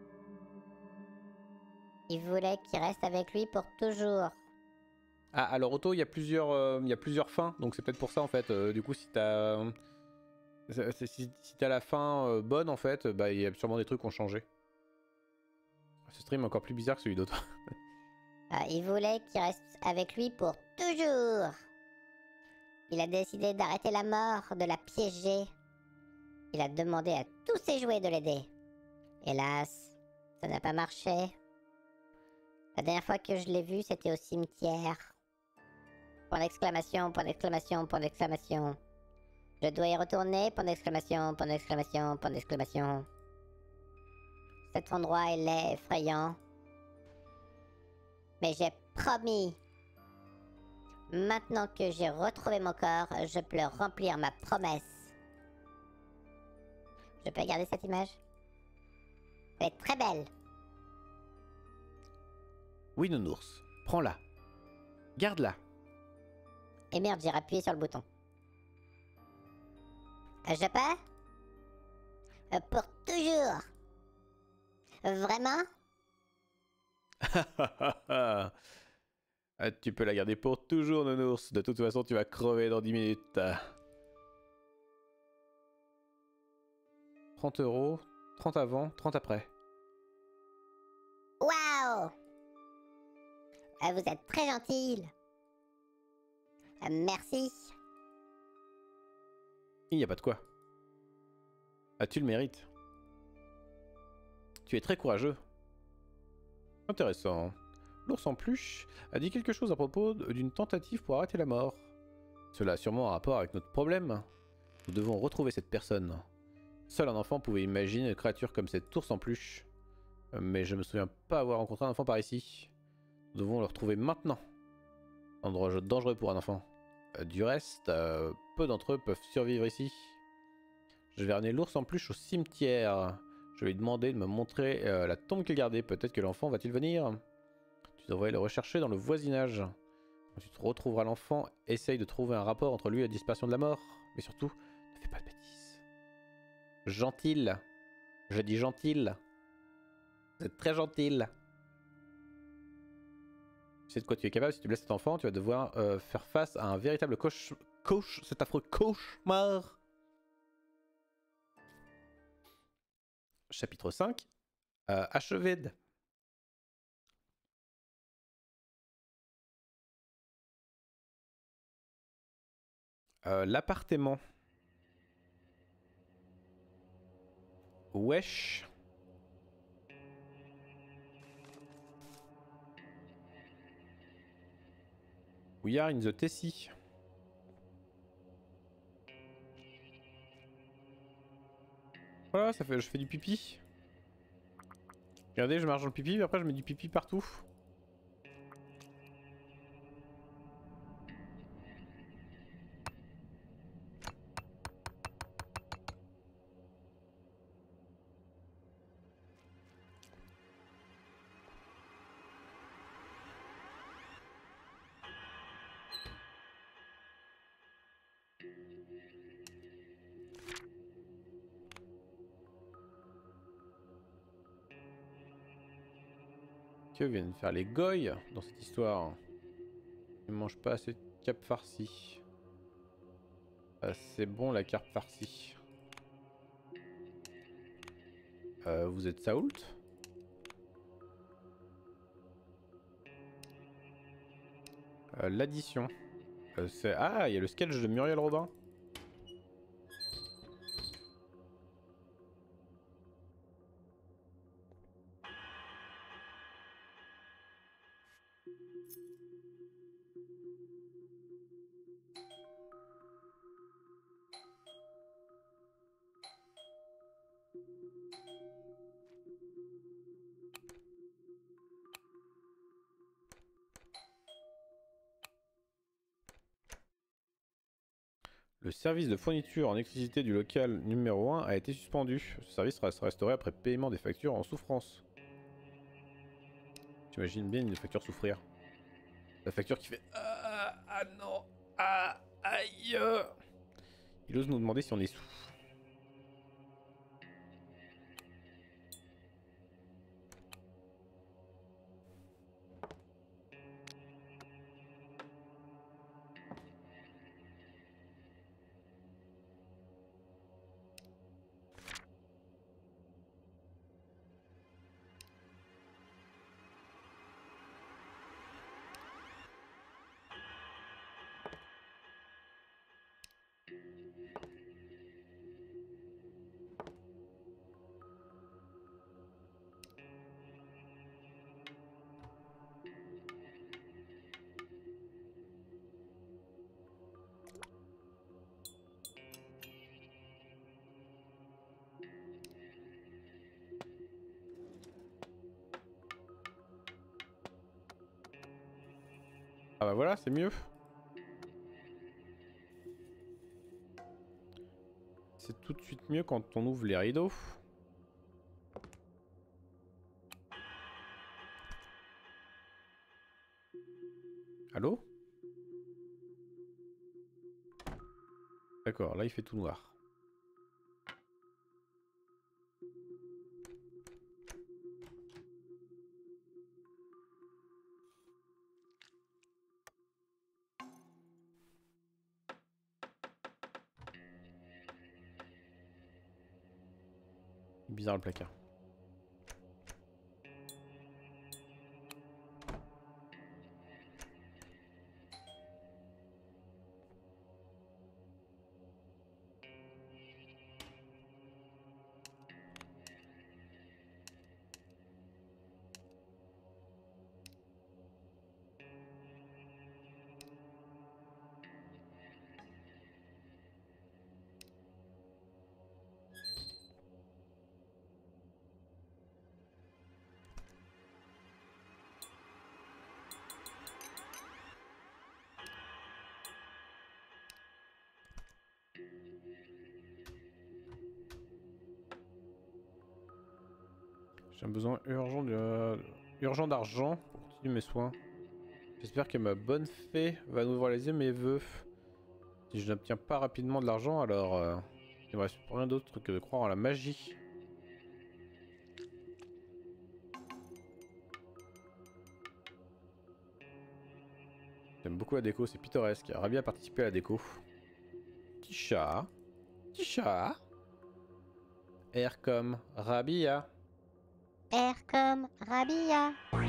Il voulait qu'ils restent avec lui pour toujours. Ah, alors Otto, il y a plusieurs fins, donc c'est peut-être pour ça en fait. Du coup, si t'as si t'as la fin bonne en fait, bah il y a sûrement des trucs qui ont changé. Ce stream est encore plus bizarre que celui d'autre. Il voulait qu'ils restent avec lui pour toujours. Il a décidé d'arrêter la mort, de la piéger. Il a demandé à tous ses jouets de l'aider. Hélas, ça n'a pas marché. La dernière fois que je l'ai vu, c'était au cimetière. Point d'exclamation, point d'exclamation, point d'exclamation. Je dois y retourner, point d'exclamation, point d'exclamation, point d'exclamation. Cet endroit est laid, effrayant. Mais j'ai promis. Maintenant que j'ai retrouvé mon corps, je peux remplir ma promesse. Je peux regarder cette image? Elle est très belle. Oui, nounours, prends-la. Garde-la. Et merde, j'ai appuyé sur le bouton. Je peux? Pour toujours. Vraiment? Ah, tu peux la garder pour toujours, nounours. De toute façon, tu vas crever dans 10 minutes. 30 €, 30 avant, 30 après. Waouh! Vous êtes très gentille. Merci. Il n'y a pas de quoi. Ah, tu le mérites. Tu es très courageux. Intéressant. L'ours en peluche a dit quelque chose à propos d'une tentative pour arrêter la mort. Cela a sûrement un rapport avec notre problème. Nous devons retrouver cette personne. Seul un enfant pouvait imaginer une créature comme cette ours en peluche. Mais je me souviens pas avoir rencontré un enfant par ici. Nous devons le retrouver maintenant. Endroit dangereux pour un enfant. Du reste, peu d'entre eux peuvent survivre ici. Je vais ramener l'ours en peluche au cimetière. Je vais lui demander de me montrer la tombe qu'il gardait. Peut-être que l'enfant va-t-il venir. Tu devrais le rechercher dans le voisinage. Quand tu te retrouveras l'enfant, essaye de trouver un rapport entre lui et la disparition de la mort. Mais surtout, ne fais pas de bêtises. Gentil. Je dis gentil. Vous êtes très gentil. sais de quoi tu es capable, si tu blesses cet enfant, tu vas devoir faire face à un véritable cet affreux cauchemar. Chapitre 5. Achevé. L'appartement. Wesh. We are in the Tessie. Voilà, ça fait, je fais du pipi. Regardez, je marche dans le pipi, mais après je mets du pipi partout. Que viennent faire les goy dans cette histoire? Ils ne mangent pas assez de cap farci. C'est bon la carpe farcie. Vous êtes Saoult? L'addition. Ah, il y a le sketch de Muriel Robin. Le service de fourniture en électricité du local numéro 1 a été suspendu. Ce service sera restauré après paiement des factures en souffrance. J'imagine bien une facture souffrir. La facture qui fait ah non, ah aïe. Il ose nous demander si on est sous. Ah bah voilà, c'est mieux. C'est tout de suite mieux quand on ouvre les rideaux. Allô? D'accord, là il fait tout noir. Bizarre le placard. J'ai un besoin urgent d'argent pour continuer mes soins. J'espère que ma bonne fée va m'ouvrir les yeux mes vœux. Si je n'obtiens pas rapidement de l'argent, alors il ne me reste rien d'autre que de croire en la magie. J'aime beaucoup la déco, c'est pittoresque. Rabi a participé à la déco. Petit chat. Petit chat. R comme Rabia. R comme Rabia.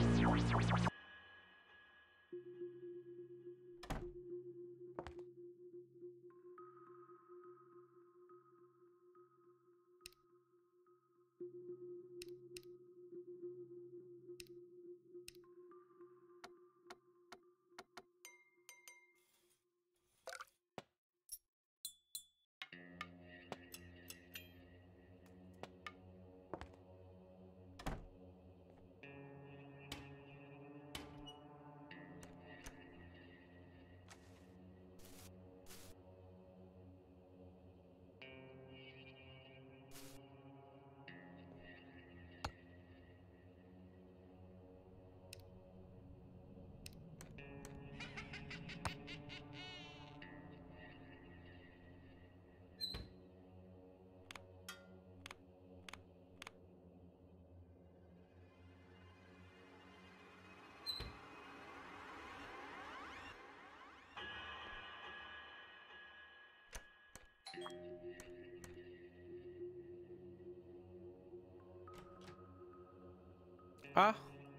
Ah.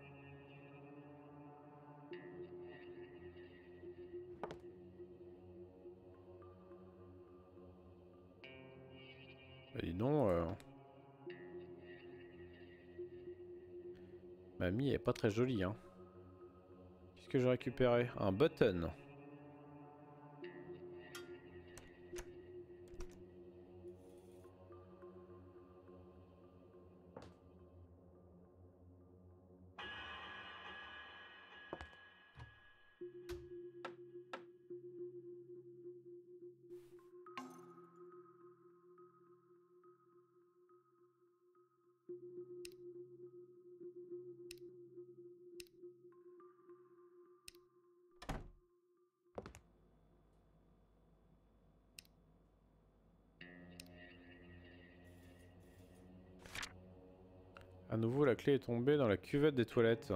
Bah dis donc, Mamie est pas très jolie, hein. Qu'est-ce que j'ai récupéré? Un button. À nouveau, la clé est tombée dans la cuvette des toilettes.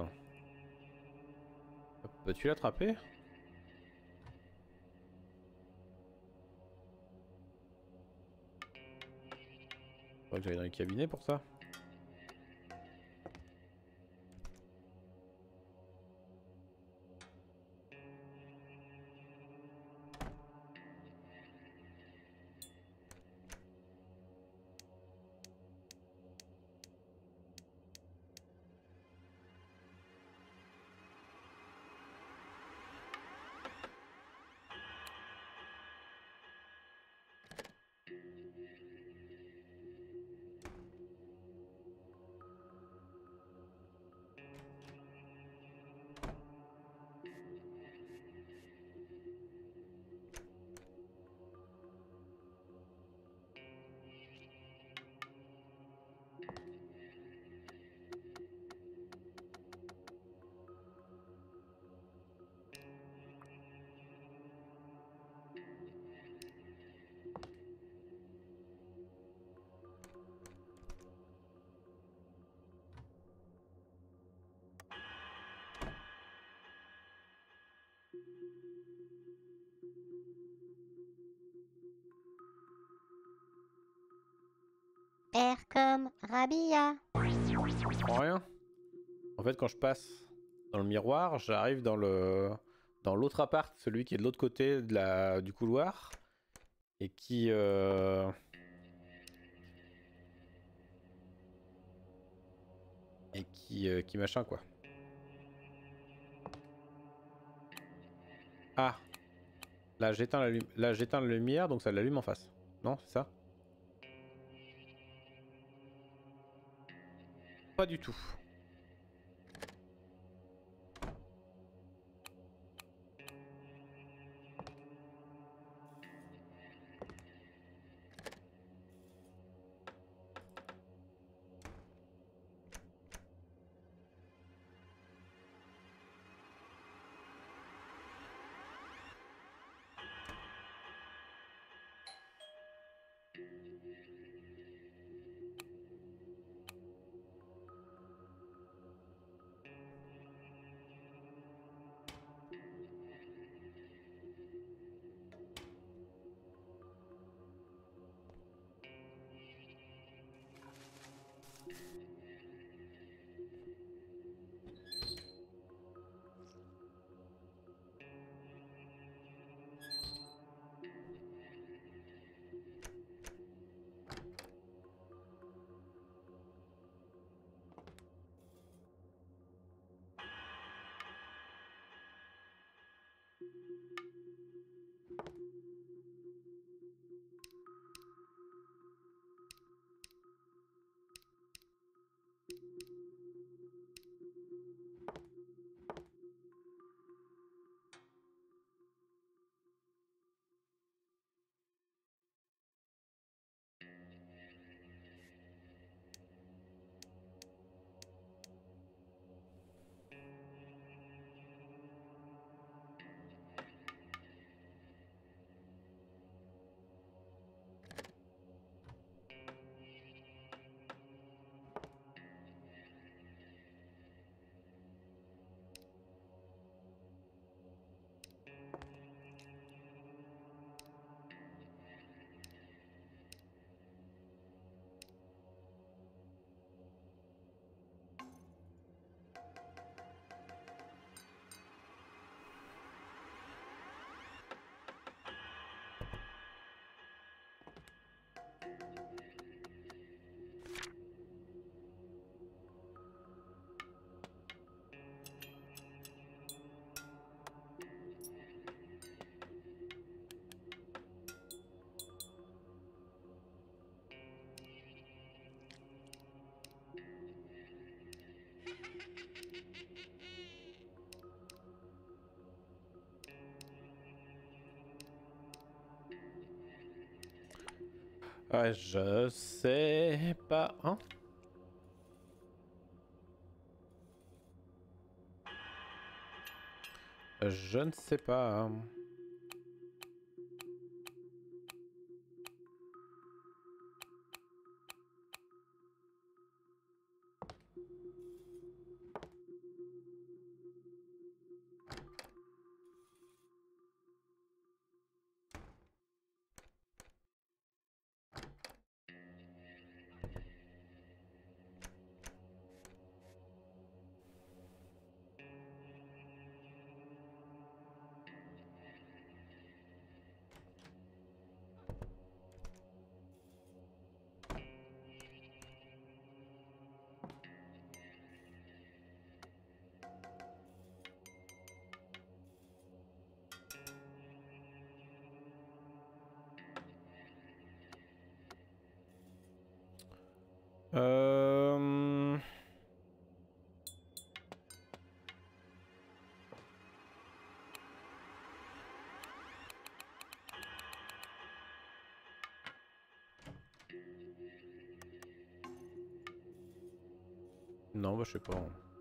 Peux-tu l'attraper? Faudrait que j'aille dans les cabinets pour ça. R comme Rabia. Je comprends rien. En fait, quand je passe dans le miroir, j'arrive dans l'autre appart, celui qui est de l'autre côté du couloir, et qui machin quoi. Ah, là j'éteins la lumière, donc ça l'allume en face. Non, c'est ça? Pas du tout. Ouais, je sais pas. Hein? Je ne sais pas. Hein. Euh... Non, bah je sais pas.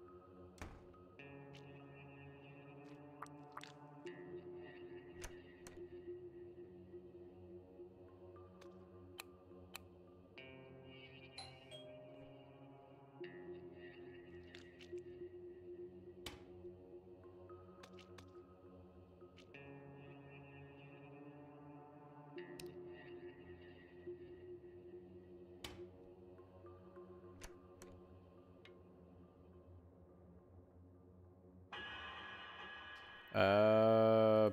Euh...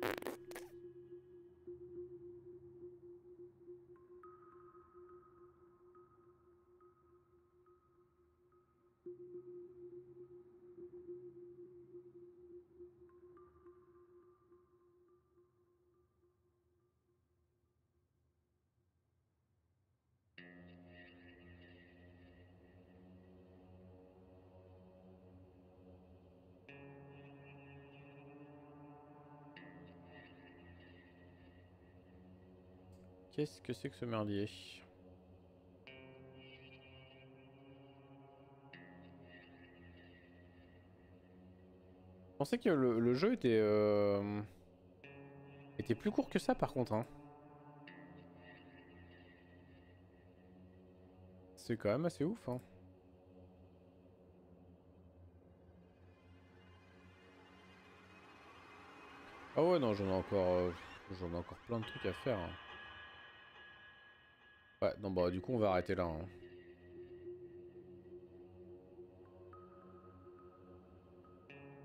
Qu'est-ce que c'est que ce merdier? Je pensais que le jeu était plus court que ça par contre. Hein. C'est quand même assez ouf. Hein. Ah ouais, non, j'en ai encore plein de trucs à faire. Hein. Ouais, non, bah du coup on va arrêter là. Hein.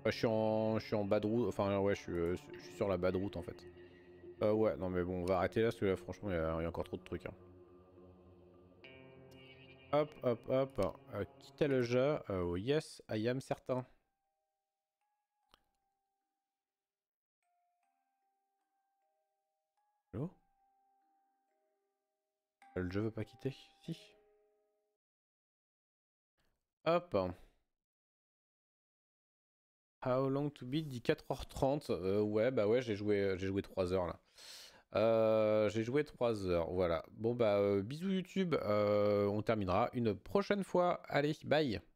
Je suis en bas de route, enfin ouais, je suis sur la bas de route en fait. Ouais, non mais bon, on va arrêter là parce que là, franchement, il y a encore trop de trucs. Hein. Hop, hop, hop. Quitter le jeu. Oh yes, I am certain. Hello? Le jeu veut pas quitter? Si. Hop. How long to beat dit 4h30. Ouais, bah ouais, j'ai joué 3 heures là. J'ai joué 3 heures, voilà. Bon bah bisous YouTube, on terminera une prochaine fois. Allez, bye.